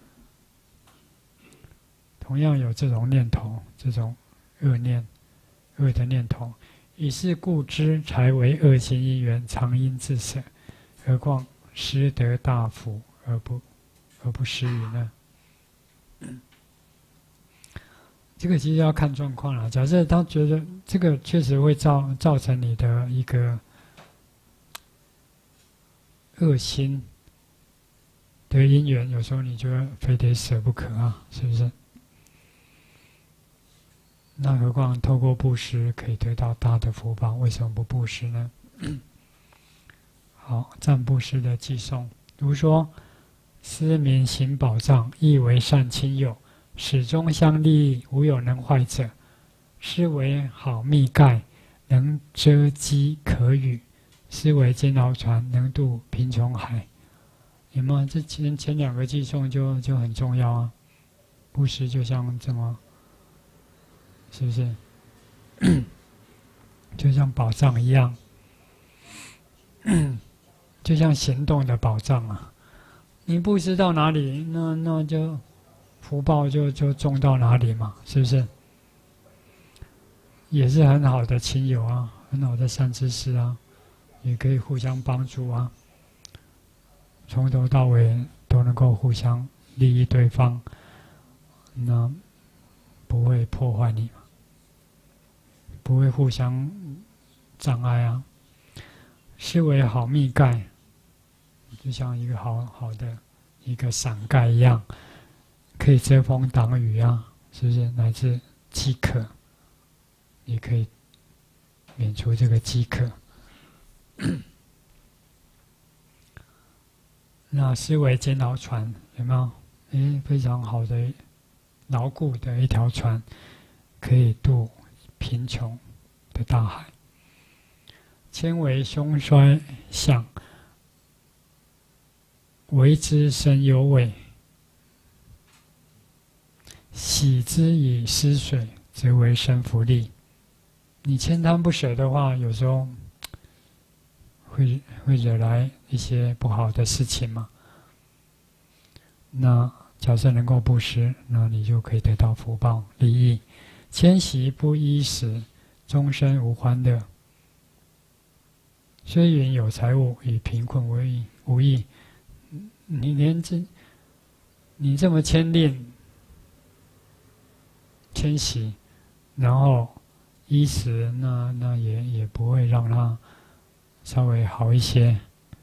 同样有这种念头，这种恶念、恶的念头，以是故知才为恶行因缘，常因自舍。何况失得大福而不施于呢？这个其实要看状况啦。假设他觉得这个确实会造成你的一个恶心的因缘，有时候你就非得舍不可啊，是不是？那何况透过布施可以得到大的福报，为什么不布施呢？好，赞布施的寄颂，如说：思民行宝藏，亦为善亲友，始终相利益，无有能坏者。施为好密盖，能遮饥可雨；施为坚牢船，能渡贫穷海。有没有？这前两个寄颂就很重要啊。布施就像这么，是不是？就像宝藏一样，就像行动的宝藏啊。你布施到哪里，那就福报就种到哪里嘛，是不是？也是很好的亲友啊，很好的善知识啊，也可以互相帮助啊，从头到尾都能够互相利益对方，那不会破坏你嘛，不会互相障碍啊。施为好密盖，就像一个好的一个伞盖一样，可以遮风挡雨啊，是不是？乃至饥渴，也可以免除这个饥渴。那施为坚牢船，有没有？非常好的牢固的一条船，可以渡贫穷的大海。谦为凶衰相，为之神有尾。喜之以施水，则为生福利。你悭贪不舍的话，有时候会惹来一些不好的事情嘛。那假设能够布施，那你就可以得到福报利益。迁徙不衣食，终身无欢乐。虽云有财物，与贫困无异。你这么谦息，然后衣食那也不会让它稍微好一些。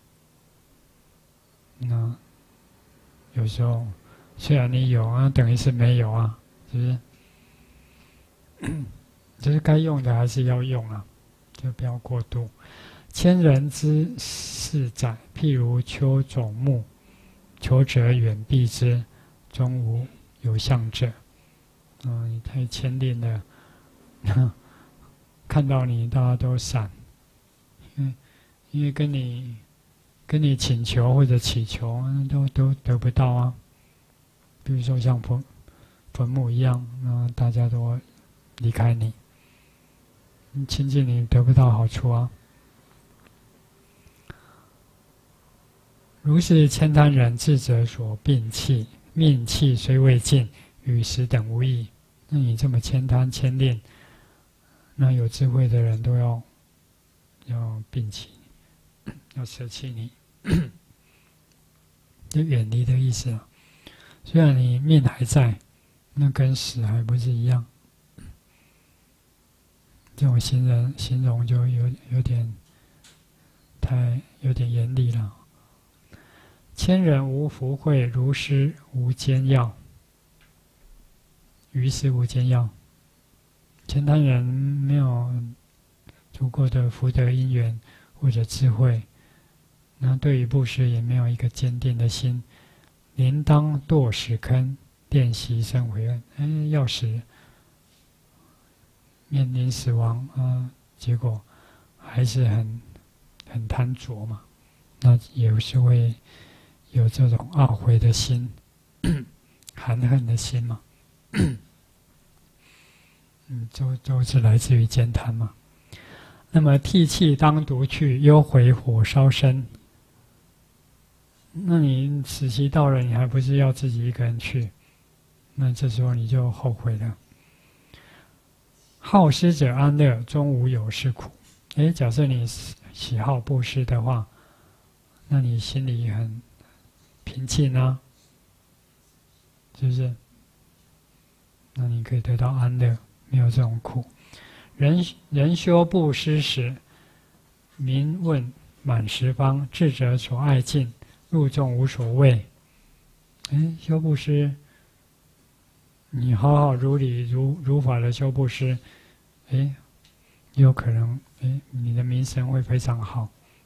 那有时候虽然你有啊，等于是没有啊，是不是？就是该用的还是要用啊，就不要过度。千人之事载，譬如丘种木，求者远避之，终无有相者。你太谦吝了，看到你大家都闪，因为跟你请求或者祈求都得不到啊。比如说像坟墓一样，大家都离开你，亲近你得不到好处啊。如是悭贪人，智者所摒弃，命气虽未尽，与时等无异。那你这么悭贪悭吝，那有智慧的人都要摒弃，要舍弃你，就远离的意思啊。虽然你命还在，那跟死还不是一样。这种形容就有点严厉了。千人无福慧，如师无间要。于是无间要，悭贪人没有足够的福德因缘或者智慧，那对于布施也没有一个坚定的心，临当堕死坑，练习生悔恨。要死，面临死亡结果还是很贪着嘛，那也是会有这种懊悔的心，含恨的心嘛。都是来自于悭贪嘛。那么涕泣当独去，忧悔火烧身。那你死期到了，你还不是要自己一个人去？那这时候你就后悔了。好施者安乐，终无有是苦。假设你喜好布施的话，那你心里很平静啊，是不是？那你可以得到安乐，没有这种苦。人修布施时，民问满十方，智者所爱尽，入众无所谓。修布施，你好好如理如法的修布施，有可能你的名声会非常好。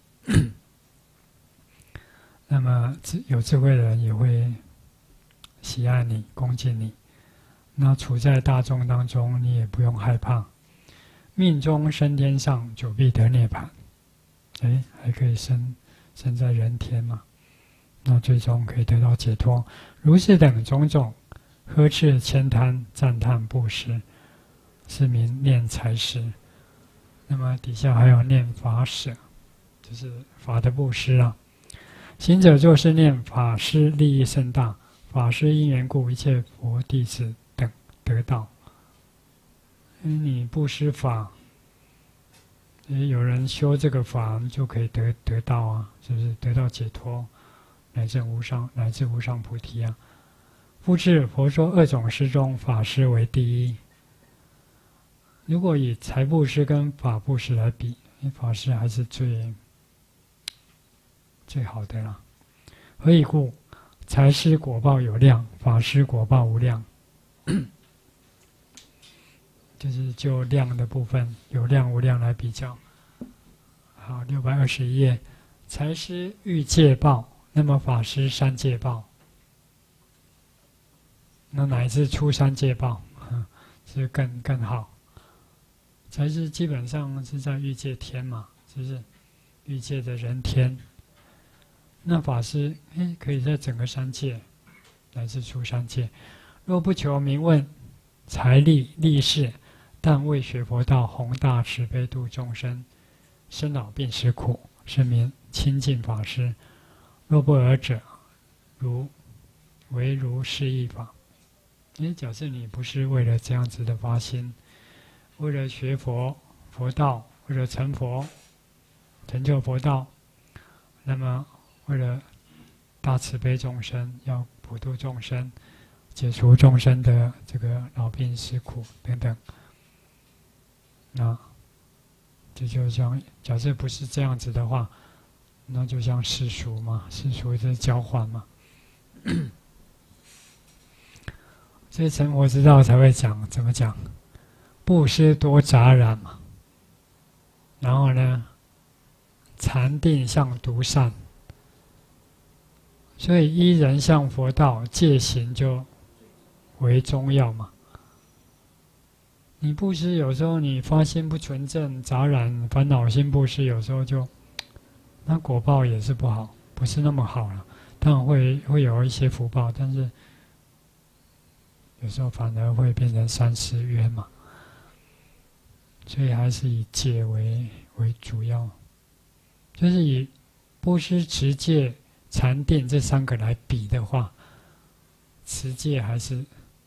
那么有智慧的人也会喜爱你，恭敬你。那处在大众当中，你也不用害怕。命中升天上，久必得涅槃。还可以升在人天嘛？那最终可以得到解脱。如是等种种，呵斥悭贪，赞叹布施，是名念财施。那么底下还有念法舍，就是法的布施啊。行者作是念：法施利益甚大，法施因缘故，一切佛弟子等得道。你布施法，有人修这个法就可以得道啊，是不是得到解脱，乃至无上菩提啊？复次，佛说2种施中，法施为第一。如果以财布施跟法布施来比，法施还是最好的啦。何以故？财施果报有量，法施果报无量。就是就量的部分，有量无量来比较。好，621页，财施欲界报，那么法施三界报。那哪一次出三界报？是更好。财施基本上是在欲界天嘛，是不是？欲界的人天。那法施可以在整个三界，乃至出三界。若不求名闻财力利势，但为学佛道，宏大慈悲度众生，生老病死苦，是名清净法师。若不尔者，唯如是义法。假设你不是为了这样子的发心，为了学佛道，为了成佛，成就佛道，那么为了大慈悲众生，要普度众生，解除众生的这个老病死苦等等。那这就像，假设不是这样子的话，那就像世俗嘛，世俗是交换嘛。所以成佛之道才会讲怎么讲，布施多杂染嘛。然后呢，禅定向独善。所以依人向佛道，戒行就为中要嘛。你布施有时候你发心不纯正，杂染烦恼心布施，有时候就那果报也是不好，不是那么好了。当然会有一些福报，但是有时候反而会变成三世冤嘛。所以还是以戒为主要，就是以布施、持戒、禅定这3个来比的话，持戒还是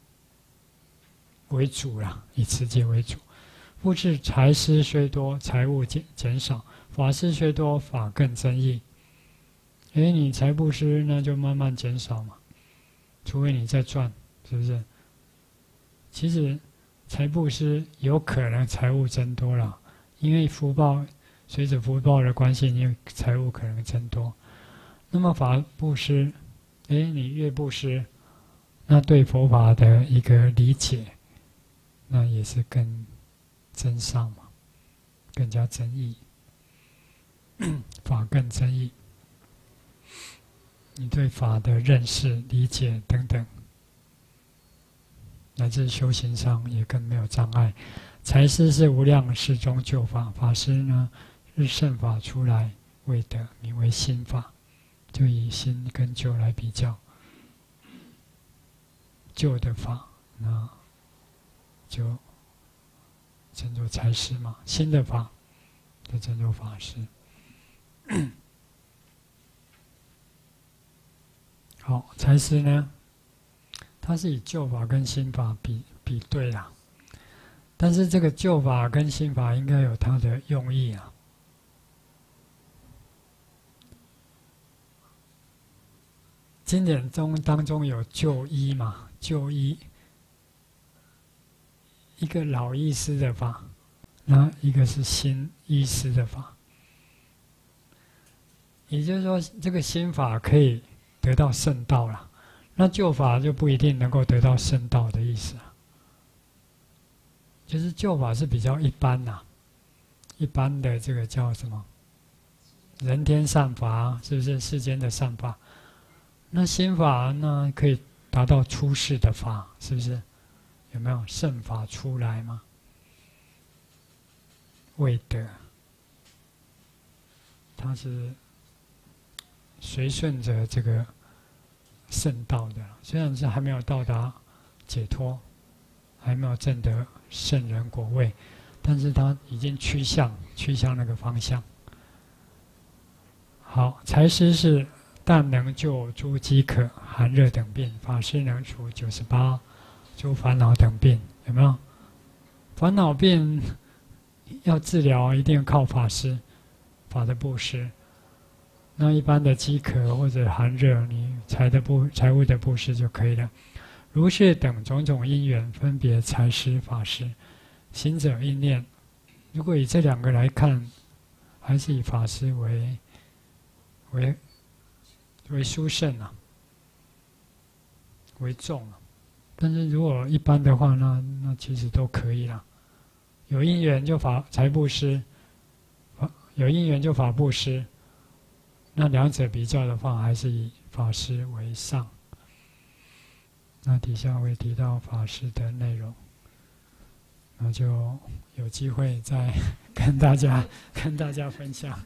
为主啦，以持戒为主。复次，财施虽多，财物减少；法施虽多，法更增益。你财布施那就慢慢减少嘛，除非你在赚，是不是？其实财布施有可能财物增多了，因为福报随着福报的关系，你财物可能增多。那么法布施，你越布施，那对佛法的一个理解，那也是更增上嘛， 更加增益，法更增益。你对法的认识、理解等等，乃至修行上也更没有障碍。财师是无量世中救法，法师呢是圣法出来为德，名为心法，就以心跟救来比较。旧的法，那就称作财师嘛；新的法就称作法师。好，财师呢，它是以旧法跟新法比对啦，但是这个旧法跟新法应该有它的用意啊。经典当中有旧医嘛？旧医，一个老医师的法，那一个是新医师的法。也就是说，这个新法可以得到圣道了，那旧法就不一定能够得到圣道的意思啊。就是旧法是比较一般呐，一般的这个叫什么？人天善法，是不是世间的善法？那心法那可以达到出世的法，是不是？有没有圣法出来吗？为德，它是随顺着这个圣道的，虽然是还没有到达解脱，还没有证得圣人果位，但是它已经趋向那个方向。好，财师是但能救诸饥渴、寒热等病，法师能除98诸烦恼等病，有没有？烦恼病要治疗，一定要靠法师，法的布施。那一般的饥渴或者寒热，你财物的布施就可以了。如是等种种因缘，分别财师、法师。行者应念，如果以这两个来看，还是以法师为殊胜啊，为重啊。但是如果一般的话，那其实都可以啦。有因缘就财布施，有因缘就法布施。那两者比较的话，还是以法师为上。那底下会提到法师的内容，那就有机会再跟大家分享，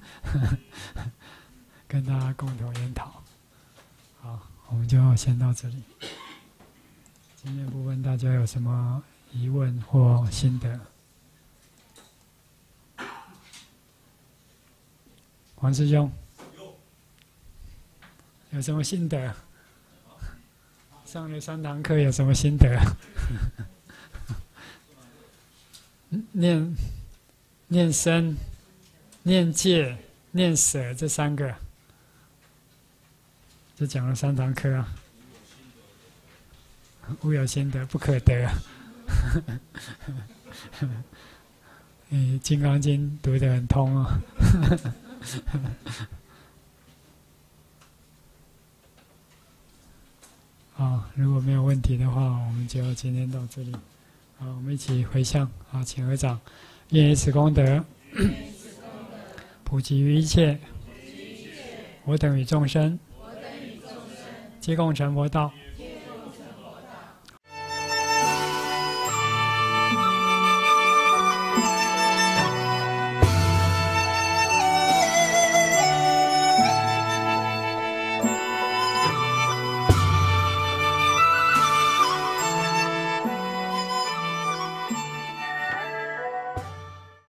跟大家共同研讨。好，我们就先到这里。今天部分大家有什么疑问或心得？黄师兄，有什么心得？上了3堂课有什么心得？念身、念戒、念舍这3个，就讲了3堂课啊。无有心得不可得。金刚经读得很通哦。好，如果没有问题的话，我们就今天到这里。好，我们一起回向。好，请合掌。愿以此功德，普及于一切，我等与众生，皆共成佛道。